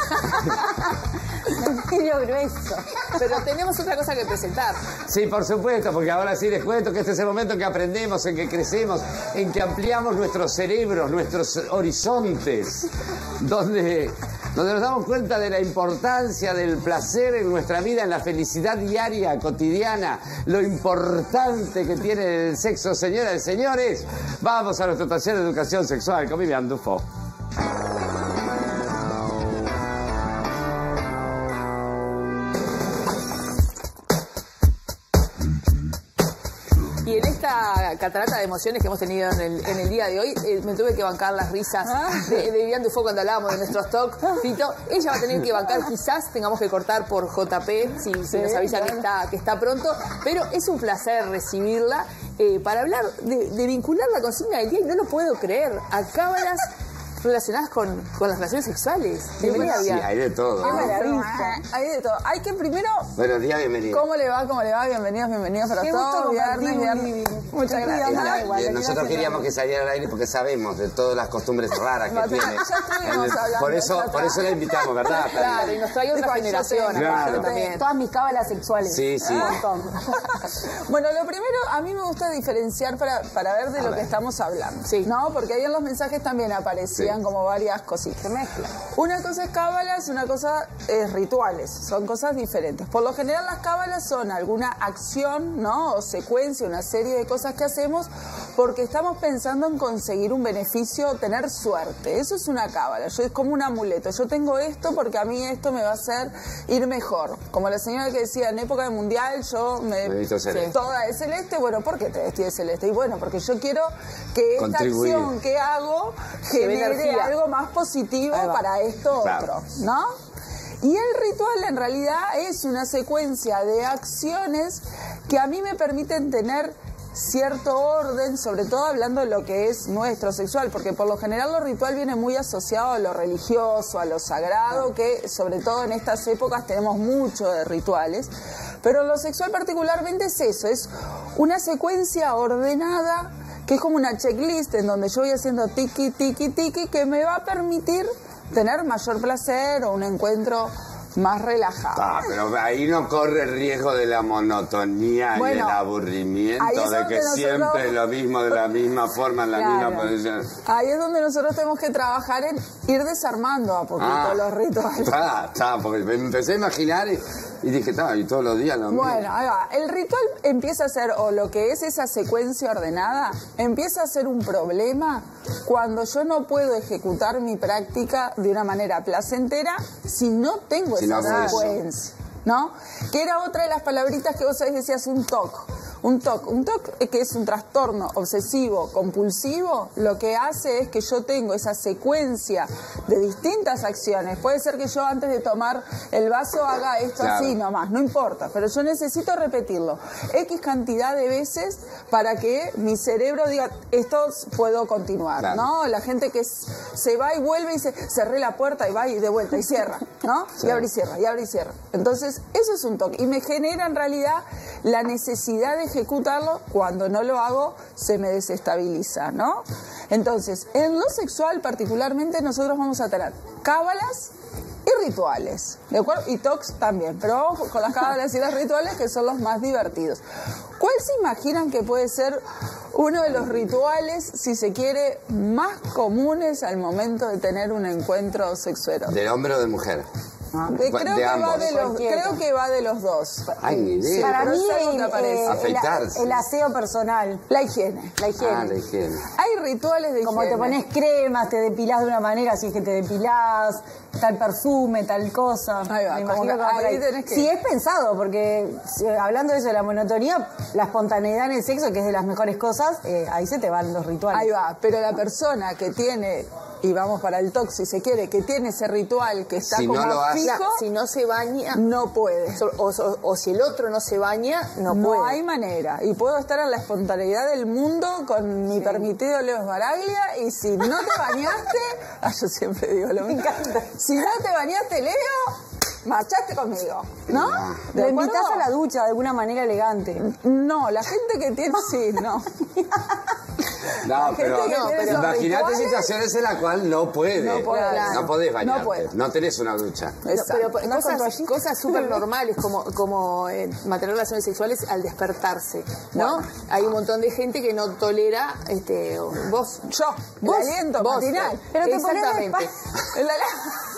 Vidrio grueso. Pero tenemos otra cosa que presentar. Sí, por supuesto, porque ahora sí les cuento que este es el momento en que aprendemos, en que crecemos, en que ampliamos nuestros cerebros, nuestros horizontes, donde, donde nos damos cuenta de la importancia del placer en nuestra vida, en la felicidad diaria, cotidiana, lo importante que tiene el sexo, señoras y señores. Vamos a nuestro taller de educación sexual con Vivian Dufo. Y en esta catarata de emociones que hemos tenido en el, en el día de hoy, eh, me tuve que bancar las risas de, de Vivian Dufo cuando hablábamos de nuestros talk. Fito, ella va a tener que bancar, quizás tengamos que cortar por J P, si, si nos avisan que está, que está pronto, pero es un placer recibirla eh, para hablar de, de vincular la consigna del día, y no lo puedo creer, a cábalas relacionadas con, con las relaciones sexuales. Bienvenida, Sí, Vivian. hay de todo. Qué ¿no? maravilla. Hay de todo. Hay que primero... Buenos días, bienvenida. ¿Cómo le va? ¿Cómo le va? Bienvenidos, bienvenidos para Qué gusto todos. Viernes, compartir, viernes. Vivi. Muchas Te gracias. cuidamos. Eh, igual, eh, te nosotros quiero queríamos que saliera al aire porque sabemos de todas las costumbres raras que Ya tiene. estuvimos El- hablando, por eso, ya por está. eso la invitamos, ¿verdad? Claro, y nos trae otra Yo generación. tengo, Claro. yo también. Todas mis cábalas sexuales. Sí, sí. Un montón. Bueno, lo primero, a mí me gusta diferenciar para, para ver de A lo ver. que estamos hablando. Sí. ¿No? Porque ahí en los mensajes también aparecían Sí. como varias cositas. Se mezcla. Una cosa es cábalas, una cosa es rituales. Son cosas diferentes. Por lo general las cábalas son alguna acción, ¿no? O secuencia, una serie de cosas que hacemos porque estamos pensando en conseguir un beneficio, tener suerte. Eso es una cábala. Yo, es como un amuleto. Yo tengo esto porque a mí esto me va a hacer ir mejor. Como la señora que decía, en época de mundial yo me... Me he visto celeste. Toda de celeste. Bueno, ¿por qué te vestí de celeste? Y bueno, porque yo quiero que esta Contribuir. acción que hago Lleve genere energía. algo más positivo Ahí va. para esto Claro. otro, ¿no? Y el ritual en realidad es una secuencia de acciones que a mí me permiten tener cierto orden, sobre todo hablando de lo que es nuestro sexual, porque por lo general lo ritual viene muy asociado a lo religioso, a lo sagrado, que sobre todo en estas épocas tenemos mucho de rituales, pero lo sexual particularmente es eso, es una secuencia ordenada que es como una checklist en donde yo voy haciendo tiki, tiki, tiki, que me va a permitir tener mayor placer o un encuentro más relajado. Ah, pero ahí no corre el riesgo de la monotonía y Bueno, el aburrimiento, ahí es de donde que nosotros- siempre es lo mismo, de la misma forma, en la Claro. misma posición. Ahí es donde nosotros tenemos que trabajar en ir desarmando a poquito Ah, los rituales. Está, está, porque me empecé a imaginar y, y dije, está, y todos los días lo mismo. Bueno, ahí va. El ritual empieza a ser, o lo que es esa secuencia ordenada, empieza a ser un problema cuando yo no puedo ejecutar mi práctica de una manera placentera si no tengo Si esa no hago eso. secuencia, ¿no? Que era otra de las palabritas que vos sabés, decías, un T O C. Un T O C, un T O C que es un trastorno obsesivo compulsivo, lo que hace es que yo tengo esa secuencia de distintas acciones. Puede ser que yo antes de tomar el vaso haga esto Claro. así nomás, no importa, pero yo necesito repetirlo X cantidad de veces para que mi cerebro diga, esto puedo continuar, Claro. ¿no? La gente que s- se va y vuelve y se cerré la puerta y va y de vuelta y cierra, ¿no? Sí. Y abre y cierra, y abre y cierra. Entonces, eso es un toque. Y me genera en realidad la necesidad de ejecutarlo. Cuando no lo hago, se me desestabiliza, ¿no? Entonces, en lo sexual particularmente, nosotros vamos a tener cábalas y rituales, ¿de acuerdo? Y tocs también, pero vamos con las cábalas y las rituales que son los más divertidos. ¿Cuál se imaginan que puede ser uno de los rituales, si se quiere, más comunes al momento de tener un encuentro sexuero? ¿De hombre o de mujer? De, creo, de que ambos. va de los, creo que va de los dos. Ay, ni idea. Para mí el, eh, Afeitarse. el, el aseo personal. La higiene. La higiene. Ah, la higiene. Hay rituales de Como higiene. te pones cremas, te depilás de una manera, si es que te depilás, tal perfume, tal cosa. Ahí va, Me como imagino que que va por ahí ahí. tenés que- Si es pensado, porque si- hablando de eso de la monotonía, la espontaneidad en el sexo, que es de las mejores cosas, eh, ahí se te van los rituales. Ahí va, pero la persona que tiene, y vamos para el tox si se quiere, que tiene ese ritual que está Si no como lo hace- fijo, Claro, si no se baña, no puede. o, o- o si el otro no se baña, no, No puede. hay manera. Y puedo estar en la espontaneidad del mundo con mi permitido Leo Baraglia, y si no te bañaste, ah, yo siempre digo lo mismo. Si no te bañaste, Leo, marchaste conmigo, ¿no? ¿De Lo acuerdo? invitás a la ducha de alguna manera elegante. No, la gente que tiene, sí, no. No, gente pero, que tiene esos imagínate rituales- situaciones en las cuales no puede. No puede, claro. No podés bañarte. No puede. No tenés una ducha. No, Exacto. pero pues, ¿Andás con cosas, toallita? cosas súper normales como, como eh, mantener relaciones sexuales al despertarse, ¿no? Hay un montón de gente que no tolera, este, vos, Yo, el vos, aliento vos, matinal. Pero te pones de exactamente. El ala-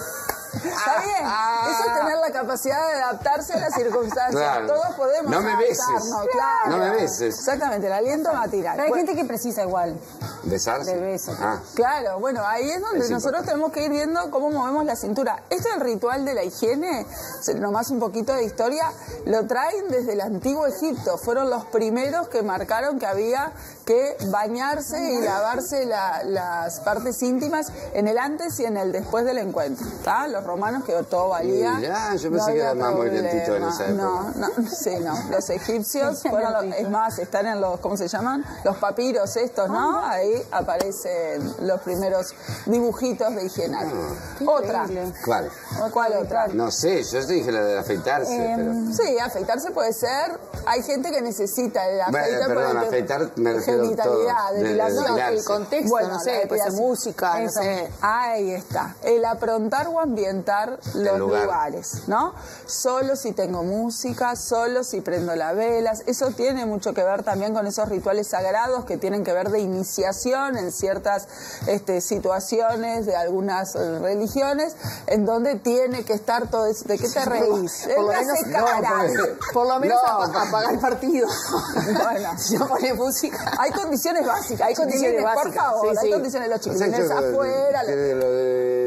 Está bien, eso es tener la capacidad de adaptarse a las circunstancias. Claro. Todos podemos No me beses. adaptarnos, claro. No me beses. Exactamente, el aliento matinal. Pero hay Bueno, gente que precisa igual. ¿Besarse? De beso. Ah. Claro, bueno, ahí es donde Es nosotros importante. tenemos que ir viendo cómo movemos la cintura. Esto del ritual de la higiene, se- nomás un poquito de historia, lo traen desde el antiguo Egipto. Fueron los primeros que marcaron que había que bañarse y lavarse la- las partes íntimas en el antes y en el después del encuentro. ¿Tá? Los romanos, que todo valía. Mirá, yo no pensé que había era más muy problema. lentito en esa época. No, no, sí, no. Los egipcios, fueron los- es más, están en los, ¿cómo se llaman? Los papiros estos, ¿no? Ahí aparecen los primeros dibujitos de higiene. Otra. ¿Cuál? ¿Cuál otra? No sé, yo te dije la de afeitarse, pero... Sí, afeitarse puede ser. Hay gente que necesita el Bueno, afeitar. perdón, por el- afeitar me refiero genitalidad, todo, de- depilación, depilarse. el contexto, Bueno, no la sé, puede ser depilación. música, no Eso. sé. Ahí está. El aprontar o ambientar los lugar. lugares, ¿no? Solo si tengo música, solo si prendo las velas. Eso tiene mucho que ver también con esos rituales sagrados que tienen que ver de iniciación en ciertas este, situaciones de algunas eh, religiones, en donde tiene que estar todo eso. ¿De qué te reís? Por lo Él menos, hace no, cara. por, por lo menos No, apa- apagar el partido. Bueno, Si no pone música. hay condiciones básicas. Hay condiciones chiquilines, básicas, Por favor, sí, hay sí. condiciones. Los O sea, chiquilines yo- afuera. que de lo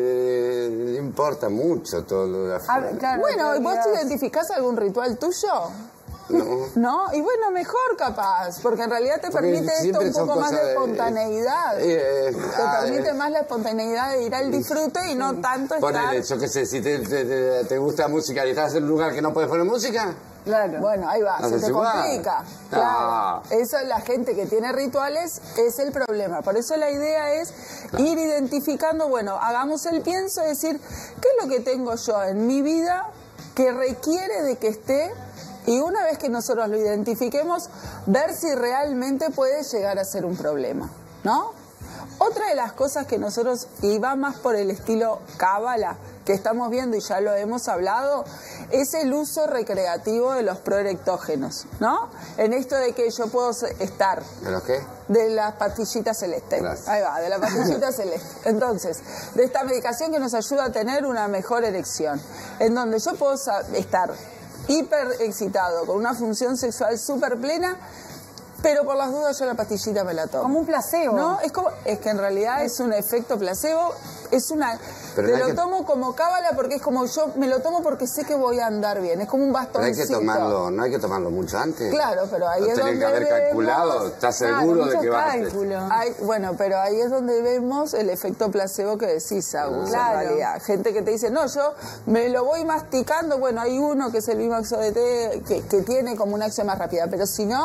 de- le importa mucho todo lo de afuera. Ah, claro, Bueno, te ¿y vos olvidás. te identificás algún ritual tuyo? No. ¿No? Y bueno, mejor capaz, porque en realidad te Porque permite esto siempre un son poco más cosas de de- espontaneidad. Eh, Te ah, permite eh. más la espontaneidad de ir al disfrute y no tanto estar... Ponele, yo qué sé, si te, te, te- te gusta música y estás en un lugar que no puedes poner música, Claro. Bueno, ahí va, se Haces te igual. complica. No. Claro. Eso, la gente que tiene rituales es el problema. Por eso la idea es ir identificando, bueno, hagamos el pienso, decir, ¿qué es lo que tengo yo en mi vida que requiere de que esté? Y una vez que nosotros lo identifiquemos, ver si realmente puede llegar a ser un problema, ¿no? Otra de las cosas que nosotros, y va más por el estilo cábala, que estamos viendo y ya lo hemos hablado, es el uso recreativo de los proerectógenos, ¿no? En esto de que yo puedo estar ¿pero qué? de las pastillitas celeste. Gracias. Ahí va, de la pastillita celeste. Entonces, de esta medicación que nos ayuda a tener una mejor erección, en donde yo puedo sa- estar hiper excitado, con una función sexual súper plena, pero por las dudas yo la pastillita me la tomo. Como un placebo. No, es como, es que en realidad es un efecto placebo, es una, Pero te no hay lo que- tomo como cábala porque es como yo me lo tomo porque sé que voy a andar bien, es como un Pero hay bastoncito. que tomarlo, no hay que tomarlo mucho antes. Claro, pero ahí Lo es tenés donde que haber vemos- calculado, ¿estás Claro, seguro de mucho que vas a cálculo. Ay, bueno, pero ahí es donde vemos el efecto placebo que decís, Agus, Claro. en realidad. Gente que te dice, no, yo me lo voy masticando, bueno, hay uno que es el Vimax O D T que, que tiene como una acción más rápida, pero si no,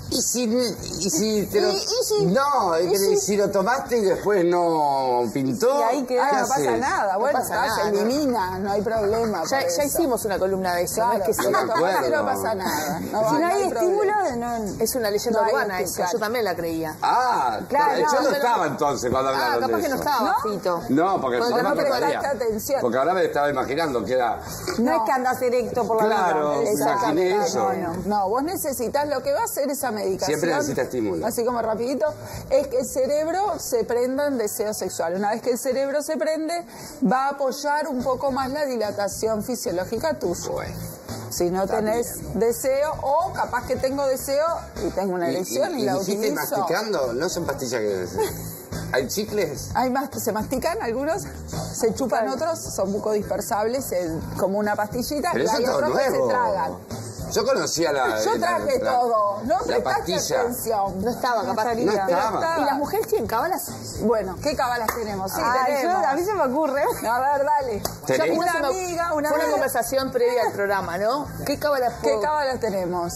¿Y si, y si te lo... ¿Y, y si, no, y que si, si lo tomaste y después no pintó? Y ahí queda, ¿qué no pasa haces? nada. Bueno, No pasa está, nada, se ¿no? elimina, no hay problema. Ya, por ya eso. hicimos una columna de eso, Claro, no es que si sí. no me tomaste, acuerdo. no pasa nada. No, si no hay problema. estímulo, no... Es una leyenda No hay urbana estímulo, esa, claro. yo también la creía. Ah, Claro, yo no, no, pero- estaba entonces cuando Ah, hablaron capaz de que no eso. estaba, ¿No? Fito. No, porque, Porque no no me acordaría. prestaste atención. Porque ahora me estaba imaginando que era... No es que andas erecto por la Claro, vida. me imaginé Exactamente. eso. No, no. No, vos necesitas, lo que va a hacer esa medicación. Siempre necesita estímulo. Así como rapidito, es que el cerebro se prenda en deseo sexual. Una vez que el cerebro se prende, va a apoyar un poco más la dilatación fisiológica tuya. Bueno. Si no tenés deseo, o capaz que tengo deseo y tengo una elección y, y la dijiste utilizo. masticando, no son pastillas que... ¿Hay chicles? Hay más, se mastican algunos, se chupan otros, son bucodispersables, en- como una pastillita, Pero y eso hay es todo otros que nuevo. se tragan. Yo conocía la... Yo la- traje la- todo, no la prestaste pastilla. atención. No estaba, capaz. estaría. No estaba. ¿Y las mujeres tienen cábalas? Bueno, ¿qué cábalas tenemos? Sí, Ay, yo- tenemos. a mí se me ocurre. A ver, dale. ¿Tenés? Yo- Una Eso me- amiga, una Fue una amiga. conversación previa al programa, ¿no? ¿Qué cábalas ¿Qué puedo- cábalas tenemos?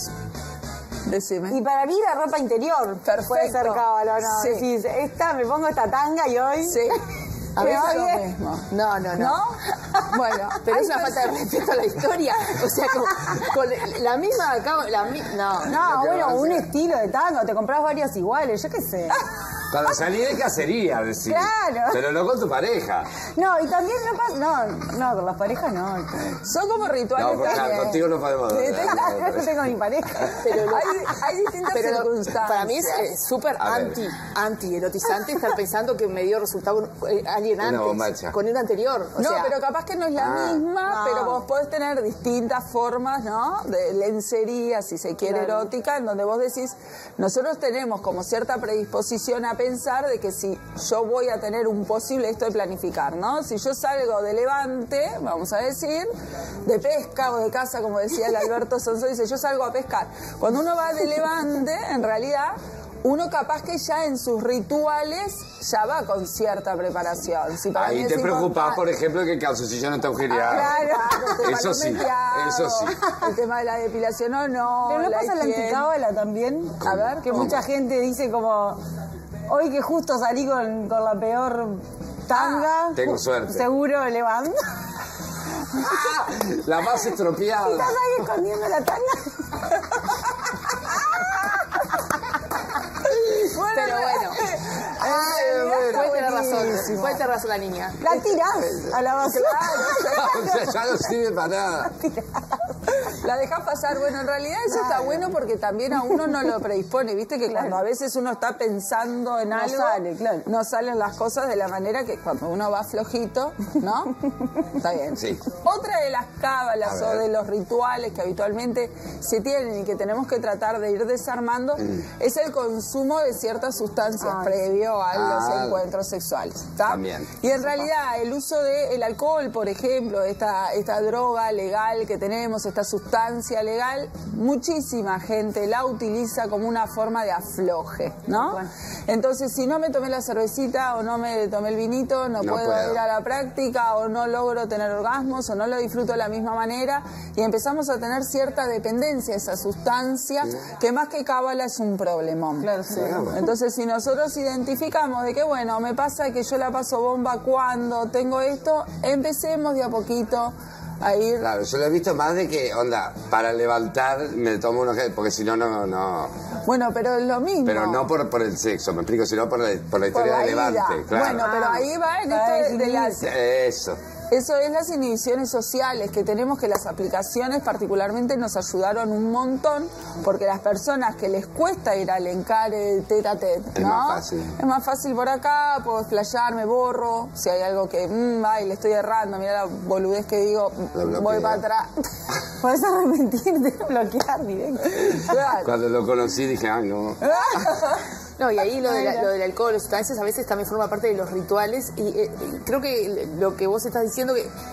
Decime. Y para mí la ropa interior Perfecto. puede ser cábala, ¿no? Sí. Decís, esta, me pongo esta tanga y hoy... Sí. A ¿Me veces va lo bien? mismo. No, no, no. ¿No? Bueno, Pero hay es una falta de personas- respeto a la historia. O sea, con, con la misma... La mi- no. No, Lo que bueno, va a un hacer. estilo de tanga, te compras varios iguales, yo qué sé. Cuando salí de cacería, decir. Claro. Pero no con tu pareja. No, y también no pasa... No, no, con las parejas no. Son como rituales No, porque también. contigo no podemos... Sí, Yo no tengo ni pareja. Pero lo- hay, hay distintas Pero lo- circunstancias. para mí es eh, súper A ver. anti, anti erotizante estar pensando que me dio resultado un- eh, alguien Una antes bombacha. con el anterior. O No, sea, pero capaz que no es la Ah. misma, No. pero vos podés tener distintas formas, ¿no? De lencería, si se quiere, Claro. erótica, en donde vos decís, nosotros tenemos como cierta predisposición a pensar de que si yo voy a tener un posible, esto de planificar, ¿no? Si yo salgo de Levante, vamos a decir, de pesca o de casa, como decía el Alberto Sonso, dice, yo salgo a pescar. Cuando uno va de Levante, en realidad... Uno capaz que ya en sus rituales ya va con cierta preparación. Si para mí Ahí es te preocupás, importante- por ejemplo, que el calzoncillo no está agujereado. Claro, el tema Eso no sí, mezclado, eso sí. El tema de la depilación o no. Pero no la pasa la higiene. anticábala también. A ver, que ¿Cómo? mucha gente dice como, hoy que justo salí con, con la peor tanga. Tengo suerte. Seguro levanto. La más Y estropeada. estás ahí escondiendo la tanga. pero bueno. Puede tener razón, puede tener razón la niña. La tirás a la basura. O sea, ya no sirve para nada. La dejás pasar. Bueno, en realidad eso está bueno porque también a uno no lo predispone. Viste que cuando a veces uno está pensando en No algo, sale, claro. no salen las cosas de la manera que cuando uno va flojito, ¿no? Está bien. Sí. Otra de las cábalas A o ver. de los rituales que habitualmente se tienen y que tenemos que tratar de ir desarmando es el consumo de ciertas sustancias Ay, previo a los Ah. encuentros sexuales. ¿tá? También. Y en realidad el uso del alcohol, por ejemplo, esta, esta droga legal que tenemos, esta sustancia legal, muchísima gente la utiliza como una forma de afloje, ¿no? Bueno. Entonces, si no me tomé la cervecita o no me tomé el vinito, no, No puedo, puedo. ir a la práctica o no logro tener orgasmos o no lo disfruto de la misma manera y empezamos a tener cierta dependencia de esa sustancia que más que cábala es un problemón. Claro, sí. Entonces, si nosotros identificamos de que, bueno, me pasa que yo la paso bomba cuando tengo esto, empecemos de a poquito a ir... Claro, yo lo he visto más de que, onda, para levantar me tomo unos... Porque si no, no, no... Bueno, pero es lo mismo. Pero no por, por el sexo, me explico, sino por la, por la Por historia la de ida. Levante, claro. Bueno, pero ahí va en Para esto de, de las... Eso. Eso es las inhibiciones sociales que tenemos, que las aplicaciones particularmente nos ayudaron un montón, porque las personas que les cuesta ir al encare tete a tete, Es ¿no? más fácil. Es más fácil por acá, puedo explayarme, borro, si hay algo que, mmm, ay, le estoy errando, mira la boludez que digo, Lo bloqueo. voy para atrás. Puedes arrepentirte, bloquear directo. Claro. Cuando lo conocí dije, ah, no. No, y ahí lo, de la- lo del alcohol, las sustancias a veces también forma parte de los rituales y, eh, y creo que lo que vos estás diciendo que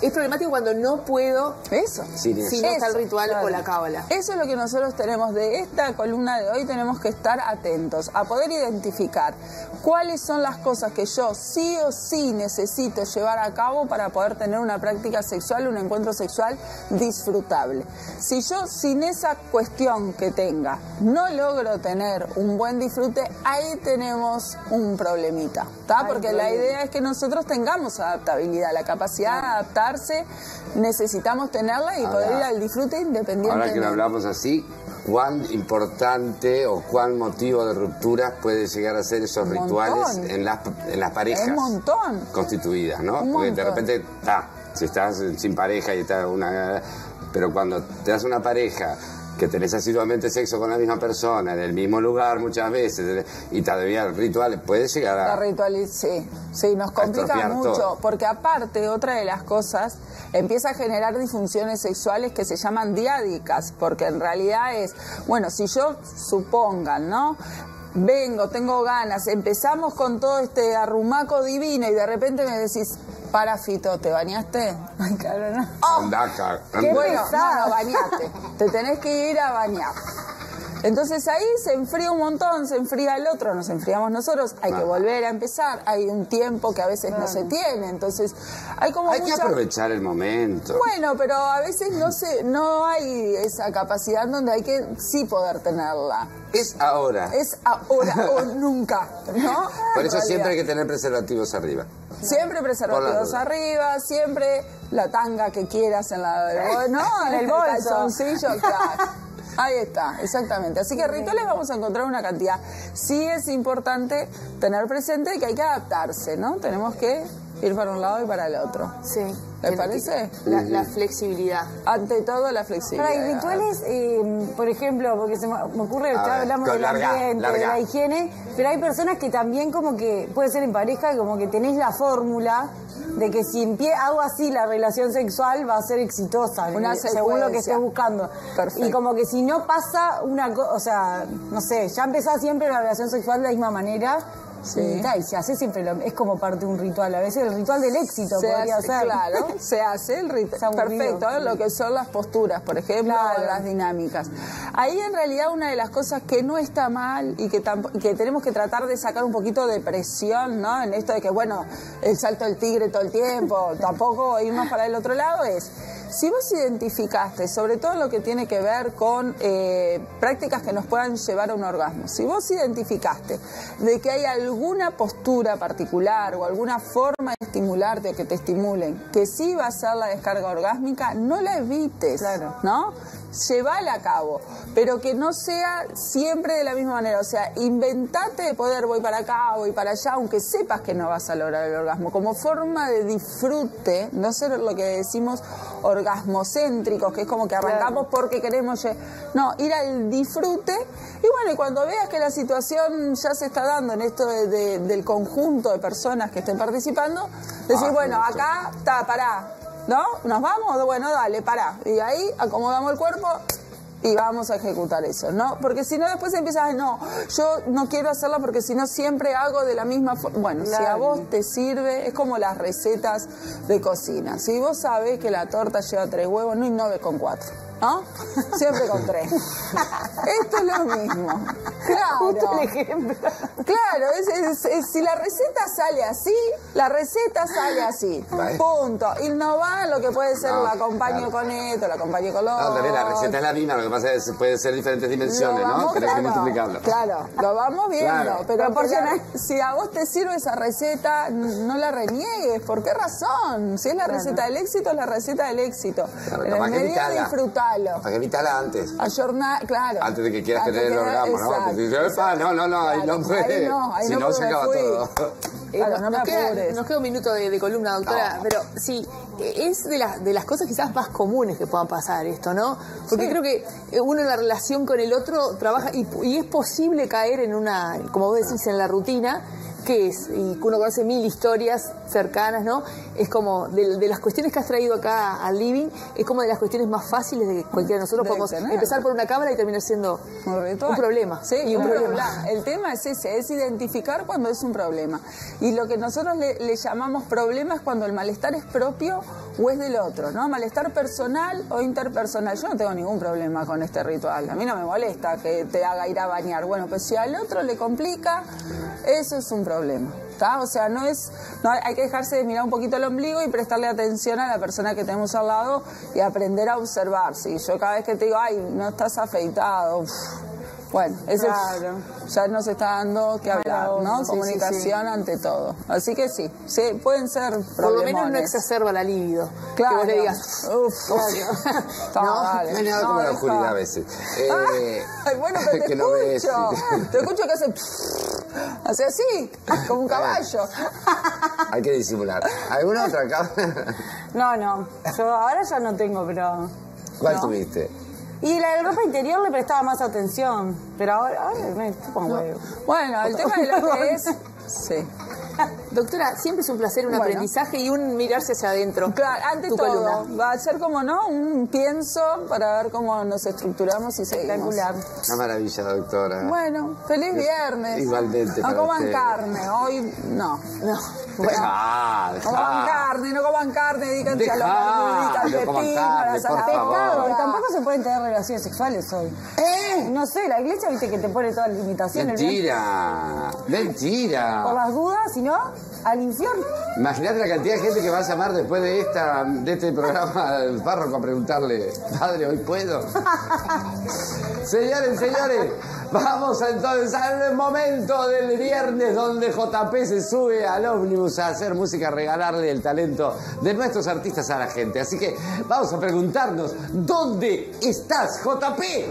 es problemático cuando no puedo, eso, sí, si no está el ritual claro. o la cábala. Eso es lo que nosotros tenemos de esta columna de hoy, tenemos que estar atentos a poder identificar cuáles son las cosas que yo sí o sí necesito llevar a cabo para poder tener una práctica sexual, un encuentro sexual disfrutable. Si yo sin esa cuestión que tenga no logro tener un buen disfrute, ahí tenemos un problemita, ¿está? Porque la idea es que nosotros tengamos adaptabilidad, la capacidad de adaptarse, necesitamos tenerla y Ahora, poder ir al disfrute independientemente. Ahora que lo hablamos así, ¿cuán importante o cuán motivo de ruptura puede llegar a ser esos Un rituales montón. en las, en las parejas Un montón. constituidas, ¿no? Un Porque de montón. repente, está, si estás sin pareja y está una... Pero cuando te das una pareja que tenés asiduamente sexo con la misma persona, en el mismo lugar muchas veces, y todavía rituales, puede llegar a... La ritual, sí, sí, nos complica estropear mucho, todo. porque aparte, otra de las cosas, empieza a generar disfunciones sexuales que se llaman diádicas, porque en realidad es, bueno, si yo supongan, ¿no? Vengo, tengo ganas, empezamos con todo este arrumaco divino y de repente me decís, para Fito, ¿te bañaste? Ay, cabrón, no. Oh, Andá acá, qué andá. bueno, no, no, bañate, te tenés que ir a bañar. Entonces ahí se enfría un montón, se enfría el otro, nos enfriamos nosotros, hay que volver a empezar, hay un tiempo que a veces no se tiene, entonces hay como Hay mucha... que aprovechar el momento. Bueno, pero a veces no se, no hay esa capacidad donde hay que sí poder tenerla. Es ahora. Es ahora o nunca, ¿no? Por eso En siempre hay realidad. que tener preservativos arriba. Siempre Por las preservativos dudas. arriba, siempre la tanga que quieras en la no, En el bolso. calzoncillo, claro. Ahí está, exactamente. Así que rituales vamos a encontrar una cantidad. Sí es importante tener presente que hay que adaptarse, ¿no? Tenemos que ir para un lado y para el otro. Sí. ¿Les parece? La, la flexibilidad. Ante todo, la flexibilidad. Ahora, hay rituales, eh, por ejemplo, porque se me me ocurre, A ya ver, hablamos con del larga, ambiente, larga. de la higiene, pero hay personas que también como que, puede ser en pareja, como que tenéis la fórmula de que si empie- hago así la relación sexual va a ser exitosa, Una eh, según lo que secuencia. estés buscando. Perfecto. Y como que si no pasa una cosa, o sea, no sé, ya empezás siempre la relación sexual de la misma manera. Sí. Y, ta, y se hace siempre lo, es como parte de un ritual, a veces el ritual del éxito Se podría hace, ser. claro, se hace el Es ritual. aburrido. Perfecto, ¿eh? Lo que son las posturas, por ejemplo, Claro. las dinámicas. Ahí en realidad una de las cosas que no está mal y que, tamp- que tenemos que tratar de sacar un poquito de presión, ¿no? En esto de que, bueno, el salto del tigre todo el tiempo, tampoco irnos para el otro lado, es... Si vos identificaste, sobre todo lo que tiene que ver con eh, prácticas que nos puedan llevar a un orgasmo, si vos identificaste de que hay alguna postura particular o alguna forma de estimularte o que te estimulen, que sí va a ser la descarga orgásmica, no la evites, Claro. ¿no? Llévala a cabo, pero que no sea siempre de la misma manera, o sea, inventate de poder voy para acá, voy para allá, aunque sepas que no vas a lograr el orgasmo, como forma de disfrute, no ser lo que decimos orgasmocéntricos, que es como que arrancamos porque queremos, lle- no, ir al disfrute, y bueno, y cuando veas que la situación ya se está dando en esto de- de- del conjunto de personas que estén participando, decir, Ah, bueno, mucho. acá, está, pará, ¿no? ¿Nos vamos? Bueno, dale, pará. Y ahí acomodamos el cuerpo y vamos a ejecutar eso, ¿no? Porque si no, después empiezas, "Ay, no, yo no quiero hacerla porque si no siempre hago de la misma forma". Bueno, si a Claro. vos te sirve, es como las recetas de cocina. Si vos sabés que la torta lleva tres huevos, no innove con cuatro, ¿no? Siempre con tres. Esto es lo mismo. Claro. Justo el ejemplo. Claro, es, es- es- si la receta sale así, la receta sale así. Vale. Punto. Innovar lo que puede ser, No, la acompaño claro. con esto, la acompaño con lo No, también la otro. receta es la misma, lo que pasa es que puede ser diferentes dimensiones, Lo ¿no? vamos- Tenés que claro, multiplicarlo. Claro, lo vamos viendo, Claro. pero Proporcional. que la- si a vos te sirve esa receta, n- no la reniegues. ¿Por qué razón? Si es la receta del éxito, es la receta del éxito. Claro, En capaz el que medio evitala. disfrutalo. Para que evítala antes. Ayornar, claro. Antes de que quieras Antes tener el que- orgasmo, ¿no? exacto, Te dices, "Epa, no, no, no, ahí Claro, no puede. ahí no, ahí Si no no, porque se me acaba fui. todo. Eh, Claro, nos, no me nos queda, apures. nos queda un minuto de, de columna, doctora, No. pero sí, eh, es de, las de las cosas quizás más comunes que puedan pasar esto, ¿no? Porque Sí. creo que eh, uno en la relación con el otro trabaja y, y es posible caer en una, como vos decís, en la rutina, que es, y uno conoce mil historias cercanas, ¿no? Es como, de, de las cuestiones que has traído acá al living, es como de las cuestiones más fáciles de que cualquiera de nosotros De podemos tener. empezar por una cámara y terminar siendo Un ritual. un problema. Sí, y un un problema. problema. El tema es ese, es identificar cuando es un problema. Y lo que nosotros le, le llamamos problema es cuando el malestar es propio o es del otro, ¿no? Malestar personal o interpersonal. Yo no tengo ningún problema con este ritual. A mí no me molesta que te haga ir a bañar. Bueno, pues si al otro le complica, eso es un problema. ¿Está? O sea, no es, no, hay que dejarse de mirar un poquito el ombligo y prestarle atención a la persona que tenemos al lado y aprender a observar. Si yo cada vez que te digo, ay, no estás afeitado, uf, bueno, eso claro. ya nos está dando que hablar, ¿no? Sí, comunicación sí, sí. ante todo. Así que sí, sí pueden ser problemones. Por lo menos no exacerba la libido. Claro. Que vos le digas, uff, claro. no, vale. no hay nada no, como la oscuridad a veces. Eh, ay, bueno, pero te que escucho. No te escucho que hace... hace así, como un caballo. Hay que disimular. ¿Alguna otra cámara? No, no. Yo ahora ya no tengo, pero... ¿Cuál no. tuviste? Y la de ropa interior le prestaba más atención, pero ahora, ahora me chupa un huevo. Bueno, el tema de lo que es... Sí. Doctora, siempre es un placer, un bueno. aprendizaje y un mirarse hacia adentro. Claro, ante todo, columna. Va a ser como, ¿no? Un pienso para ver cómo nos estructuramos y seguimos. Una maravilla, doctora. Bueno, feliz viernes. Igualmente. No coman usted. carne, hoy no. No. Bueno, dejá, dejá. No coman carne, no coman carne, díganse dejá, a la verdurita, al pepino, a la pescado. Y tampoco se pueden tener relaciones sexuales hoy. ¿Eh? No sé, la iglesia, viste, que te pone todas las limitaciones. Mentira, mentira. Por las dudas, si no, al infierno. Imagínate la cantidad de gente que va a llamar después de esta de este programa al párroco a preguntarle, padre, ¿hoy puedo? Señores, señores, vamos entonces al momento del viernes donde J P se sube al ómnibus a hacer música, a regalarle el talento de nuestros artistas a la gente. Así que vamos a preguntarnos, ¿dónde estás, J P?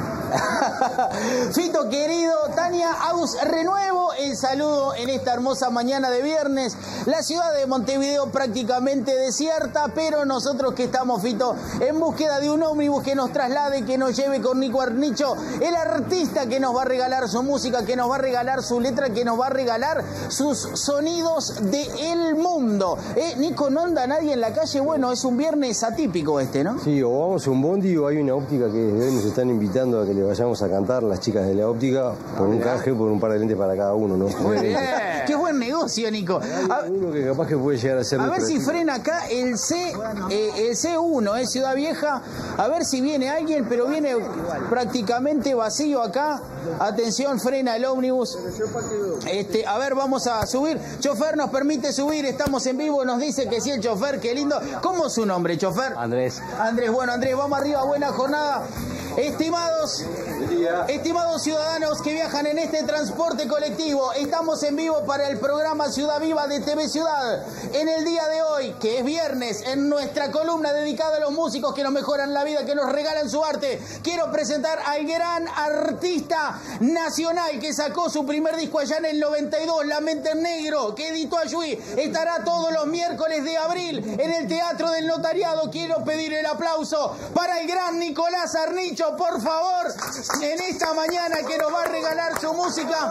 Fito querido, Tania Aus, renuevo el saludo en esta hermosa mañana de viernes. La ciudad de Montevideo prácticamente desierta, pero nosotros que estamos, Fito, en búsqueda de un ómnibus que nos traslade, que nos lleve con Nico Arnicho, el artista que nos va a regalar su música, que nos va a regalar su letra, que nos va a regalar sus sonidos del mundo. ¿Eh? Nico, ¿no anda nadie en la calle? Bueno, es un viernes atípico este, ¿no? Sí, o vamos a un bondi o hay una óptica que desde hoy nos están invitando a que le vayamos a cantar las chicas de la óptica por un canje, por un par de lentes para cada uno, ¿no? Muy bien. Qué buen negocio, Nico. Hay uno que capaz que puede llegar a ser. A ver si frena acá el C, eh, el C uno, eh, Ciudad Vieja. A ver si viene alguien, pero viene prácticamente vacío acá. Atención, frena el ómnibus. Este, a ver, vamos a subir. Chofer, ¿nos permite subir? Estamos en vivo, nos dice que sí el chofer, qué lindo. ¿Cómo es su nombre, chofer? Andrés. Andrés, bueno, Andrés, vamos arriba, buena jornada. Estimados, estimados ciudadanos que viajan en este transporte colectivo, estamos en vivo para el programa Ciudad Viva de T V Ciudad. En el día de hoy, que es viernes, en nuestra columna dedicada a los músicos que nos mejoran la vida, que nos regalan su arte, quiero presentar al gran artista nacional que sacó su primer disco allá en el noventa y dos, La Mente en Negro, que editó Ayuí. Estará todos los miércoles de abril en el Teatro del Notariado. Quiero pedir el aplauso para el gran Nicolás Arnicho, por favor, en esta mañana que nos va a regalar su música.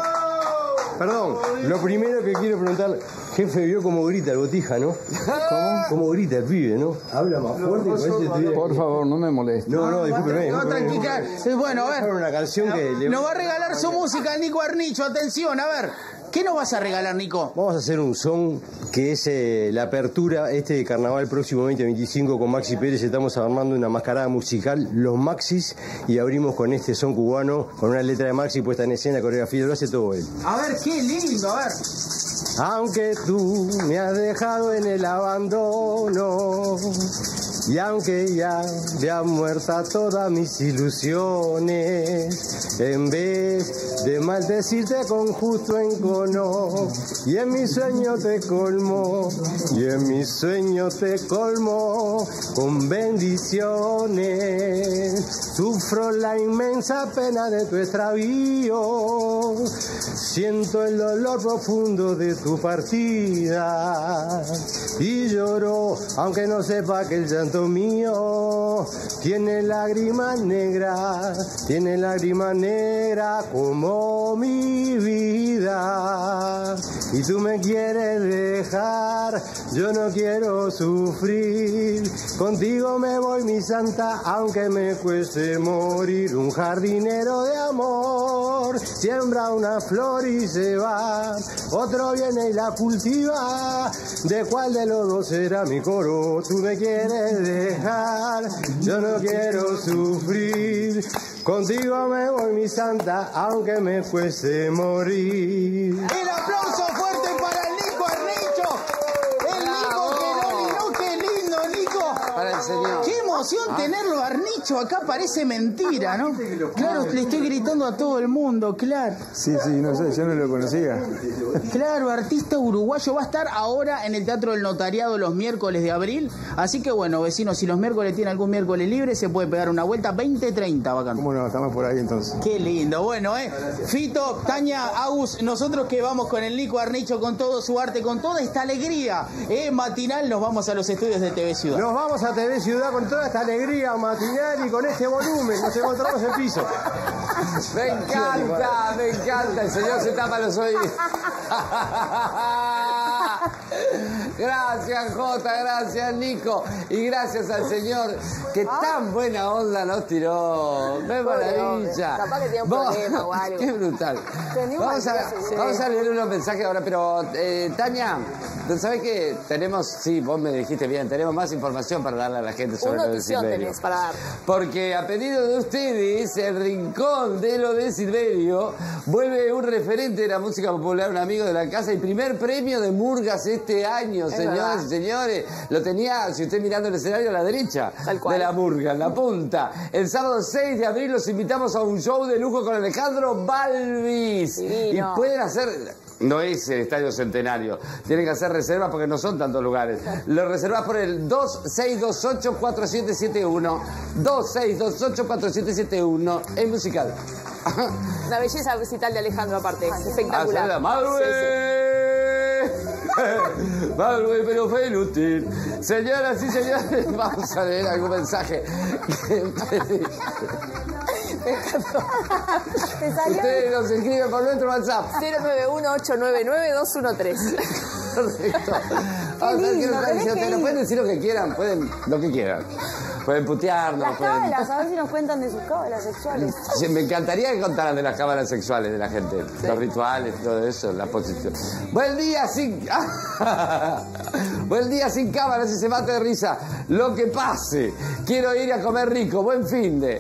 Perdón, lo primero que quiero preguntar, jefe, vio cómo grita el Botija, ¿no? ¿Cómo? Cómo grita el pibe, ¿no? Habla más fuerte. Por, por favor, no me moleste. No, no, discúlpeme. No, tranquila. Bueno, a ver. Una canción que le... Nos va a regalar su música el Nico Arnicho. Atención, a ver. ¿Qué nos vas a regalar, Nico? Vamos a hacer un son que es eh, la apertura este carnaval próximo veinte veinticinco con Maxi Pérez. Estamos armando una mascarada musical, Los Maxis, y abrimos con este son cubano, con una letra de Maxi puesta en escena, coreografía, lo hace todo él. A ver, qué lindo, a ver. Aunque tú me has dejado en el abandono, y aunque ya ya muerta todas mis ilusiones, en vez de maldecirte con justo encono, y en mi sueño te colmo, y en mi sueño te colmo con bendiciones. Sufro la inmensa pena de tu extravío, siento el dolor profundo de tu partida, y lloro aunque no sepa que el llanto canto mío tiene lágrimas negras, tiene lágrimas negras como mi vida. Y tú me quieres dejar, yo no quiero sufrir. Contigo me voy, mi santa, aunque me cueste morir. Un jardinero de amor siembra una flor y se va. Otro viene y la cultiva. ¿De cuál de los dos será mi coro? Tú me quieres dejar, yo no quiero sufrir. Contigo me voy, mi santa, aunque me cueste morir. El aplauso fuerte para el Nico Arnicho. El Nico Queroli, ¿no? Qué lindo, Nico. Para el señor. Qué emoción Ah. tenerlo Arnicho. Acá parece mentira, ¿no? Claro, le estoy gritando a todo el mundo, claro. Sí, sí, no sé, yo no lo conocía. Claro, artista uruguayo. Va a estar ahora en el Teatro del Notariado los miércoles de abril. Así que bueno, vecinos, si los miércoles tienen algún miércoles libre, se puede pegar una vuelta. veinte treinta, bacán. ¿Cómo no? Estamos por ahí entonces. Qué lindo, bueno, ¿eh? Fito, Tania, Agus, nosotros que vamos con el Nico Arnicho, con todo su arte, con toda esta alegría, ¿eh? Matinal, nos vamos a los estudios de T V Ciudad. Nos vamos a T V Ciudad con toda esta alegría matinal y con este volumen. Nos encontramos en el piso. Me encanta, me encanta. El señor se tapa los oídos. Gracias, Jota, gracias, Nico. Y gracias al señor que tan buena onda nos tiró. ¡Qué maravilla! Capaz que tiene un Vos- problema o algo. ¡Qué brutal! Tenemos Vamos a, algo, sí. vamos a leer unos mensajes ahora, pero eh, Tania, ¿sabés qué? Tenemos, sí, vos me dijiste bien, tenemos más información para darle a la gente sobre Una lo de notición Silverio. tenés para dar. Porque a pedido de ustedes, el rincón de lo de Silverio vuelve un referente de la música popular, un amigo de la casa y primer premio de Murgas este año, Es señoras verdad. y señores. Lo tenía, si usted mirando el escenario, a la derecha Tal cual. de la Murga, en la punta. El sábado seis de abril los invitamos a un show de lujo con Alejandro Balvis. Divino. Y pueden hacer... No es el Estadio Centenario. Tienen que hacer reservas porque no son tantos lugares. Lo reservas por el dos seis dos ocho, cuatro siete siete uno. dos seis dos ocho, cuatro siete siete uno. Es musical. La belleza recital de Alejandro, aparte. Ah, Espectacular. saluda, Madre. Madre, pero fue inútil. Señoras y señores, vamos a leer algún mensaje. ¿Te salió? Ustedes nos escriben por nuestro WhatsApp. cero nueve uno ocho nueve nueve dos uno tres. Correcto. Vamos a ver qué lindo, nos están tenés diciendo. que Nos ir. pueden decir lo que quieran, pueden lo que quieran. Pueden putearnos, Las pueden... cábalas, a ver si nos cuentan de sus cábalas sexuales. Sí, me encantaría que contaran de las cámaras sexuales de la gente, los rituales, todo eso, la posición. Buen día sin... Buen día sin cámaras y se mate de risa. Lo que pase. Quiero ir a comer rico. Buen fin de...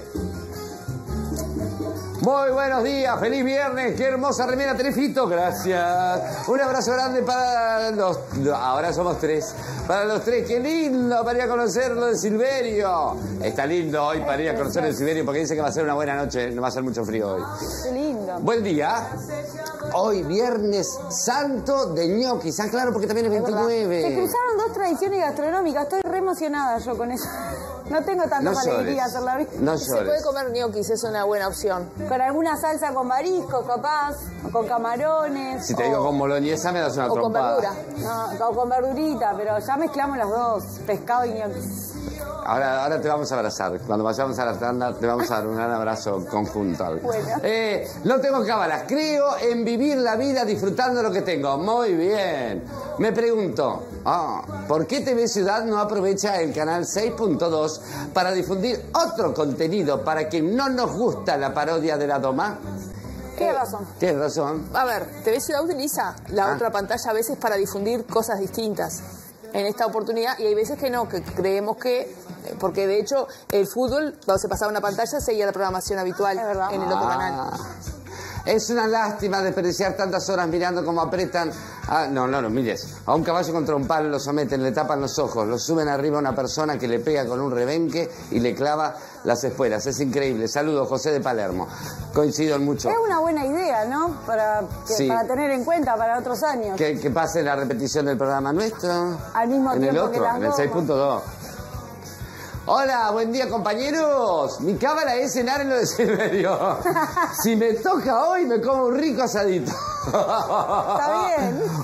Muy buenos días, feliz viernes, qué hermosa remera tenés, Fito, gracias. Un abrazo grande para los, ahora somos tres, para los tres, qué lindo para ir a conocer lo de Silverio. Está lindo hoy para ir a conocer el Silverio porque dice que va a ser una buena noche, no va a ser mucho frío hoy. Qué lindo. Buen día, hoy viernes santo de ñoquis, ah claro porque también es Se veintinueve. cruzaron dos tradiciones gastronómicas, estoy re emocionada yo con eso. No tengo tantas No llores, alegrías en la vida. no Se puede llores. comer ñoquis, es una buena opción. Con alguna salsa con mariscos, capaz, o con camarones. Si te digo con boloñesa me das una O con trompada. verdura. No, o con verdurita, pero ya mezclamos los dos, pescado y ñoquis. Ahora, ahora te vamos a abrazar. Cuando vayamos a la tanda te vamos a dar un gran abrazo conjunto. Bueno. Eh, no tengo cábalas. Creo en vivir la vida disfrutando lo que tengo. Muy bien. Me pregunto, ah, ¿por qué T V Ciudad no aprovecha el canal seis punto dos para difundir otro contenido para quien no nos gusta la parodia de la Doma? Tienes razón. Tienes razón. A ver, T V Ciudad utiliza la Ah. otra pantalla a veces para difundir cosas distintas en esta oportunidad y hay veces que no, que creemos que, porque de hecho el fútbol, cuando se pasaba una pantalla, seguía la programación habitual en el otro Ah. canal. Es una lástima desperdiciar tantas horas mirando cómo apretan a... No, no, no, mires. A un caballo contra un palo lo someten, le tapan los ojos, lo suben arriba a una persona que le pega con un rebenque y le clava las espuelas. Es increíble. Saludos, José de Palermo. Coincido en mucho. Es una buena idea, ¿no? Para, que- Sí. para tener en cuenta para otros años. Que, que pase la repetición del programa nuestro. Al mismo en el tiempo que otro, las en el dos. seis punto dos. Hola, buen día compañeros. Mi cámara es cenar en lo de Silverio. Si me toca hoy me como un rico asadito. Está bien. Un abrazo.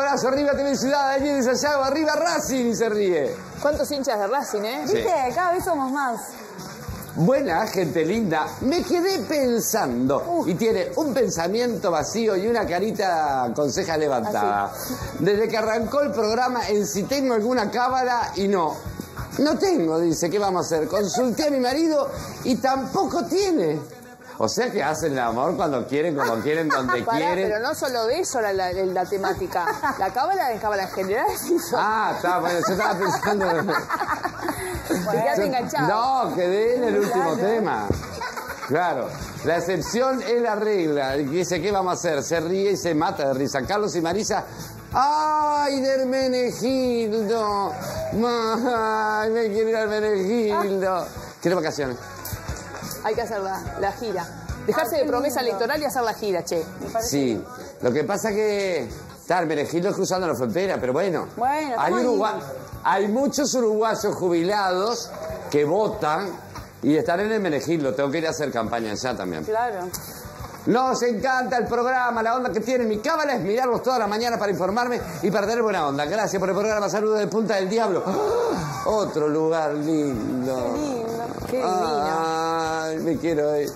abrazo, arriba T V Ciudad, allí de Sayago, arriba Racing, y se ríe. ¿Cuántos hinchas de Racing, eh? Sí. ¿Viste? Cada vez somos más. Buena, gente linda. Me quedé pensando, y tiene un pensamiento vacío y una carita con cejas levantadas. Desde que arrancó el programa, en si tengo alguna cábala y no. No tengo, dice, ¿qué vamos a hacer? Consulté a mi marido y tampoco tiene. O sea que hacen el amor cuando quieren, como quieren, donde Pará, quieren. pero no solo de eso la, la, la temática. La cábala en cábala en general. Ah, está, bueno, yo estaba pensando... Te quedaste enganchado. No, quedé en el último Claro. tema. Claro, la excepción es la regla. Dice, ¿qué vamos a hacer? Se ríe y se mata de risa. Carlos y Marisa... ¡Ay, de Hermenegildo! ¡Ay, me quiero ir a Hermenegildo! ¿Quiere vacaciones? Hay que hacer la, la gira. Dejarse de promesa electoral y hacer la gira, che. Sí, lo que pasa que... Está, Hermenegildo es cruzando la frontera, pero bueno. Bueno, hay, estamos Uruguay, hay muchos uruguayos jubilados que votan y están en Hermenegildo. Tengo que ir a hacer campaña allá también. Claro. Nos encanta el programa, la onda que tiene. Mi cábala es mirarlos todas las mañanas para informarme y para tener buena onda. Gracias por el programa. Saludos de Punta del Diablo. ¡Oh! Otro lugar lindo. Qué lindo. Qué divino. Ay, me quiero ir.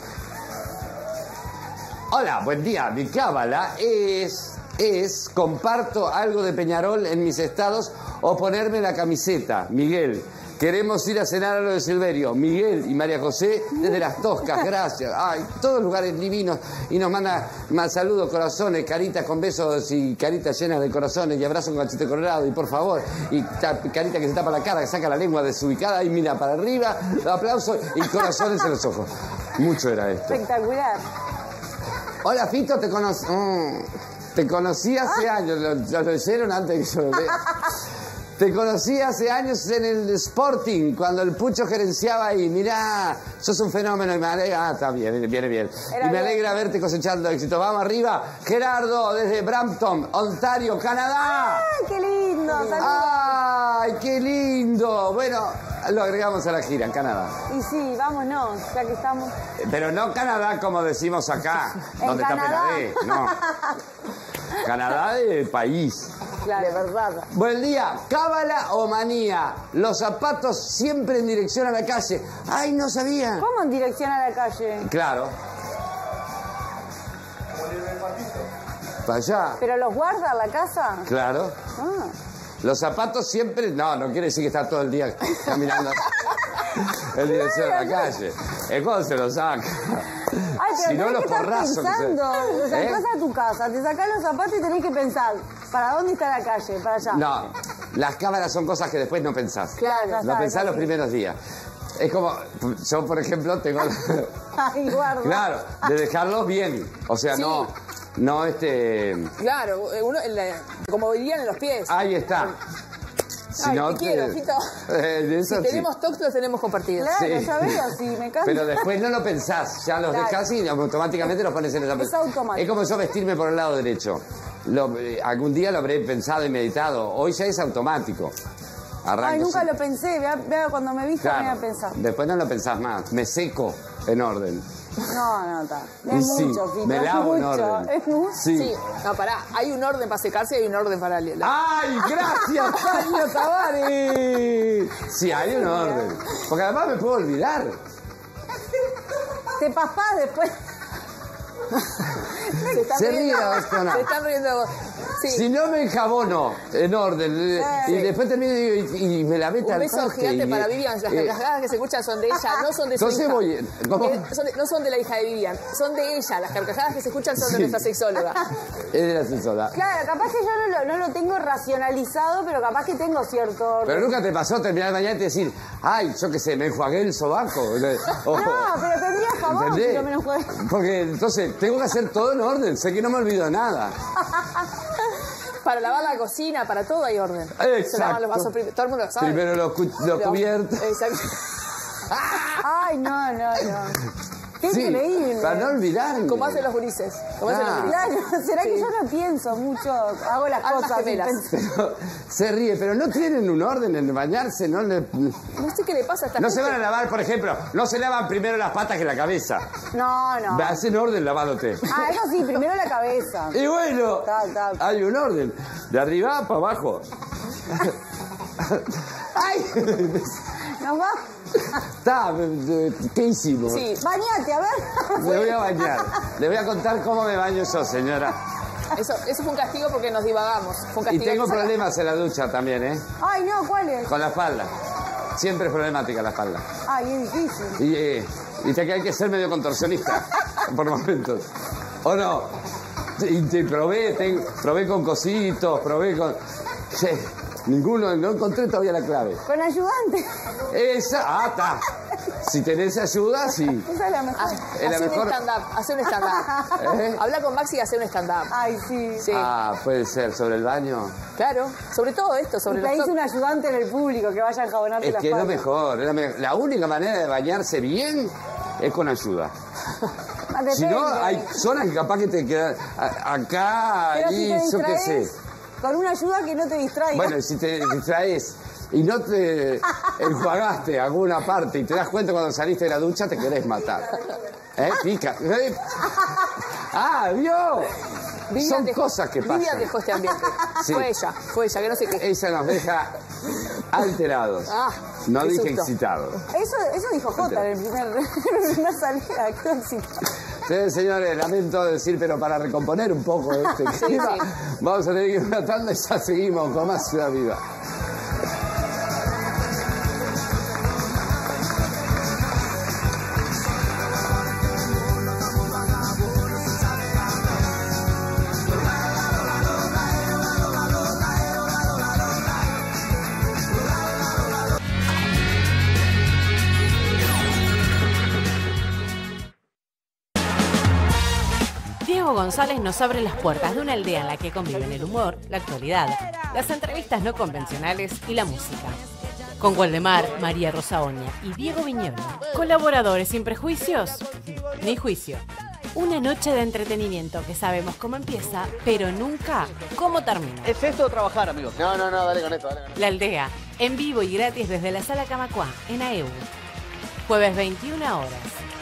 Hola, buen día. Mi cábala es, es, comparto algo de Peñarol en mis estados o ponerme la camiseta. Miguel. Queremos ir a cenar a lo de Silverio. Miguel y María José desde Las Toscas, gracias. Ay, todos lugares divinos. Y nos manda más saludos, corazones, caritas con besos y caritas llenas de corazones y abrazos con cachete colorado. Y por favor, y carita que se tapa la cara, que saca la lengua desubicada y mira para arriba, aplausos y corazones en los ojos. Mucho era esto. Espectacular. Hola, Fito, te conocí... Mm, te conocí hace años. Lo, lo leyeron antes que yo lo lea. Te conocí hace años en el Sporting, cuando el Pucho gerenciaba ahí. Mirá, sos un fenómeno y me alegra... Ah, está bien, viene bien. Era y me bien. alegra verte cosechando éxito. Vamos arriba. Gerardo, desde Brampton, Ontario, Canadá. ¡Ay, qué lindo! Saludos. ¡Ay, qué lindo! Bueno, lo agregamos a la gira, en Canadá. Y sí, vámonos, ya que estamos. Pero no Canadá como decimos acá, En donde Canadá. está Penadé. No. Canadá de país. Claro, de verdad. Buen día, cábala o manía. Los zapatos siempre en dirección a la calle. Ay, no sabía. ¿Cómo en dirección a la calle? Claro. Para allá. ¿Pero los guarda la casa? Claro. Ah. Los zapatos siempre... No, no quiere decir que está todo el día caminando en dirección a la calle. Es cuando se los saca. Ay, pero Si no, tenés los que estar porrazos. que se- pensando. O sea, ¿Eh? entras a tu casa, te sacás los zapatos y tenés que pensar, ¿para dónde está la calle? Para allá. No, las cámaras son cosas que después no pensás. Claro, ya No sabes, pensás los así. primeros días. Es como, yo por ejemplo tengo... Ay, guarda. Claro, de dejarlos bien. O sea, Sí. no, no este... Claro, uno, en la- como dirían en los pies. Ahí está. Si Ay, no, te quiero, Fito. Eh, de eso Si sí. tenemos tocs, los tenemos compartidos. Claro, Sí. ya veo, sí, me encanta. Pero después no lo pensás, ya los Claro. dejás y automáticamente los pones en esa... Es automático. Es como yo vestirme por el lado derecho. Lo- eh, algún día lo habré pensado y meditado. Hoy ya es automático. Arranco Ay, nunca sin- lo pensé. Vea, vea cuando me viste, me Claro. iba a pensar. Después no lo pensás más. Me seco en orden. No, no, está. Y Es sí, mucho, Fito. me es lavo en mucho. orden. Es mucho. Sí. Sí, no, pará. Hay un orden para secarse y hay un orden para... La... ¡Ay, gracias, Tania Tavares! Sí, hay un orden. Porque además me puedo olvidar. Te paspás después. Se están Se riendo, ríe la Bostona. se están riendo de vos. Sí. Si no me enjabono en orden Sí. y después termino y, digo, y- y me la meto Un al beso toque gigante y- para Vivian. Las eh, carcajadas que se escuchan son de ella, no son de su Entonces hija. voy- ¿cómo? Eh, son de- no son de la hija de Vivian, son de ella. Las carcajadas que se escuchan son de Sí. nuestra sexóloga. Es de la sexóloga. Claro, capaz que yo no lo, no lo tengo racionalizado, pero capaz que tengo cierto orden. Pero nunca te pasó terminar el mañana y decir, ay, yo qué sé, me enjuagué el sobaco. O- No, pero tendría jabón ¿entendés? si no me lo juegué. Porque entonces tengo que hacer todo en orden, sé que no me olvido de nada. Para lavar la cocina, para todo hay orden. Exacto. Se lavan los vasos primero. Todo el mundo lo sabe. Primero los, cu- los Pero- cubiertos. Exacto. Ay, no, no, no. Qué Sí, increíble. para no olvidarme. Como hacen los gurises. Como hacen los Ah. gurises. Claro, ¿será que Sí. yo no pienso mucho? Hago las Almas cosas. gemelas. Pero se ríe, pero no tienen un orden en bañarse, no le... No sé qué le pasa a esta No gente. se van a lavar, por ejemplo, no se lavan primero las patas que la cabeza. No, no. Hacen orden lavándote. Ah, eso sí, primero la cabeza. Y bueno, Tal, tal. hay un orden. De arriba para abajo. ¡Ay! ¿Nos va? Está, ¿qué hicimos? Sí. Bañate, a ver. Me voy a bañar. Le voy a contar cómo me baño yo, señora. Eso, eso fue un castigo porque nos divagamos. Fue un Y castigo tengo que saca- problemas en la ducha también, ¿eh? Ay, no, ¿cuál es? Con la espalda. Siempre es problemática la espalda. Ay, es difícil. Y eh, viste que hay que ser medio contorsionista por momentos. ¿O no? Y te probé, te- probé con cositos, probé con... Sí, ninguno, no encontré todavía la clave. Con ayudante. Esa, ah, está. Si tenés ayuda, sí. Esa es la mejor. Es la Hace mejor. un stand-up, hace un stand-up. ¿Eh? Habla con Maxi y hace un stand-up. Ay, sí. Sí, Ah, puede ser, sobre el baño. claro. Sobre todo esto, sobre Y los pedís top- un ayudante en el público que vaya a enjabonarte Es la que es lo espalda. mejor, es la, me- la única manera de bañarse bien es con ayuda. Ah, Si no, depende. hay zonas que capaz que te quedan a- acá, Pero ahí, si te yo qué distraes, sé. con una ayuda que no te distraiga. Bueno, y si te distraes y no te enjuagaste alguna parte y te das cuenta cuando saliste de la ducha, te querés matar. ¿Eh? Pica. ¿Eh? Ah, ¿vio? Vivian Son dejó- cosas que pasan. Vivian dejó este ambiente. Sí. Fue ella, fue ella, que no sé qué. Ella nos deja alterados. Ah, no qué dije susto. excitados. Eso, eso dijo Jota en el primer, en la primera salida. Qué éxito. Sí, señores, lamento decir, pero para recomponer un poco este clima, sí. vamos a tener que ir a una tanda y ya seguimos con más Ciudad Viva. Diego González nos abre las puertas de una aldea en la que conviven el humor, la actualidad, las entrevistas no convencionales y la música. Con Waldemar, María Rosa Oña y Diego Viñolo, colaboradores sin prejuicios ni juicio. Una noche de entretenimiento que sabemos cómo empieza, pero nunca cómo termina. ¿Es esto o trabajar, amigo? No, no, no, dale con esto, dale con esto. La Aldea, en vivo y gratis desde la Sala Camacuá, en A E U. Jueves veintiuna horas.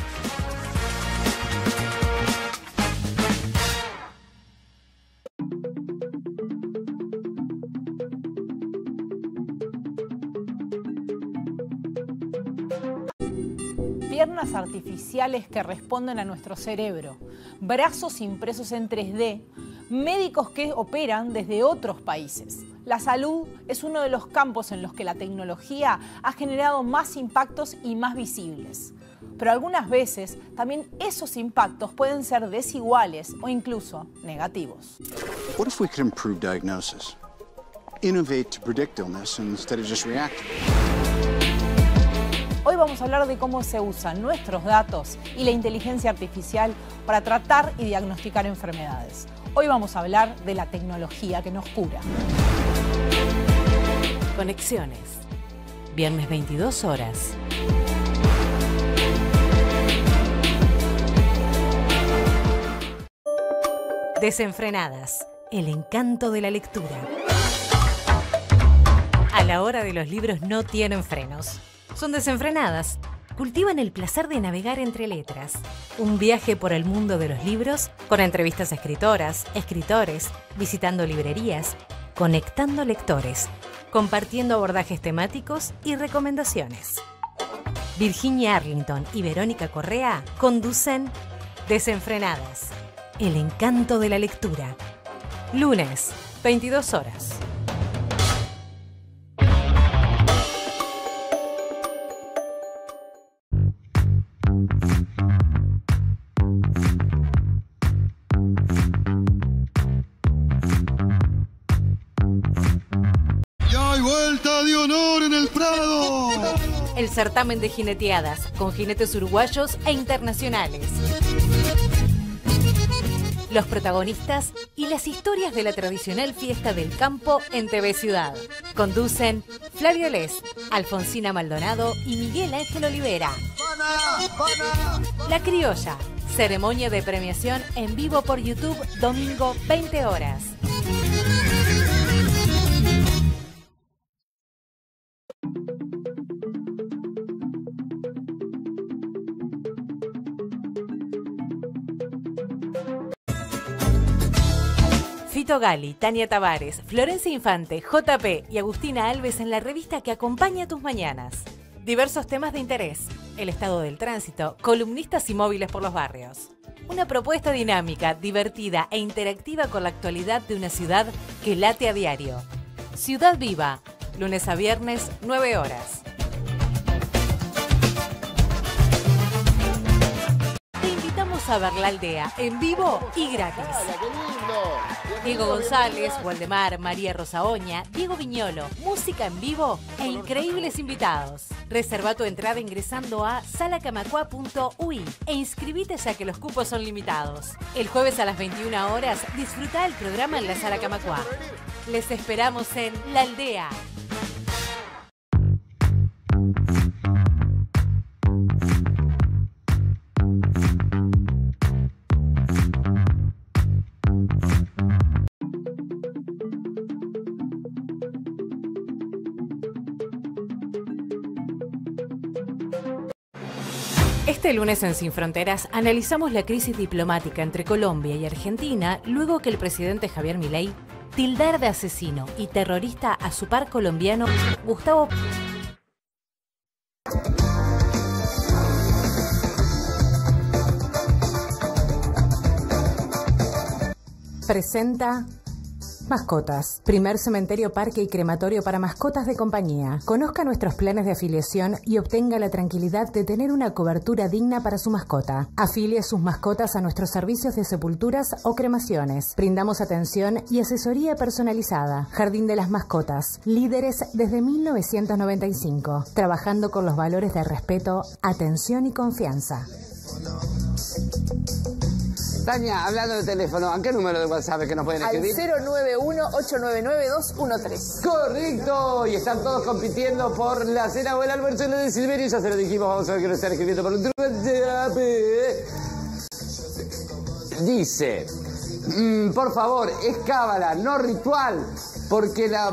Piernas artificiales que responden a nuestro cerebro, brazos impresos en tres D, médicos que operan desde otros países. La salud es uno de los campos en los que la tecnología ha generado más impactos y más visibles. Pero algunas veces también esos impactos pueden ser desiguales o incluso negativos. What if we could improve diagnosis? Innovate to predict illness instead of just react. Hoy vamos a hablar de cómo se usan nuestros datos y la inteligencia artificial para tratar y diagnosticar enfermedades. Hoy vamos a hablar de la tecnología que nos cura. Conexiones. Viernes veintidós horas. Desenfrenadas. El encanto de la lectura. A la hora de los libros no tienen frenos. Son desenfrenadas. Cultivan el placer de navegar entre letras. Un viaje por el mundo de los libros con entrevistas a escritoras, escritores, visitando librerías, conectando lectores, compartiendo abordajes temáticos y recomendaciones. Virginia Arlington y Verónica Correa conducen Desenfrenadas. El encanto de la lectura. Lunes, veintidós horas. Y hay vuelta de honor en el Prado. El certamen de jineteadas con jinetes uruguayos e internacionales. Los protagonistas y las historias de la tradicional fiesta del campo en T V Ciudad. Conducen Flavio Les, Alfonsina Maldonado y Miguel Ángel Olivera. La Criolla, ceremonia de premiación en vivo por YouTube, domingo veinte horas. Fito Gali, Tania Tavares, Florencia Infante, J P y Agustina Alves en la revista que acompaña tus mañanas. Diversos temas de interés, el estado del tránsito, columnistas y móviles por los barrios. Una propuesta dinámica, divertida e interactiva con la actualidad de una ciudad que late a diario. Ciudad Viva, lunes a viernes, nueve horas. Te invitamos a ver La Aldea en vivo y gratis. Diego González, Waldemar, María Rosa Oña, Diego Viñolo, música en vivo e increíbles invitados. Reserva tu entrada ingresando a sala camacua punto u i e inscribite ya que los cupos son limitados. El jueves a las veintiuna horas disfruta el programa en la Sala Camacua. Les esperamos en La Aldea. Este lunes en Sin Fronteras analizamos la crisis diplomática entre Colombia y Argentina luego que el presidente Javier Milei tildara de asesino y terrorista a su par colombiano Gustavo presenta Mascotas, primer cementerio, parque y crematorio para mascotas de compañía. Conozca nuestros planes de afiliación y obtenga la tranquilidad de tener una cobertura digna para su mascota. Afilie sus mascotas a nuestros servicios de sepulturas o cremaciones. Brindamos atención y asesoría personalizada. Jardín de las Mascotas, líderes desde mil novecientos noventa y cinco, trabajando con los valores de respeto, atención y confianza. Tania, hablando de teléfono, ¿a qué número de WhatsApp que nos pueden escribir? Al cero nueve uno, ocho nueve nueve, dos uno tres. Correcto, y están todos compitiendo por la cena o el almuerzo de Silverio, ya se lo dijimos, vamos a ver que nos están escribiendo por un WhatsApp. Dice, mmm, por favor, es cábala, no ritual, porque la...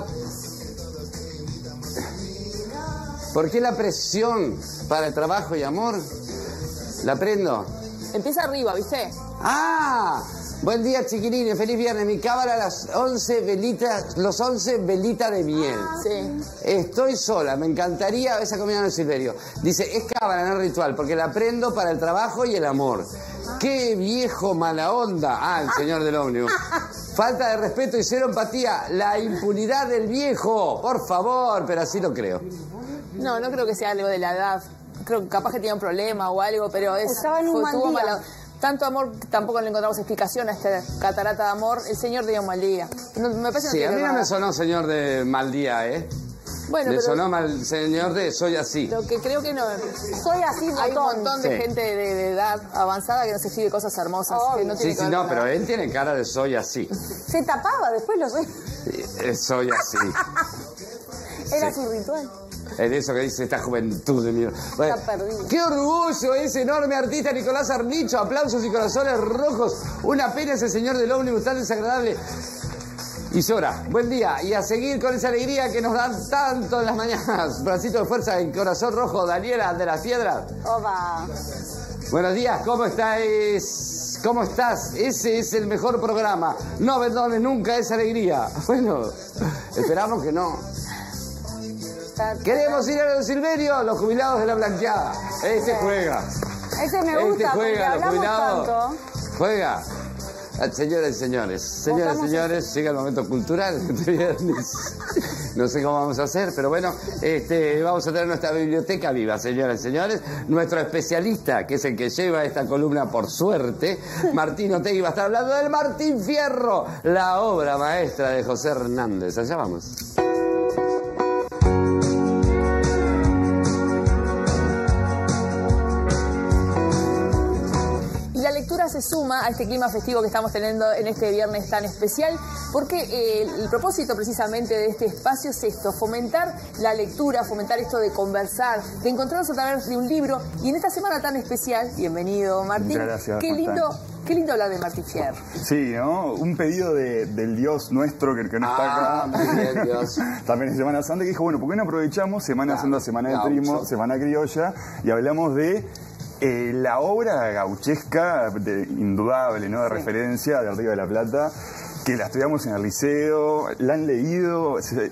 ¿Por qué la presión para el trabajo y amor? ¿La prendo? Empieza arriba, ¿viste? ¡Ah! Buen día, chiquilines. Feliz viernes. Mi cábala a las once velitas, los once velitas de miel. Sí. Estoy sola. Me encantaría esa comida en Silverio. Dice, es cábala, no ritual, porque la prendo para el trabajo y el amor. ¡Qué viejo mala onda! Ah, el señor del ómnibus. Falta de respeto y cero empatía. La impunidad del viejo. Por favor, pero así lo creo. No, no creo que sea algo de la edad. Creo que capaz que tenía un problema o algo, pero es... Estaba en un mal tuvo día. mala- Tanto amor, tampoco le encontramos explicación a esta catarata de amor. El señor tenía un mal día. No, me parece Sí, que a no mí tiene no me nada. sonó señor de mal día, ¿eh? Bueno, Me pero sonó mal señor de soy así. lo que creo que no... Soy así, Hay un botón. montón de Sí. gente de, de edad avanzada que nos escribe cosas hermosas. Que no Sí, tiene sí, que ver no, con pero nada. él tiene cara de soy así. Se tapaba, después lo soy. Eh, Soy así. Era Sí. su ritual. En eso que dice esta juventud de mierda. Bueno, Está perdido. ¡qué orgullo ese enorme artista Nicolás Arnicho! Aplausos y corazones rojos. Una pena ese señor del ómnibus tan desagradable. Y llora. Buen día. Y a seguir con esa alegría que nos dan tanto en las mañanas. Bracito de fuerza en corazón rojo. Daniela de las Piedras. Oba. Buenos días. ¿Cómo estáis? ¿Cómo estás? Ese es el mejor programa. No abandones nunca esa alegría. Bueno, esperamos que no. Queremos ir a los Silverio, los jubilados de la blanqueada. Este juega. Ese me Este gusta, porque juega, los hablamos jubilados. tanto. Juega. Ah, Señoras y señores, señoras y Votamos señores, llega el momento cultural este viernes. No sé cómo vamos a hacer, pero bueno, este, vamos a tener nuestra biblioteca viva, señoras y señores. Nuestro especialista, que es el que lleva esta columna por suerte, Martín Otegui, va a estar hablando del Martín Fierro, la obra maestra de José Hernández. Allá vamos. Y la lectura se suma a este clima festivo que estamos teniendo en este viernes tan especial, porque eh, el propósito precisamente de este espacio es esto, fomentar la lectura, fomentar esto de conversar, de encontrarnos a través de un libro. Y en esta semana tan especial, bienvenido Martín, gracias, qué lindo, qué lindo hablar de Martín Fierro. Sí, ¿no? Un pedido de, del Dios nuestro que, que no está Ah, acá. muy bien, Dios. También en Semana Santa, que dijo, bueno, ¿por qué no aprovechamos Semana Claro, Santa, Semana del gaucho. Primo, Semana Criolla, y hablamos de eh, la obra gauchesca, de, indudable, ¿no? De referencia de Río de la Plata, que la estudiamos en el liceo, la han leído. Se,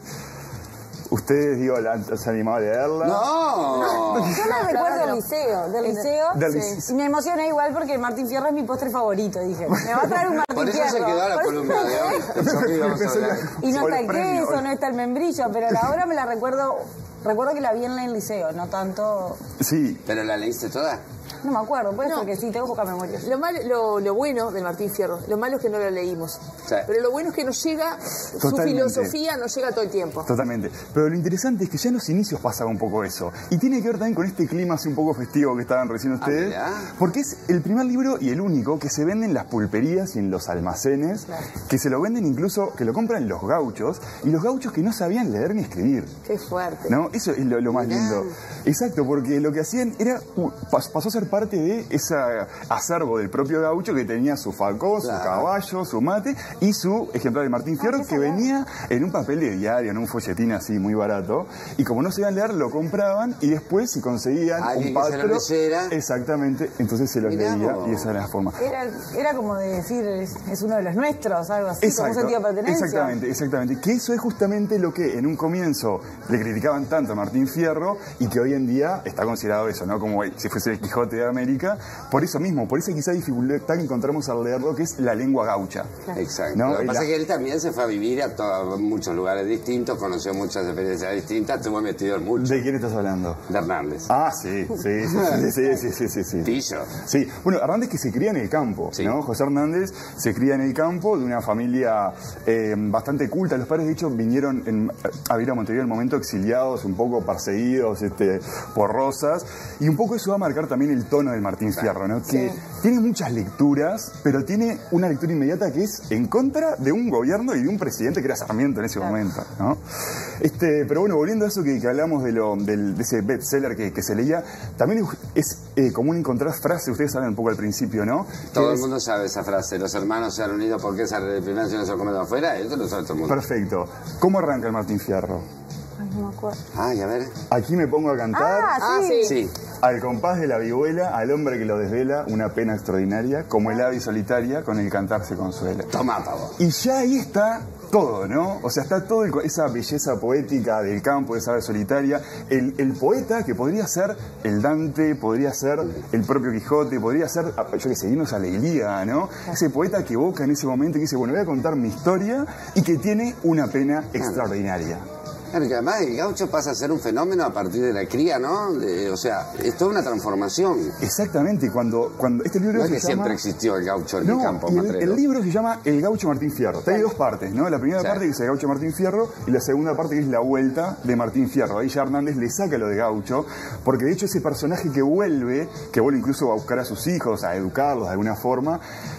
¿Ustedes, digo, la, se han animado a leerla? ¡No! Yo me recuerdo del liceo, del liceo, Del sí. liceo. Y me emociona igual porque Martín Fierro es mi postre favorito, dije. Me va a traer un Martín Por eso Fierro. se quedó la Por eso columna me de quedé. hoy. Eso que íbamos a hablar. Y no está el premio, queso, hoy. no está el membrillo, pero la obra me la recuerdo, recuerdo que la vi en el liceo, no tanto... Sí. ¿Pero la leíste toda? No me acuerdo, puede No. ser que sí, tengo poca memoria. Lo, malo, lo, lo bueno de Martín Fierro, lo malo es que no lo leímos. Sí. Pero lo bueno es que nos llega, su Totalmente. filosofía nos llega todo el tiempo. Totalmente. Pero lo interesante es que ya en los inicios pasaba un poco eso. Y tiene que ver también con este clima así un poco festivo que estaban recién ustedes. mirá. Porque es el primer libro y el único que se vende en las pulperías y en los almacenes, que se lo venden incluso, que lo compran los gauchos, y los gauchos que no sabían leer ni escribir. Qué fuerte. ¿No? Eso es lo, lo más lindo. Exacto, porque lo que hacían era, uh, pas- pasó a ser parte de ese acervo del propio gaucho que tenía su falcón, Claro. su caballo, su mate y su ejemplar de Martín Fierro que venía en un papel de diario, en un folletín así muy barato. Y como no sabían leer, lo compraban y después si conseguían Alguien un que se lo patro, leyera. exactamente, entonces se los Mirá leía vos. y esa era la forma. Era, era como de decir, es, es uno de los nuestros, algo así, como un sentido de pertenencia. Exactamente, exactamente. Que eso es justamente lo que en un comienzo le criticaban tanto a Martín Fierro y que hoy en día está considerado eso, ¿no? Como si fuese el Quijote de América. Por eso mismo, por esa quizá dificultad que encontramos al leerlo, que es la lengua gaucha. Exacto. ¿No? Lo que Y pasa la- es que él también se fue a vivir a, to- a muchos lugares distintos, conoció muchas experiencias distintas, estuvo metido en mucho. ¿De quién estás hablando? De Hernández. Ah, sí, sí, sí, sí, sí, sí, sí, sí, sí. Pillo. Sí, bueno, Hernández que se cría en el campo, ¿no? José Hernández se cría en el campo de una familia eh, bastante culta. Los padres, de hecho, vinieron en- a vivir a Montevideo en el momento exiliados, un poco perseguidos este, por Rosas. Y un poco eso va a marcar también el tono del Martín Fierro, ¿no? Que tiene muchas lecturas, pero tiene una lectura inmediata que es en contra de un gobierno y de un presidente que era Sarmiento en ese momento, ¿no? Este, pero bueno, volviendo a eso que, que hablamos de, lo, del, de ese bestseller que, que se leía, también es eh, común encontrar frases, ustedes saben un poco al principio, ¿no? Todo Que el es- mundo sabe esa frase, los hermanos se han unido porque se primero si no se comen afuera, eso lo sabe todo el mundo. Perfecto. ¿Cómo arranca el Martín Fierro? Ay, no me acuerdo. Ay, a ver. Aquí me pongo a cantar. Ah, sí. Sí. Al compás de la vihuela, al hombre que lo desvela, una pena extraordinaria, como el ave solitaria, con el cantar se consuela. Toma, pavo. Y ya ahí está todo, ¿no? O sea, está toda esa belleza poética del campo, de esa ave solitaria. El, el poeta que podría ser el Dante, podría ser el propio Quijote, podría ser, yo qué sé, irnos a la Ilíada, ¿no? Ese poeta que evoca en ese momento y que dice, bueno, voy a contar mi historia y que tiene una pena extraordinaria. Claro, que además el gaucho pasa a ser un fenómeno a partir de la cría, ¿no? De- o sea, es toda una transformación. Exactamente, cuando, cuando este libro No es se que llama... siempre existió el gaucho en No, el campo, y el, Matrero. el libro se llama El Gaucho Martín Fierro. Hay dos partes, ¿no? La primera Sí. parte que es el Gaucho Martín Fierro y la segunda parte que es la vuelta de Martín Fierro. Ahí ya Hernández le saca lo de gaucho, porque de hecho ese personaje que vuelve, que vuelve incluso a buscar a sus hijos, a educarlos de alguna forma,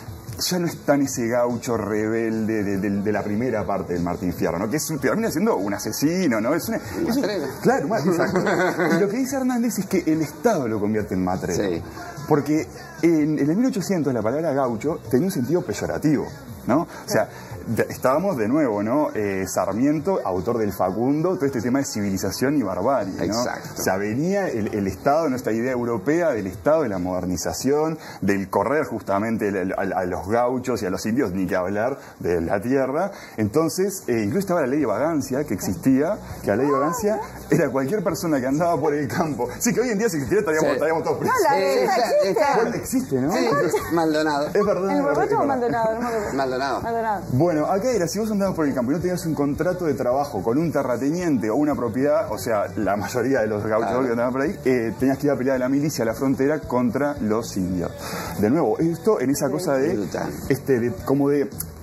ya no está en ese gaucho rebelde de, de- de la primera parte del Martín Fierro, ¿no? Que es un, termina siendo un asesino, ¿no? Es, una, es un- claro, más, exacto. Y lo que dice Hernández es que el Estado lo convierte en matrero. Sí. Porque en, en el mil ochocientos la palabra gaucho tenía un sentido peyorativo, ¿no? O sea, de- estábamos de nuevo, ¿no? Eh, Sarmiento, autor del Facundo, todo este tema de civilización y barbarie, ¿no? Exacto. O sea, venía el, el Estado, nuestra idea europea del Estado, de la modernización, del correr justamente el- el- a, a los gauchos y a los indios, ni que hablar de la tierra. Entonces, eh, incluso estaba la ley de vagancia que existía, que la ley de vagancia era cualquier persona que andaba por el campo. Sí, que hoy en día si existiera estaríamos, Sí. estaríamos todos presos. No, la ley Sí, existe. está- Bueno, existe, ¿no? Sí, Maldonado. Es verdad. ¿El es verdad, borracho es o verdad. Maldonado? No me acuerdo. Maldonado. Maldonado. Bueno, acá era, si vos andabas por el campo y no tenías un contrato de trabajo con un terrateniente o una propiedad, o sea, la mayoría de los gauchos Claro. que andaban por ahí, eh, tenías que ir a pelear a la milicia a la frontera contra los indios. De nuevo, esto en esa cosa de, Brutal. este, de como de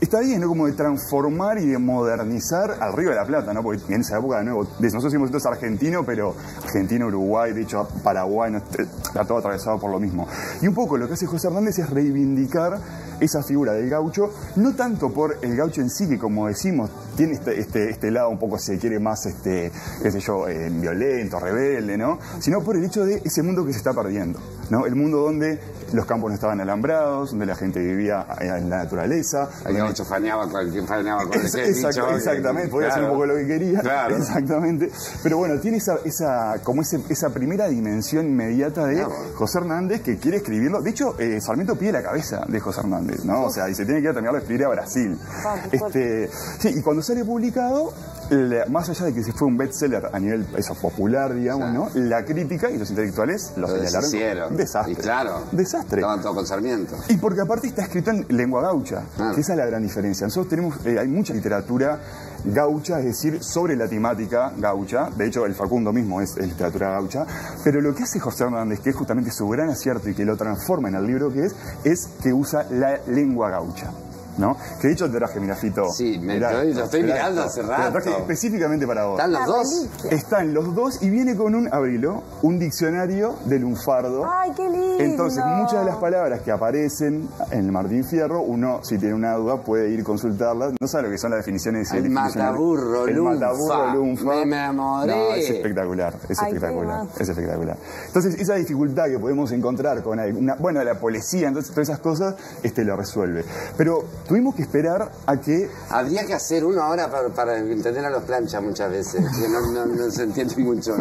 está bien, ¿no? Como de transformar y de modernizar al Río de la Plata, ¿no? Porque en esa época, de nuevo, nosotros decimos esto es argentino, pero Argentina, Uruguay, de hecho Paraguay, ¿no? Está todo atravesado por lo mismo. Y un poco lo que hace José Hernández es reivindicar esa figura del gaucho, no tanto por el gaucho en sí, que como decimos, tiene este, este, este lado un poco, se quiere más, este, qué sé yo, eh, violento, rebelde, ¿no? Sino por el hecho de ese mundo que se está perdiendo, ¿no? El mundo donde los campos no estaban alambrados, donde la gente vivía en la naturaleza. El gaucho faneaba con quien faneaba con el es, exact, dicho, Exactamente, podía claro. hacer un poco lo que quería. Claro. Exactamente. Pero bueno, tiene esa, esa como ese, esa primera dimensión inmediata de claro. José Hernández que quiere escribirlo. De hecho, eh, Sarmiento pide la cabeza de José Hernández, ¿no? O sea, y se tiene que ir a terminar de escribir a Brasil. Ah, este, sí, y cuando sale publicado, la, más allá de que se fue un bestseller a nivel eso, popular, digamos, sí. ¿no? La crítica y los intelectuales lo señalaron. Desastre. Y claro. Desastre. Estaban todos con Sarmiento. Y porque aparte está escrito en lengua gaucha, ah. que esa es la gran diferencia. Nosotros tenemos, eh, hay mucha literatura gaucha, es decir, sobre la temática gaucha. De hecho, el Facundo mismo es, es literatura gaucha. Pero lo que hace José Hernández, que es justamente su gran acierto y que lo transforma en el libro que es, es que usa la lengua gaucha. ¿No? Que de hecho te traje, mira, Fito. Sí, me mirá, estoy, lo estoy mirá, mirando hace rato. Te lo traje específicamente para vos. ¿Están los dos? Están los dos y viene con un, abrilo, un diccionario de lunfardo. ¡Ay, qué lindo! Entonces, muchas de las palabras que aparecen en el Martín Fierro, uno, si tiene una duda, puede ir a consultarlas. No sabe lo que son las definiciones. El mataburro, el lunfa. mataburro, lunfa. Me enamoré. No, es espectacular, es Ay, espectacular, es espectacular. Entonces, esa dificultad que podemos encontrar con una, bueno, la poesía, entonces todas esas cosas, este lo resuelve. Pero tuvimos que esperar a que... Habría que hacer uno ahora para, para entender a los planchas muchas veces, que no, no, no se entiende mucho.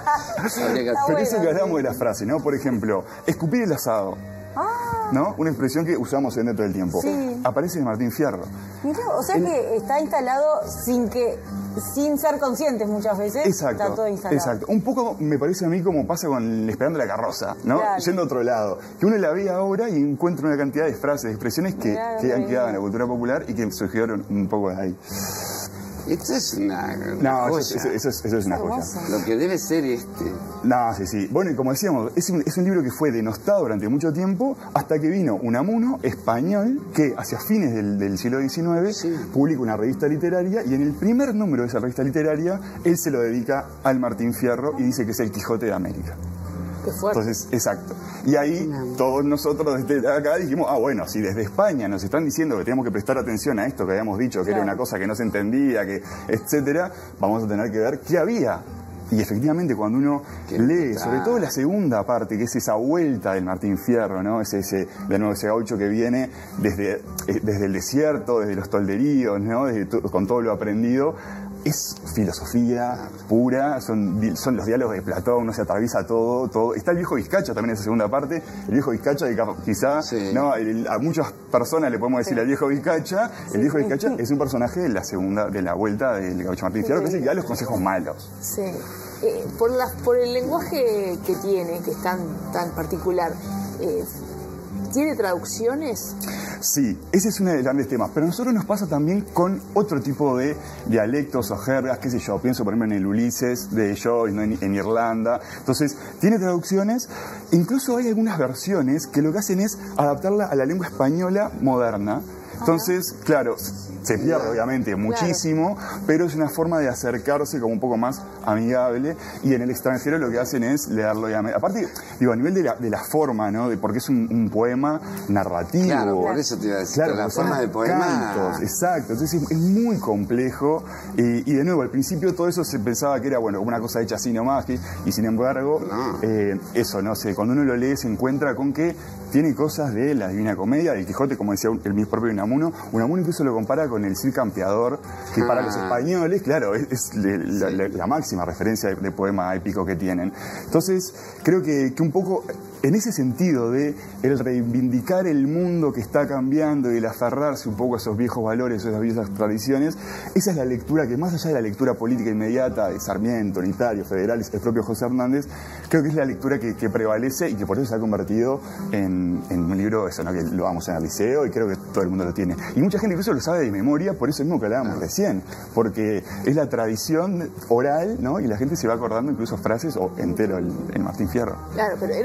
Que Pero eso que hablamos de la frase, ¿no? Por ejemplo, escupir el asado. Ah. ¿No? Una expresión que usamos en todo el tiempo. Sí. Aparece en Martín Fierro. Mira, o sea el... que está instalado sin que, sin ser conscientes muchas veces. Exacto. Está todo instalado. Exacto. Un poco me parece a mí como pasa con Esperando la carroza, ¿no? Claro. Yendo a otro lado. Que uno la ve ahora y encuentra una cantidad de frases, de expresiones que, claro, que han bien. quedado en la cultura popular y que surgieron un poco de ahí. Esto es una, una No, joya. eso, eso, eso, es, eso es una joya. Lo que debe ser este. No, sí, sí. Bueno, y como decíamos, es un, es un libro que fue denostado durante mucho tiempo hasta que vino Unamuno, español, que hacia fines del, del siglo diecinueve sí. publica una revista literaria y en el primer número de esa revista literaria él se lo dedica al Martín Fierro y dice que es el Quijote de América. Qué fuerte. Entonces, exacto. Y ahí todos nosotros desde acá dijimos, ah, bueno, si desde España nos están diciendo que tenemos que prestar atención a esto que habíamos dicho, que claro. era una cosa que no se entendía, que etcétera, vamos a tener que ver qué había. Y efectivamente cuando uno qué lee, está. sobre todo la segunda parte, que es esa vuelta del Martín Fierro, ¿no? Ese, ese, de nuevo ese gaucho que viene desde, desde el desierto, desde los tolderíos, ¿no? Desde to, con todo lo aprendido. Es filosofía pura, son, son los diálogos de Platón, no se atraviesa todo, todo. Está el viejo Vizcacha también en esa segunda parte, el viejo Vizcacha que quizás sí. ¿no? el, a muchas personas le podemos decir sí. al viejo Vizcacha, el viejo Vizcacha es un personaje de la segunda, de la vuelta del gaucho Martín Fierro, que es el que da los consejos malos. Sí. Eh, por, la, por el lenguaje que tiene, que es tan, tan particular, eh, ¿tiene traducciones? Sí, ese es uno de los grandes temas, pero a nosotros nos pasa también con otro tipo de dialectos o jergas, qué sé yo, pienso por ejemplo en el Ulises de Joyce, ¿no? en, en Irlanda, entonces tiene traducciones, incluso hay algunas versiones que lo que hacen es adaptarla a la lengua española moderna. Entonces, claro, se pierde obviamente muchísimo, claro. pero es una forma de acercarse como un poco más amigable y en el extranjero lo que hacen es leerlo obviamente. Aparte, digo, a nivel de la, de la forma, ¿no? De, porque es un, un poema narrativo. Claro, por eso te iba a decir, claro, la forma de poema. Cantos, exacto, entonces es, es muy complejo y, y de nuevo, al principio todo eso se pensaba que era, bueno, una cosa hecha así nomás, y, y sin embargo, no. eh, eso, no sé, cuando uno lo lee se encuentra con que tiene cosas de la Divina Comedia, del Quijote, como decía el mismo propio Unamuno. Unamuno incluso lo compara con el Cid Campeador, que ah. para los españoles, claro, es, es la, la, la máxima referencia de, de poema épico que tienen. Entonces, creo que, que un poco en ese sentido de el reivindicar el mundo que está cambiando y el aferrarse un poco a esos viejos valores, a esas viejas tradiciones, esa es la lectura que más allá de la lectura política inmediata de Sarmiento, Unitario, Federal, el propio José Hernández, creo que es la lectura que, que prevalece y que por eso se ha convertido en, en un libro, eso, ¿no? Que lo vamos en el liceo y creo que todo el mundo lo tiene. Y mucha gente incluso lo sabe de memoria, por eso mismo que hablábamos recién, porque es la tradición oral, ¿no? Y la gente se va acordando incluso frases o entero el, el Martín Fierro. Claro, pero eran rebeldes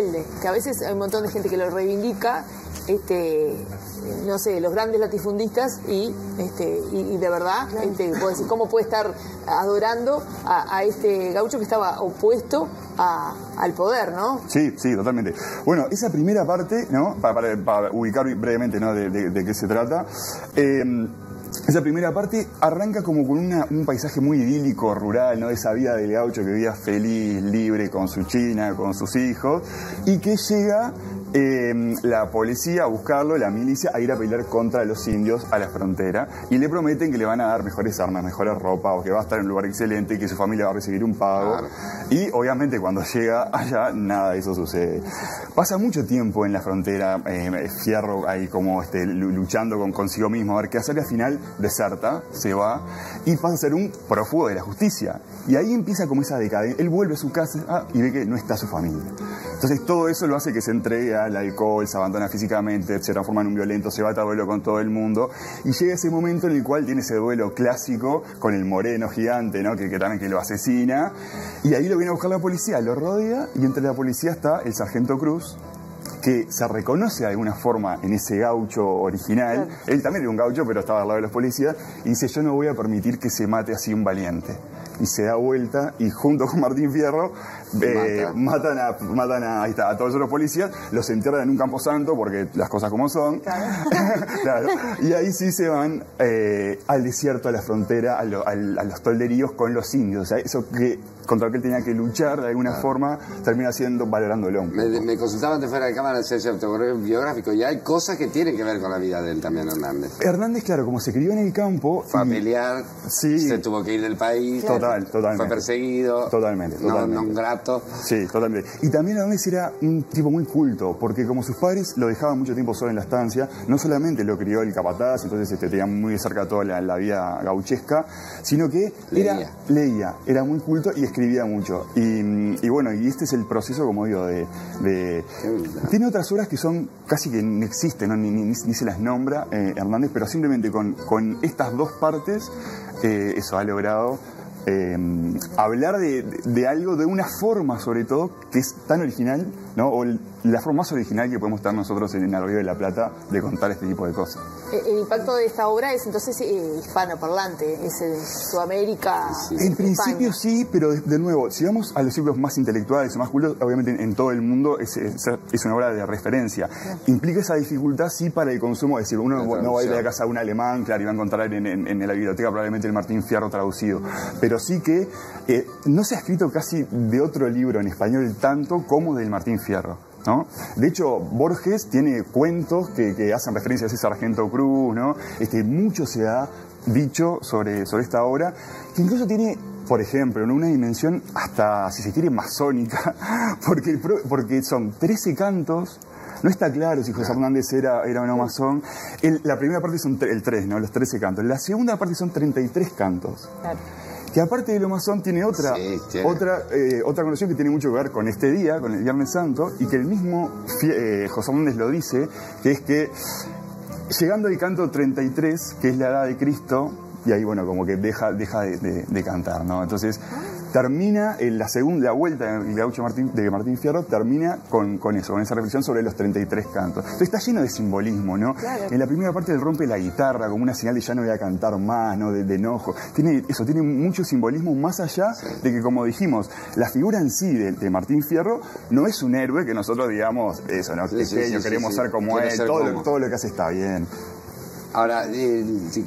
rebelde, que a veces hay un montón de gente que lo reivindica, este, no sé, los grandes latifundistas y, este, y, y de verdad, este, puedo decir, ¿cómo puede estar adorando a, a este gaucho que estaba opuesto a, al poder, ¿no? Sí, sí, totalmente. Bueno, esa primera parte, ¿no? Para, para, para ubicar brevemente, ¿no? De, de, de qué se trata. Eh, Esa primera parte arranca como con una, un paisaje muy idílico, rural, ¿no? Esa vida del gaucho que vivía feliz, libre, con su china, con sus hijos, y que llega eh, la policía a buscarlo, la milicia, a ir a pelear contra los indios a la frontera, y le prometen que le van a dar mejores armas, mejores ropa, o que va a estar en un lugar excelente, y que su familia va a recibir un pago. Claro. Y obviamente cuando llega allá, nada de eso sucede. Pasa mucho tiempo en la frontera, eh, Fierro ahí como este, luchando con consigo mismo, a ver qué hacer, y al final deserta, se va y pasa a ser un prófugo de la justicia. Y ahí empieza como esa decadencia. Él vuelve a su casa ah, y ve que no está su familia. Entonces todo eso lo hace que se entregue al alcohol, se abandona físicamente, se transforma en un violento, se va a duelo con todo el mundo. Y llega ese momento en el cual tiene ese duelo clásico con el moreno gigante, ¿no? que, que también que lo asesina. Y ahí lo viene a buscar la policía, lo rodea, y entre la policía está el sargento Cruz, que se reconoce de alguna forma en ese gaucho original. Claro. Él también era un gaucho, pero estaba al lado de los policías, y dice, yo no voy a permitir que se mate así un valiente. Y se da vuelta, y junto con Martín Fierro, eh, Mata. matan, a, matan a, ahí está, a todos los policías, los entierran en un camposanto, porque las cosas como son. Claro. Claro. Y ahí sí se van eh, al desierto, a la frontera, a, lo, a, a los tolderíos con los indios. O sea, eso que contra lo que él tenía que luchar de alguna claro. forma, termina siendo valorándolo. Me, me consultaban de fuera de cámara ese autobiográfico, y hay cosas que tienen que ver con la vida de él también, Hernández. Hernández, claro, como se crió en el campo... Fue y... a pelear, sí. se tuvo que ir del país, Total, totalmente. fue perseguido, totalmente, totalmente. No, no grato. Sí, totalmente. Y también Hernández era un tipo muy culto, porque como sus padres lo dejaban mucho tiempo solo en la estancia, no solamente lo crió el capataz, entonces este, tenía muy de cerca toda la, la vida gauchesca, sino que leía. Era, leía, era muy culto y escribía mucho. Y, y bueno, y este es el proceso, como digo, de... de tiene otras obras que son casi que no existen, ¿no? ni, ni, ni se las nombra eh, Hernández, pero simplemente con, con estas dos partes, eh, eso ha logrado... Eh, hablar de, de, de algo de una forma, sobre todo, que es tan original, ¿no? O el, la forma más original que podemos estar nosotros en el Río de la Plata de contar este tipo de cosas. El impacto de esta obra es entonces eh, hispanoparlante, es en Sudamérica. Sí. En principio sí, pero de, de nuevo, si vamos a los círculos más intelectuales o más cultos, obviamente en, en todo el mundo es, es, es una obra de referencia. Sí. Implica esa dificultad sí para el consumo, es decir, uno no, no va a ir a casa a un alemán, claro, y va a encontrar en, en, en la biblioteca probablemente el Martín Fierro traducido, pero sí que eh, no se ha escrito casi de otro libro en español tanto como del Martín Fierro, ¿no? De hecho, Borges tiene cuentos que, que hacen referencia a ese sargento Cruz, ¿no? Este, mucho se ha dicho sobre, sobre esta obra, que incluso tiene, por ejemplo, en una dimensión hasta, si se quiere, masónica, porque, porque son trece cantos. No está claro si José Hernández era, era un masón. El, la primera parte son el tres, ¿no? Los trece cantos. La segunda parte son treinta y tres cantos. Claro. Que aparte de lo masón tiene otra, sí, otra, eh, otra connotación que tiene mucho que ver con este día, con el Viernes Santo, y que el mismo eh, José Hernández lo dice, que es que llegando al canto treinta y tres, que es la edad de Cristo, y ahí bueno, como que deja, deja de, de, de cantar, ¿no? Entonces termina en la segunda vuelta del gaucho Martín, de Martín Fierro, termina con, con eso, con esa reflexión sobre los treinta y tres cantos. Entonces está lleno de simbolismo, ¿no? Claro. En la primera parte él rompe la guitarra como una señal de ya no voy a cantar más, ¿no? De, de enojo. Tiene eso, tiene mucho simbolismo más allá sí. de que, como dijimos, la figura en sí de, de Martín Fierro no es un héroe que nosotros digamos, eso, ¿no? Sí, sí, sí, queremos sí, ser como Quiero él, ser todo, como... Lo, todo lo que hace está bien. Ahora, eh,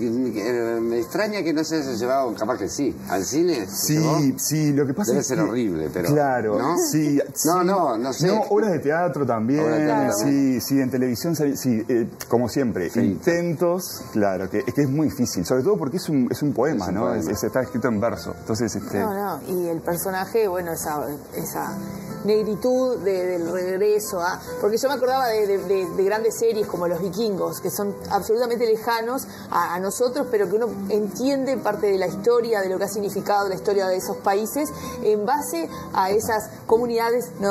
eh, me extraña que no se haya llevado, capaz que sí, al cine. Sí, sí, lo que pasa Debe es ser que... horrible, pero... Claro, ¿no? Sí, sí. No, no, no sé. No, obras de teatro también, de teatro, sí, también. sí, en televisión, sí, eh, como siempre, sí. intentos, claro, que, que es muy difícil, sobre todo porque es un, es un poema, es un ¿no? Poema. Es, es, está escrito en verso, entonces... Este... No, no, y el personaje, bueno, esa... esa... negritud de, del regreso a... Porque yo me acordaba de, de, de, de grandes series como Los Vikingos, que son absolutamente lejanos a, a nosotros, pero que uno entiende parte de la historia, de lo que ha significado la historia de esos países, en base a esas comunidades, no,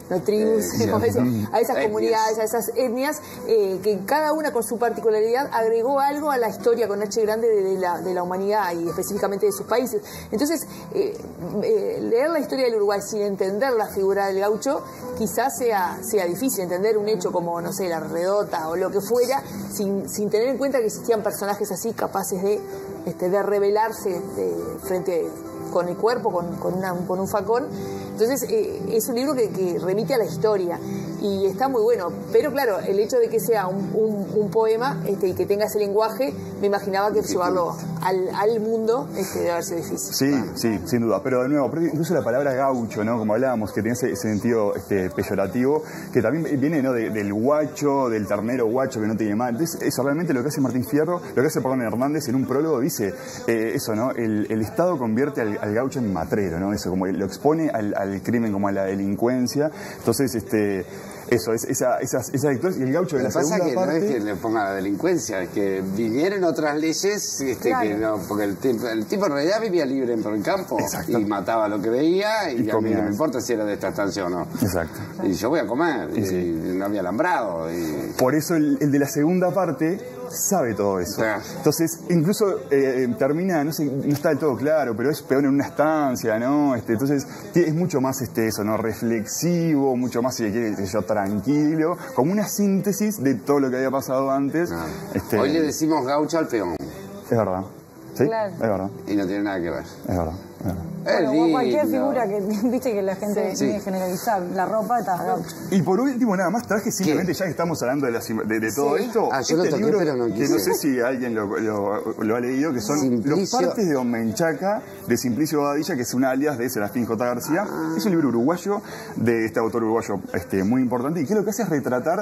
no tribus, Eh, como eso, sí. a esas Etnias. comunidades, a esas etnias, eh, que cada una con su particularidad agregó algo a la historia con H grande de, de la, de la humanidad y específicamente de sus países. Entonces, eh, eh, leer la historia del Uruguay sin entender la figura del gaucho quizás sea, sea difícil entender un hecho como, no sé, la redota o lo que fuera, sin, sin tener en cuenta que existían personajes así capaces de, este, de rebelarse de, frente con el cuerpo, con, con, una, con un facón. Entonces, eh, es un libro que, que remite a la historia y está muy bueno. Pero claro, el hecho de que sea un, un, un poema este, y que tenga ese lenguaje, me imaginaba que llevarlo al, al mundo este, debe haber sido difícil. Sí, sí, sin duda. Pero de nuevo, incluso la palabra gaucho, ¿no? Como hablábamos, que tiene ese, ese sentido este, peyorativo, que también viene, ¿no? de, del guacho, del ternero guacho que no tiene mal. Entonces, eso realmente lo que hace Martín Fierro, lo que hace, perdón, Hernández en un prólogo dice eh, eso, ¿no? El, el Estado convierte al, al gaucho en matrero, ¿no? Eso, como lo expone al, al crimen, como a la delincuencia. Entonces, este... Eso, es, esa, esas, esas lecturas y el gaucho de la Lo que pasa segunda que parte... no es que le ponga la delincuencia, es que vinieron otras leyes, este, Claro. que no, porque el tipo, el tipo en realidad vivía libre por el campo y mataba lo que veía y, Y a mí comía. no me importa si era de esta estancia o no. Exacto. Y yo voy a comer, y, Y sí. y no había alambrado. Y... Por eso el, el de la segunda parte sabe todo eso. Entonces, incluso eh, termina, no sé, no está del todo claro, pero es peor en una estancia, ¿no? Este, entonces, es mucho más este, eso, ¿no? Reflexivo, mucho más, si le quiere, qué sé yo, tranquilo, como una síntesis de todo lo que había pasado antes. Este, Hoy le decimos gaucho al peón. Es verdad. Sí, Claro. es verdad. Y no tiene nada que ver. Es verdad. Es verdad. Bueno, o cualquier lindo. figura que viste que la gente Sí. tiene que generalizar. La ropa está gaucho. Y por último, nada más traje simplemente, ya que estamos hablando de, las im- de, de todo Sí. esto, Ah, yo lo este toqué, libro, pero no que quise. no sé si alguien lo, lo- lo ha leído, que son Los Simplicio. partes de Don Menchaca, de Simplicio Bobadilla, que es un alias de Serafín J. García. Ah. Es un libro uruguayo, de este autor uruguayo este, muy importante, y que lo que hace es retratar.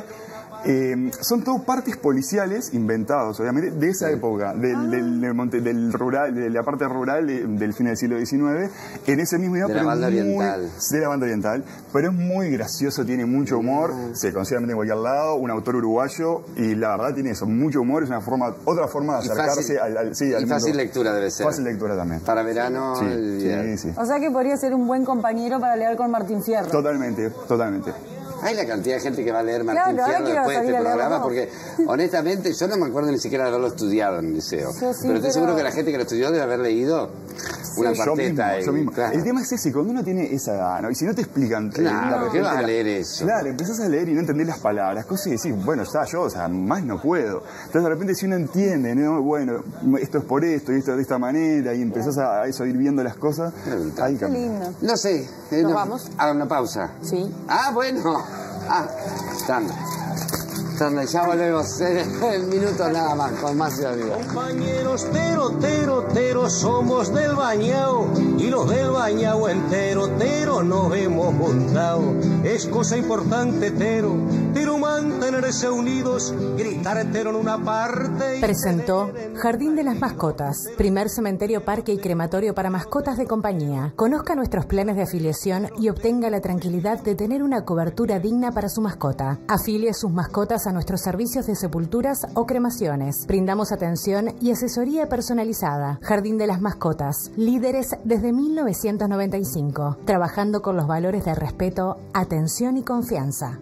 Eh, son todos partes policiales inventados, obviamente, de esa época, del, del, del monte- del rural, de la parte rural eh, del fin del siglo diecinueve, en ese mismo idioma, De la pero banda muy- oriental. de la banda oriental, pero es muy gracioso, tiene mucho humor, se consigue en cualquier lado, un autor uruguayo, y la verdad tiene eso, mucho humor, es una forma, otra forma de Y acercarse fácil- al, al- sí, y al fácil mundo. lectura debe ser. Fácil lectura también. Para verano. Sí, y- sí, sí. O sea que podría ser un buen compañero para leer con Martín Fierro. Totalmente, totalmente. Hay la cantidad de gente que va a leer Martín Claro, ahora Fierro quiero después de salir este a leerlo programa, todo. porque honestamente yo no me acuerdo ni siquiera de haberlo estudiado en el liceo. Yo sí, pero estoy pero- seguro que la gente que lo estudió debe haber leído una yo parteta. mismo, ahí, yo mismo. claro. El tema es ese, cuando uno tiene esa edad, ¿no? Y si no te explican... eh, Claro, de ¿qué vas a la- leer eso? Claro, empezás a leer y no entendés las palabras, cosas y decís, bueno, está yo, o sea, más no puedo. Entonces de repente si uno entiende, ¿no? Bueno, esto es por esto y esto es de esta manera, y empezás a, a eso, a ir viendo las cosas, ahí cambia. lindo. No sé. eh, ¿Nos no- vamos? A una pausa. Sí. Ah, bueno. Ah, tanda. Tanda, ya volvemos en minutos nada más, con más de amigo. Compañeros, tero, tero, tero, somos del Bañao y los del Bañao entero, tero, nos hemos juntado. Es cosa importante, tero, tero, mantenerse unidos, gritar tero en una parte. Y Presentó Jardín de las Mascotas, primer cementerio, parque y crematorio para mascotas de compañía. Conozca nuestros planes de afiliación y obtenga la tranquilidad de tener una cobertura digna para su mascota. Afilie sus mascotas a nuestros servicios de sepulturas o cremaciones. Brindamos atención y asesoría personalizada. Jardín de las Mascotas, líderes desde mil novecientos noventa y cinco, trabajando con los valores de respeto, atención y confianza.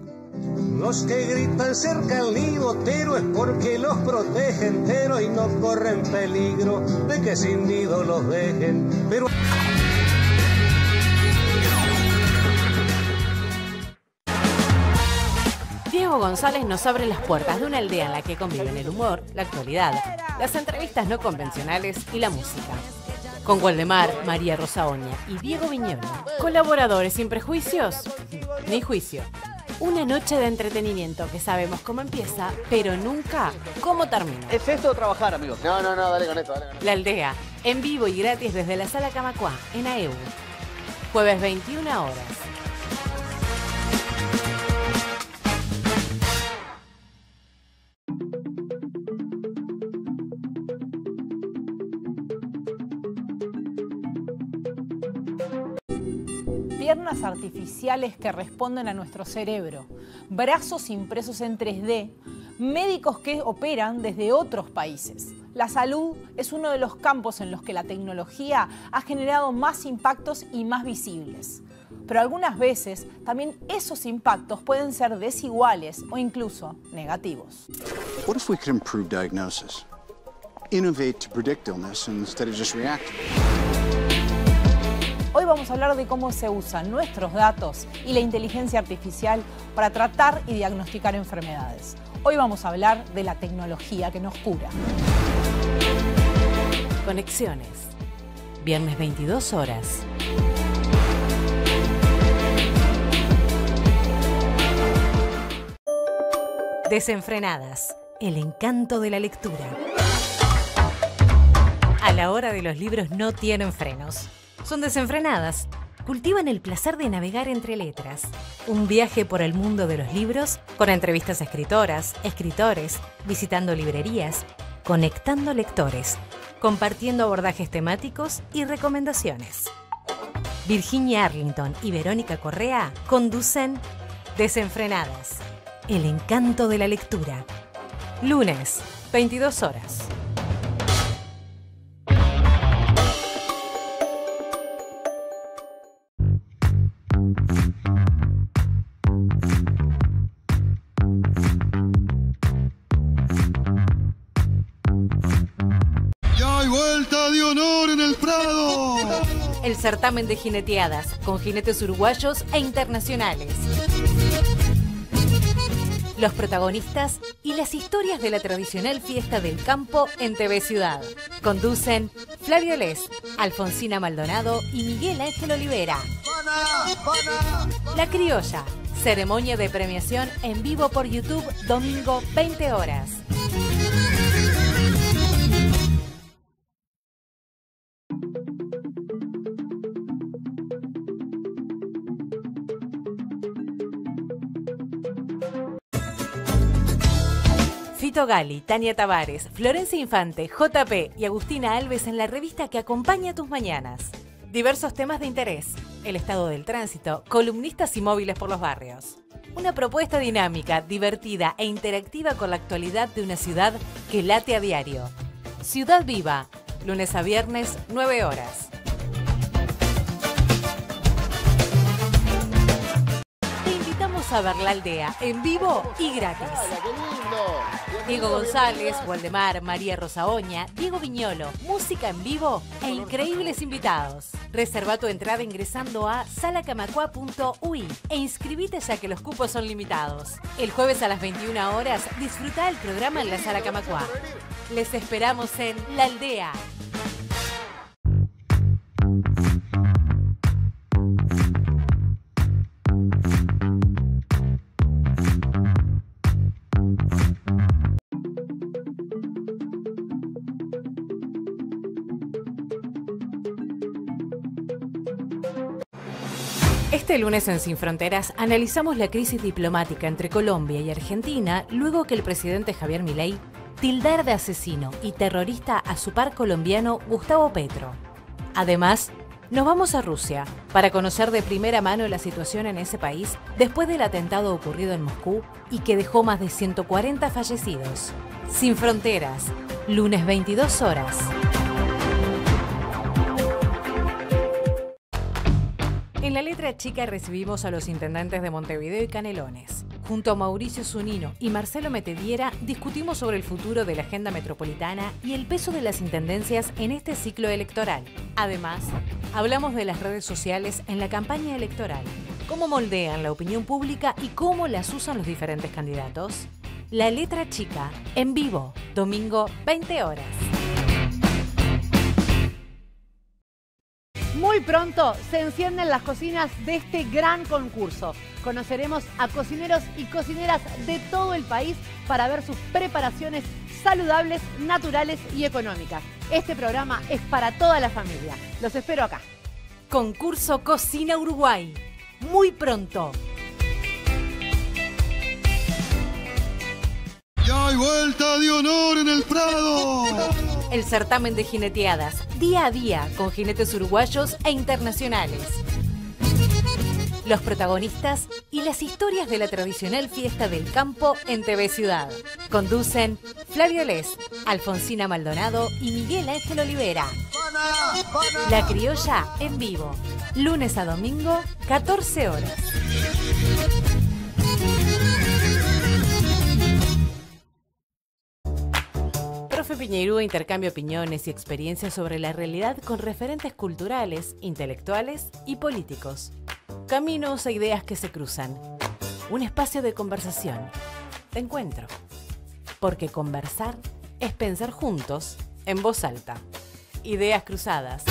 los que gritan cerca al nido, tero, es porque los protegen, tero, y no corren peligro de que sin nido los dejen. Pero Diego González nos abre las puertas de una aldea en la que conviven el humor, la actualidad, las entrevistas no convencionales y la música. Con Waldemar, María Rosa Oña y Diego Viñolo. Colaboradores sin prejuicios ni juicio. Una noche de entretenimiento que sabemos cómo empieza, pero nunca cómo termina. Es esto de trabajar, amigos. No, no, no, dale con esto, dale con esto. La Aldea, en vivo y gratis desde la Sala Camacuá, en A E U. Jueves veintiuna horas. Piernas artificiales que responden a nuestro cerebro, brazos impresos en tres D, médicos que operan desde otros países. La salud es uno de los campos en los que la tecnología ha generado más impactos y más visibles. pero algunas veces también esos impactos pueden ser desiguales o incluso negativos. What if we could improve diagnosis? Innovate to predict illness instead of just react. Hoy vamos a hablar de cómo se usan nuestros datos y la inteligencia artificial para tratar y diagnosticar enfermedades. Hoy vamos a hablar de la tecnología que nos cura. Conexiones. Viernes veintidós horas. Desenfrenadas. El encanto de la lectura. A la hora de los libros no tienen frenos. Son desenfrenadas. Cultivan el placer de navegar entre letras. Un viaje por el mundo de los libros, con entrevistas a escritoras, escritores, visitando librerías, conectando lectores, compartiendo abordajes temáticos y recomendaciones. Virginia Arlington y Verónica Correa conducen Desenfrenadas. El encanto de la lectura. Lunes, veintidós horas. De honor en el Prado. El certamen de jineteadas con jinetes uruguayos e internacionales. Los protagonistas y las historias de la tradicional fiesta del campo en T V Ciudad. Conducen Flavio Les, Alfonsina Maldonado y Miguel Ángel Olivera. La Criolla, ceremonia de premiación en vivo por YouTube, domingo veinte horas. Fito Gali, Tania Tavares, Florencia Infante, J P y Agustina Alves en la revista que acompaña tus mañanas. Diversos temas de interés, el estado del tránsito, columnistas y móviles por los barrios. Una propuesta dinámica, divertida e interactiva con la actualidad de una ciudad que late a diario. Ciudad Viva, lunes a viernes, nueve horas. Te invitamos a ver La Aldea en vivo y gratis. Diego González, Waldemar, María Rosa Oña, Diego Viñolo, música en vivo e increíbles invitados. Reserva tu entrada ingresando a sala camacua punto u i e inscribite ya que los cupos son limitados. El jueves a las veintiuna horas disfruta el programa en la Sala Camacua. Les esperamos en La Aldea. Este lunes en Sin Fronteras analizamos la crisis diplomática entre Colombia y Argentina luego que el presidente Javier Milei tildara de asesino y terrorista a su par colombiano Gustavo Petro. Además, nos vamos a Rusia para conocer de primera mano la situación en ese país después del atentado ocurrido en Moscú y que dejó más de ciento cuarenta fallecidos. Sin Fronteras, lunes veintidós horas. En la letra chica recibimos a los intendentes de Montevideo y Canelones. Junto a Mauricio Zunino y Marcelo Metediera discutimos sobre el futuro de la agenda metropolitana y el peso de las intendencias en este ciclo electoral. Además, hablamos de las redes sociales en la campaña electoral, cómo moldean la opinión pública y cómo las usan los diferentes candidatos. La letra chica, en vivo, domingo veinte horas. Muy pronto se encienden las cocinas de este gran concurso. Conoceremos a cocineros y cocineras de todo el país para ver sus preparaciones saludables, naturales y económicas. Este programa es para toda la familia. Los espero acá. Concurso Cocina Uruguay. Muy pronto. Y hay vuelta de honor en el Prado. El certamen de jineteadas, día a día, con jinetes uruguayos e internacionales. Los protagonistas y las historias de la tradicional fiesta del campo en T V Ciudad. Conducen Flavio Les, Alfonsina Maldonado y Miguel Ángel Olivera. La Criolla en vivo, lunes a domingo, catorce horas. Profe Piñeirúa intercambia opiniones y experiencias sobre la realidad con referentes culturales, intelectuales y políticos. Caminos e ideas que se cruzan. Un espacio de conversación, de encuentro. Porque conversar es pensar juntos en voz alta. Ideas cruzadas.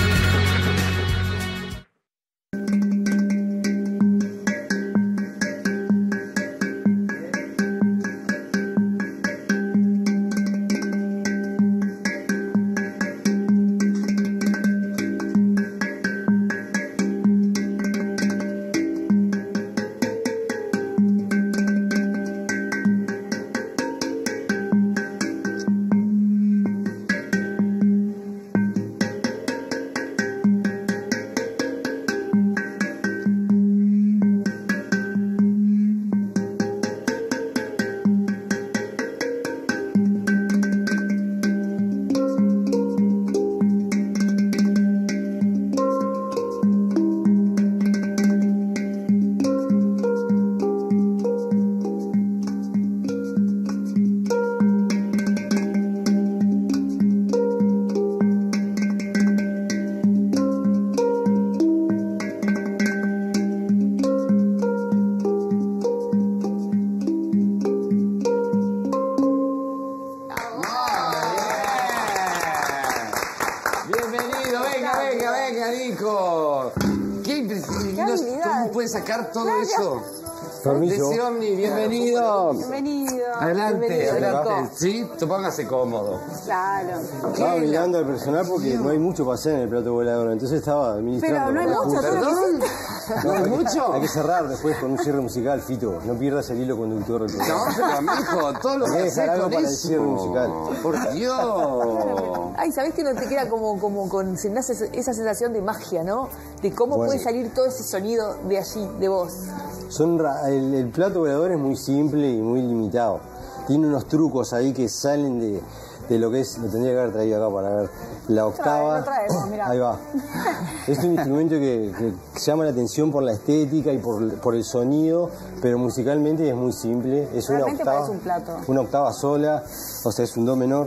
Sacar todo Gracias. eso. Permiso. De Xiomni, bienvenido. Bienvenido. Adelante, Bienvenido, adelante. Nico. Sí, te póngase cómodo. Claro. Estaba mirando al personal porque no hay mucho para hacer en el plato volador, entonces estaba administrando. Pero no hay mucho, todo lo que hiciste. ¿No hay mucho? Hay que cerrar después con un cierre musical, Fito. No pierdas el hilo conductor del programa. No, pero amigo, todo lo Hay que que haces dejar algo con para el eso. cierre musical. Por Dios. Ay, ¿sabés que no te queda como, como con se me hace esa sensación de magia, ¿no? De cómo Bueno. puede salir todo ese sonido de allí, de vos. Son ra- el, el plato volador es muy simple y muy limitado. Tiene unos trucos ahí que salen de, de lo que es, lo tendría que haber traído acá para ver. La octava. Lo traemos, mirá. Ahí va. Es un instrumento que, que llama la atención por la estética y por, por el sonido, pero musicalmente es muy simple. Es una Realmente octava. parece un plato. Una octava sola, o sea, es un do menor.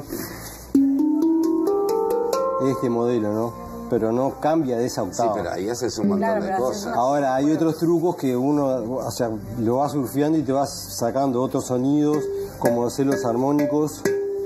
Este modelo, ¿no? Pero no cambia de esa Sí, octava. pero ahí haces un montón Claro, de pero haces cosas. una- Ahora hay otros trucos que uno, o sea, lo vas surfeando y te vas sacando otros sonidos, como hacer los armónicos,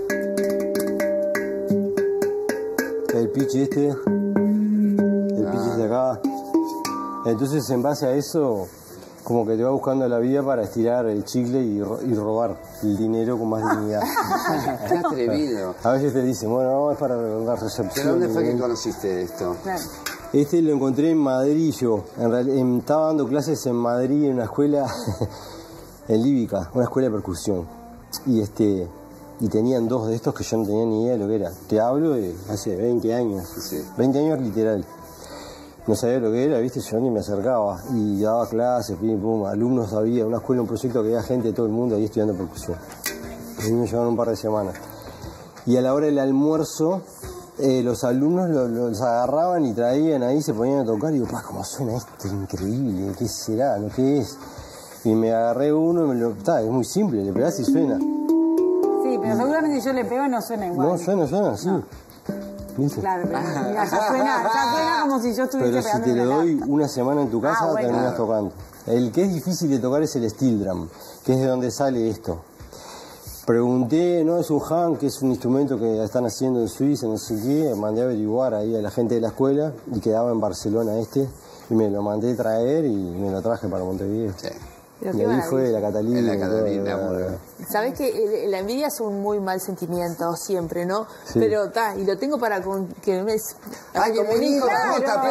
el pitch este, el pitch este de acá. Entonces, en base a eso, como que te va buscando la vida para estirar el chicle y, ro- y robar el dinero con más dignidad. Qué atrevido. A veces te dicen, bueno, no, es para la recepción. ¿Pero dónde fue que de- conociste esto? Claro. Este lo encontré en Madrid yo. En real- en- estaba dando clases en Madrid en una escuela en Líbica, una escuela de percusión. Y este y tenían dos de estos que yo no tenía ni idea de lo que era. Te hablo de hace veinte años. Sí. veinte años literal. No sabía lo que era, viste, yo ni me acercaba. Y daba clases, pim, pum, alumnos había, una escuela, un proyecto que había gente de todo el mundo ahí estudiando percusión. Y me llevaron un par de semanas. Y a la hora del almuerzo, eh, los alumnos lo- los agarraban y traían ahí, se ponían a tocar. Y digo, pa, ¿cómo suena esto? Increíble, ¿qué será? ¿No? ¿Qué es? Y me agarré uno y me lo... Está, es muy simple, le pegás y suena. Sí, pero seguramente si yo le pego no suena igual. No, suena, suena, sí. ¿Viste? Claro, pero mira, ya suena, ya suena como si yo estuviese Pero si pegando te en lo la doy una semana en tu casa, Ah, bueno. terminas tocando. El que es difícil de tocar es el steel drum, que es de donde sale esto. Pregunté, no, es un Han, que es un instrumento que están haciendo en Suiza, no sé qué. Mandé a averiguar ahí a la gente de la escuela y quedaba en Barcelona este. Y me lo mandé traer y me lo traje para Montevideo. Sí. Pero Y qué ahí maravilla. fue la Catalina. En la y todo, Catalina, la- bueno. Sabés que el- la envidia es un muy mal sentimiento siempre, ¿no? Sí. Pero ta, y lo tengo para con- que me Ay, bienvenido, Claro, Jota, bienvenido. perdón.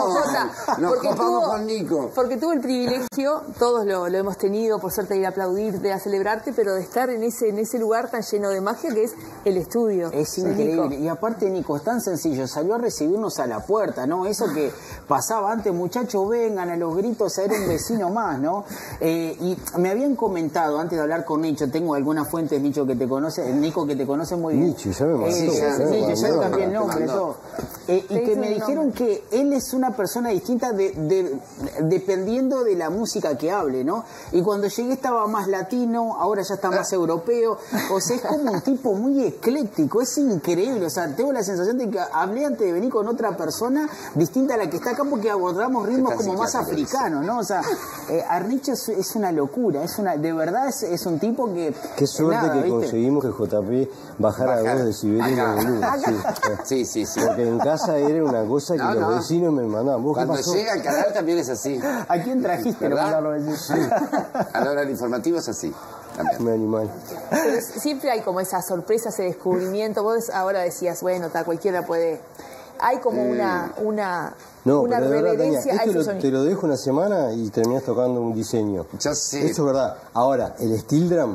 Jota, nos porque copamos tuvo, con Nico. porque tuvo el privilegio, todos lo, lo hemos tenido, por suerte, de ir a aplaudirte, a celebrarte, pero de estar en ese, en ese lugar tan lleno de magia que es el estudio. Es de increíble. Nico. Y aparte, Nico, es tan sencillo. Salió a recibirnos a la puerta, ¿no? Eso que pasaba antes, muchachos, vengan a los gritos, a era un vecino más, ¿no? Eh, y me habían comentado, antes de hablar con Nicho, tengo algunas fuentes, Nicho, que te conoce, el Nico que te conoce muy bien. Nicho, ya me mandó. Eh, Sí, ya, ya me Nicho, ya mandó. cambié el nombre, todo. Eh, y que me dijeron que él es una persona distinta de, de, dependiendo de la música que hable, ¿no? Y cuando llegué estaba más latino, ahora ya está más europeo. O sea, es como un tipo muy ecléctico, es increíble. O sea, tengo la sensación de que hablé antes de venir con otra persona distinta a la que está acá porque abordamos ritmos como más africanos, ¿no? O sea, eh, Arnicho es, es una locura, es una, de verdad es, es un tipo que... Qué suerte nada, que ¿viste? conseguimos que J P bajara a dos decibeles de volumen. Sí, sí, sí. Porque en casa era una cosa que No, los no. vecinos me mandaban. ¿Vos qué Cuando pasó? llega al canal también es así. ¿A quién trajiste? ¿Verdad? Lo mandaron a decir. A la hora del informativo es así. También. Me animal. Pero siempre hay como esa sorpresa, ese descubrimiento. Vos ahora decías, bueno, ta, cualquiera puede... Hay como una, una, No, una pero de verdad, Tania, reverencia a esto ese lo- sonido. te lo dejo una semana y terminás tocando un diseño. Ya sé. Eso es verdad. Ahora, el steel drum,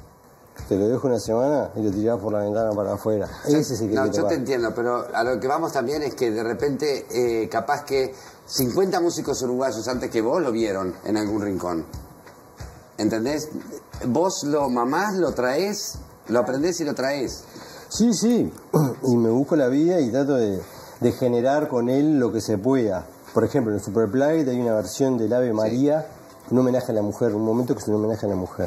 te lo dejo una semana y lo tirás por la ventana para afuera. Ese es el que No, hay que yo te tocar. entiendo, pero a lo que vamos también es que de repente, eh, capaz que cincuenta músicos uruguayos antes que vos lo vieron en algún rincón. ¿Entendés? Vos lo mamás, lo traés, lo aprendés y lo traés. Sí, sí. Y me busco la vida y trato de, de generar con él lo que se pueda. Por ejemplo, en el Superplay hay una versión del Ave María, un homenaje a la mujer, un momento que es un homenaje a la mujer.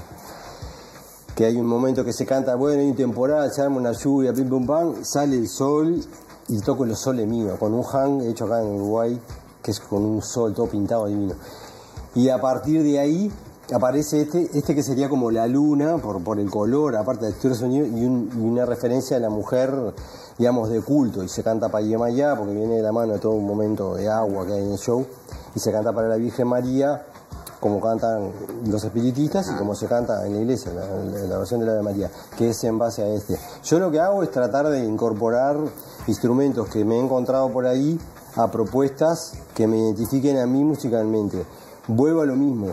Que hay un momento que se canta, bueno, hay un temporal, se arma una lluvia, pim pum pam, sale el sol y toco los soles míos, con un hang hecho acá en Uruguay, que es con un sol todo pintado divino. Y a partir de ahí aparece este, este que sería como la luna, por, por el color, aparte de textura de sonido, y, un- y una referencia a la mujer, digamos, de culto, y se canta para Yemayá, porque viene de la mano de todo un momento de agua que hay en el show, y se canta para la Virgen María, como cantan los espiritistas y como se canta en la iglesia, la, la- la versión de la Ave María, que es en base a este. Yo lo que hago es tratar de incorporar instrumentos que me he encontrado por ahí a propuestas que me identifiquen a mí musicalmente. Vuelvo a lo mismo.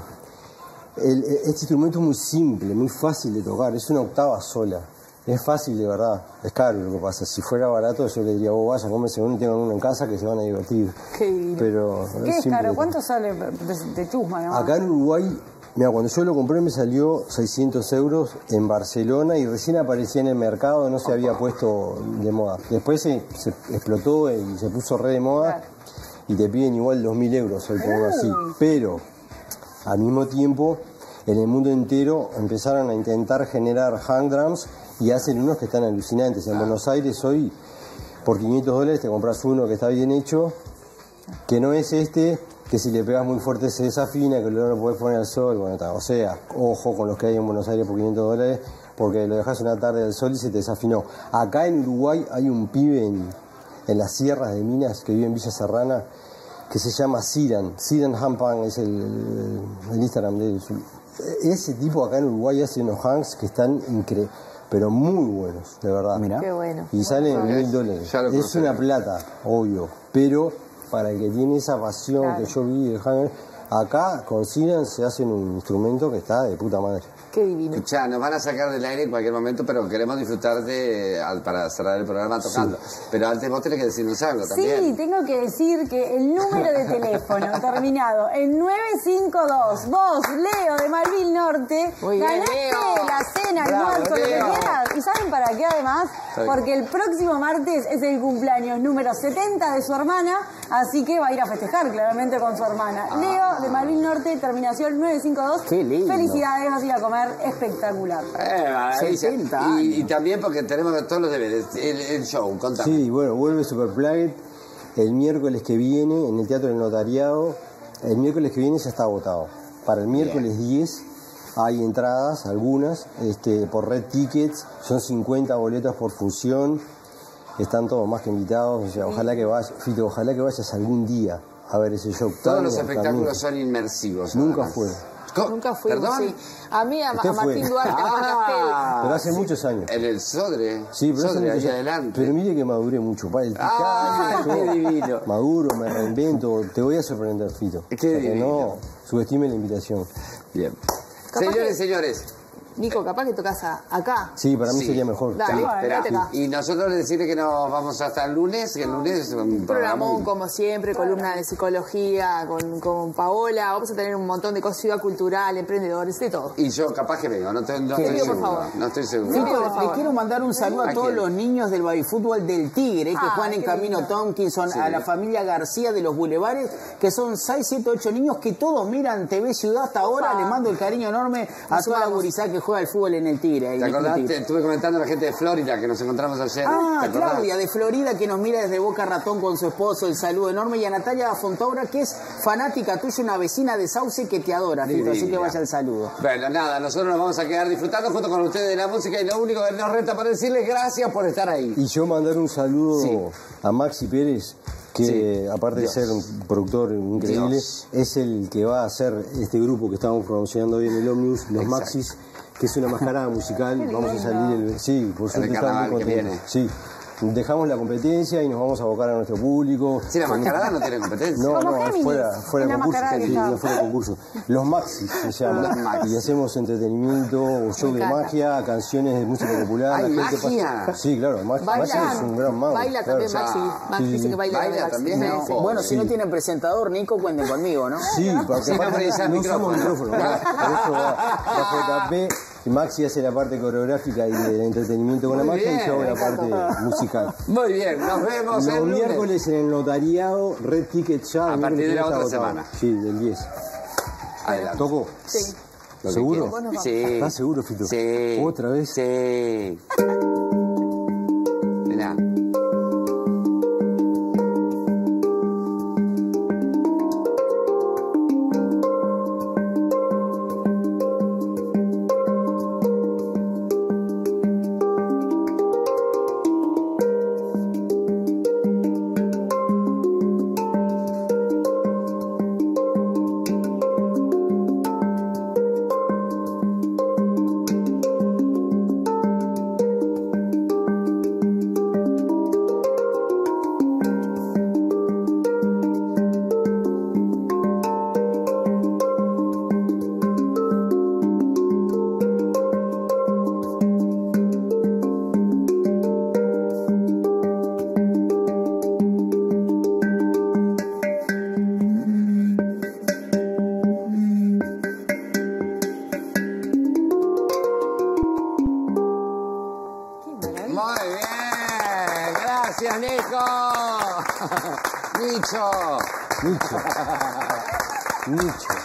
El- este instrumento es muy simple, muy fácil de tocar, es una octava sola. Es fácil de verdad, es caro lo que pasa. Si fuera barato yo le diría, vos vayan, cómense uno y tengan uno en casa que se van a divertir. Qué divino. Pero ¿Qué es simple caro? de- ¿Cuánto sale de, de chusma, no? Acá en Uruguay, mira, cuando yo lo compré me salió seiscientos euros en Barcelona y recién aparecía en el mercado, no se había puesto de moda. Después se, se explotó y se puso re de moda y te piden igual dos mil euros hoy por uno así. Pero al mismo tiempo, en el mundo entero empezaron a intentar generar hang drums y hacen unos que están alucinantes. En Buenos Aires hoy, por quinientos dólares te compras uno que está bien hecho, que no es este, que si le pegas muy fuerte se desafina, que luego lo podés poner al sol, bueno, está. O sea, ojo con los que hay en Buenos Aires por quinientos dólares, porque lo dejas una tarde al sol y se te desafinó. Acá en Uruguay hay un pibe en, en las sierras de Minas, que vive en Villa Serrana, que se llama Siran, Siran Hampan es el, el, el Instagram de él. Ese tipo acá en Uruguay hace unos hangs que están increíbles, pero muy buenos, de verdad. Qué bueno. Y salen mil dólares. Ya lo Es conocí. una plata, obvio, pero para el que tiene esa pasión Claro. que yo vi de hang, acá con Siran se hacen un instrumento que está de puta madre. Qué divino. Escuchá, nos van a sacar del aire en cualquier momento, pero queremos disfrutar de, al- para cerrar el programa tocando. Pero antes vos tenés que decirnos algo también. Sí, tengo que decir que el número de teléfono terminado en nueve cinco dos, vos, Leo de Malvin Norte, Muy bien, ganaste Leo. la cena, el Bravo, almuerzo, lo que Leo. quieras. ¿Y saben para qué además? Sí. Porque el próximo martes es el cumpleaños número setenta de su hermana, así que va a ir a festejar claramente con su hermana. Leo de Malvin Norte, terminación nueve cinco dos. Qué lindo. Felicidades, vas a ir a comer espectacular. Eh, maravilla. setenta y, y también porque tenemos todos los deberes. El, el show, contame. Sí, bueno, vuelve Superplanet el miércoles que viene en el Teatro del Notariado. El miércoles que viene ya está agotado. Para el miércoles diez hay entradas, algunas, este, por Red Tickets, son cincuenta boletas por función, están todos más que invitados, o sea, ojalá que vayas, Fito, ojalá que vayas algún día a ver ese show. Todos tan los hermoso. espectáculos son inmersivos. Nunca además. fue. Nunca fuimos, ¿Perdón? sí. A mí, a, Usted a Martín fue. Duarte, Ah, Pero hace sí. muchos años. En el Sodre. Sí, pero hace Sodre, muchos ahí años. adelante. Pero mire que maduré mucho. Pa, el Ah, picaño, qué todo. divino. Maduro, me reinvento. Te voy a sorprender, Fito. Qué O sea que divino. no subestime la invitación. Bien. Capaz Señores, que- señores. Nico, capaz que tocas a- acá. Sí, para mí Sí. sería mejor. Dale, Sí, bueno, espera. vete acá. Y nosotros les decirle que nos vamos hasta el lunes, que el lunes es un programa. Programón, como siempre, columna de psicología con, con Paola. Vamos a tener un montón de cosas, ciudad cultural, emprendedores, de todo. Y yo capaz que vengo, no, te- no Te estoy pido, por seguro. favor. No estoy seguro. Fito, No, por le favor. quiero mandar un saludo a ¿A todos quién? los niños del babyfútbol del Tigre, que Ah, juegan en qué Camino lindo. Tompkinson, Sí. a la familia García de los Bulevares, que son seis, siete, ocho niños que todos miran T V Ciudad hasta ahora. Les mando el cariño enorme a Nos toda la sumamos. gurizada que juega al fútbol en el Tigre. ahí ¿Te en el acordás? Tigre. Te estuve comentando a la gente de Florida que nos encontramos ayer. Ah, ¿Te acordás? Claudia de Florida, que nos mira desde Boca Ratón con su esposo, el saludo enorme. Y a Natalia Fontaura, que es fanática tuya, una vecina de Sauce que te adora, Fito, así que Divina. vaya el saludo. Bueno, nada, nosotros nos vamos a quedar disfrutando junto con ustedes de la música y lo único que nos resta para decirles gracias por estar ahí. Y yo mandar un saludo Sí. a Maxi Pérez, que Sí. aparte Dios. de ser un productor increíble, Dios. es el que va a hacer este grupo que estamos promocionando hoy en el Omnibus, Los Exacto. Maxis, que es una mascarada musical. Vamos a salir el... Sí, por suerte El estamos muy carnaval que contentos. viene. Sí. Dejamos la competencia y nos vamos a abocar a nuestro público. Sí, la mascarada no tiene competencia. No, Como no, es Géminis, fuera, fuera en de la concurso. mascarada Sí, que no está. fuera de concurso. Los Maxis se llama. Los Maxis. Y hacemos entretenimiento, show de encanta. magia, canciones de música popular. ¡Ay, la gente magia! pasa- Sí, claro, Maxi, Baila. Maxi es un gran mago. Baila claro. también Maxi. Maxi Sí, dice que baila, baila Maxi. también, Sí, ¿no? sí. Bueno, si no Sí. tienen presentador, Nico, cuenten conmigo, ¿no? Sí, porque Sí, no aparte precisa no micrófono. usamos micrófono. ¿no? Por eso va, va J P, y Maxi hace la parte coreográfica y del entretenimiento con la Muy magia bien, y yo hago la me parte musical. Muy bien, nos vemos Los el lunes. miércoles en el notariado, Red Ticket ya. A el partir de miércoles la ya otra está agotado. semana. Sí, del diez. Adelante. ¿Toco? Sí. Lo que ¿Seguro? quieras. Sí. ¿Estás seguro, Fito? Sí. ¿Otra vez? Sí. Mirá. Muy bien. Gracias, Nico. Nicho. Nicho. Nicho.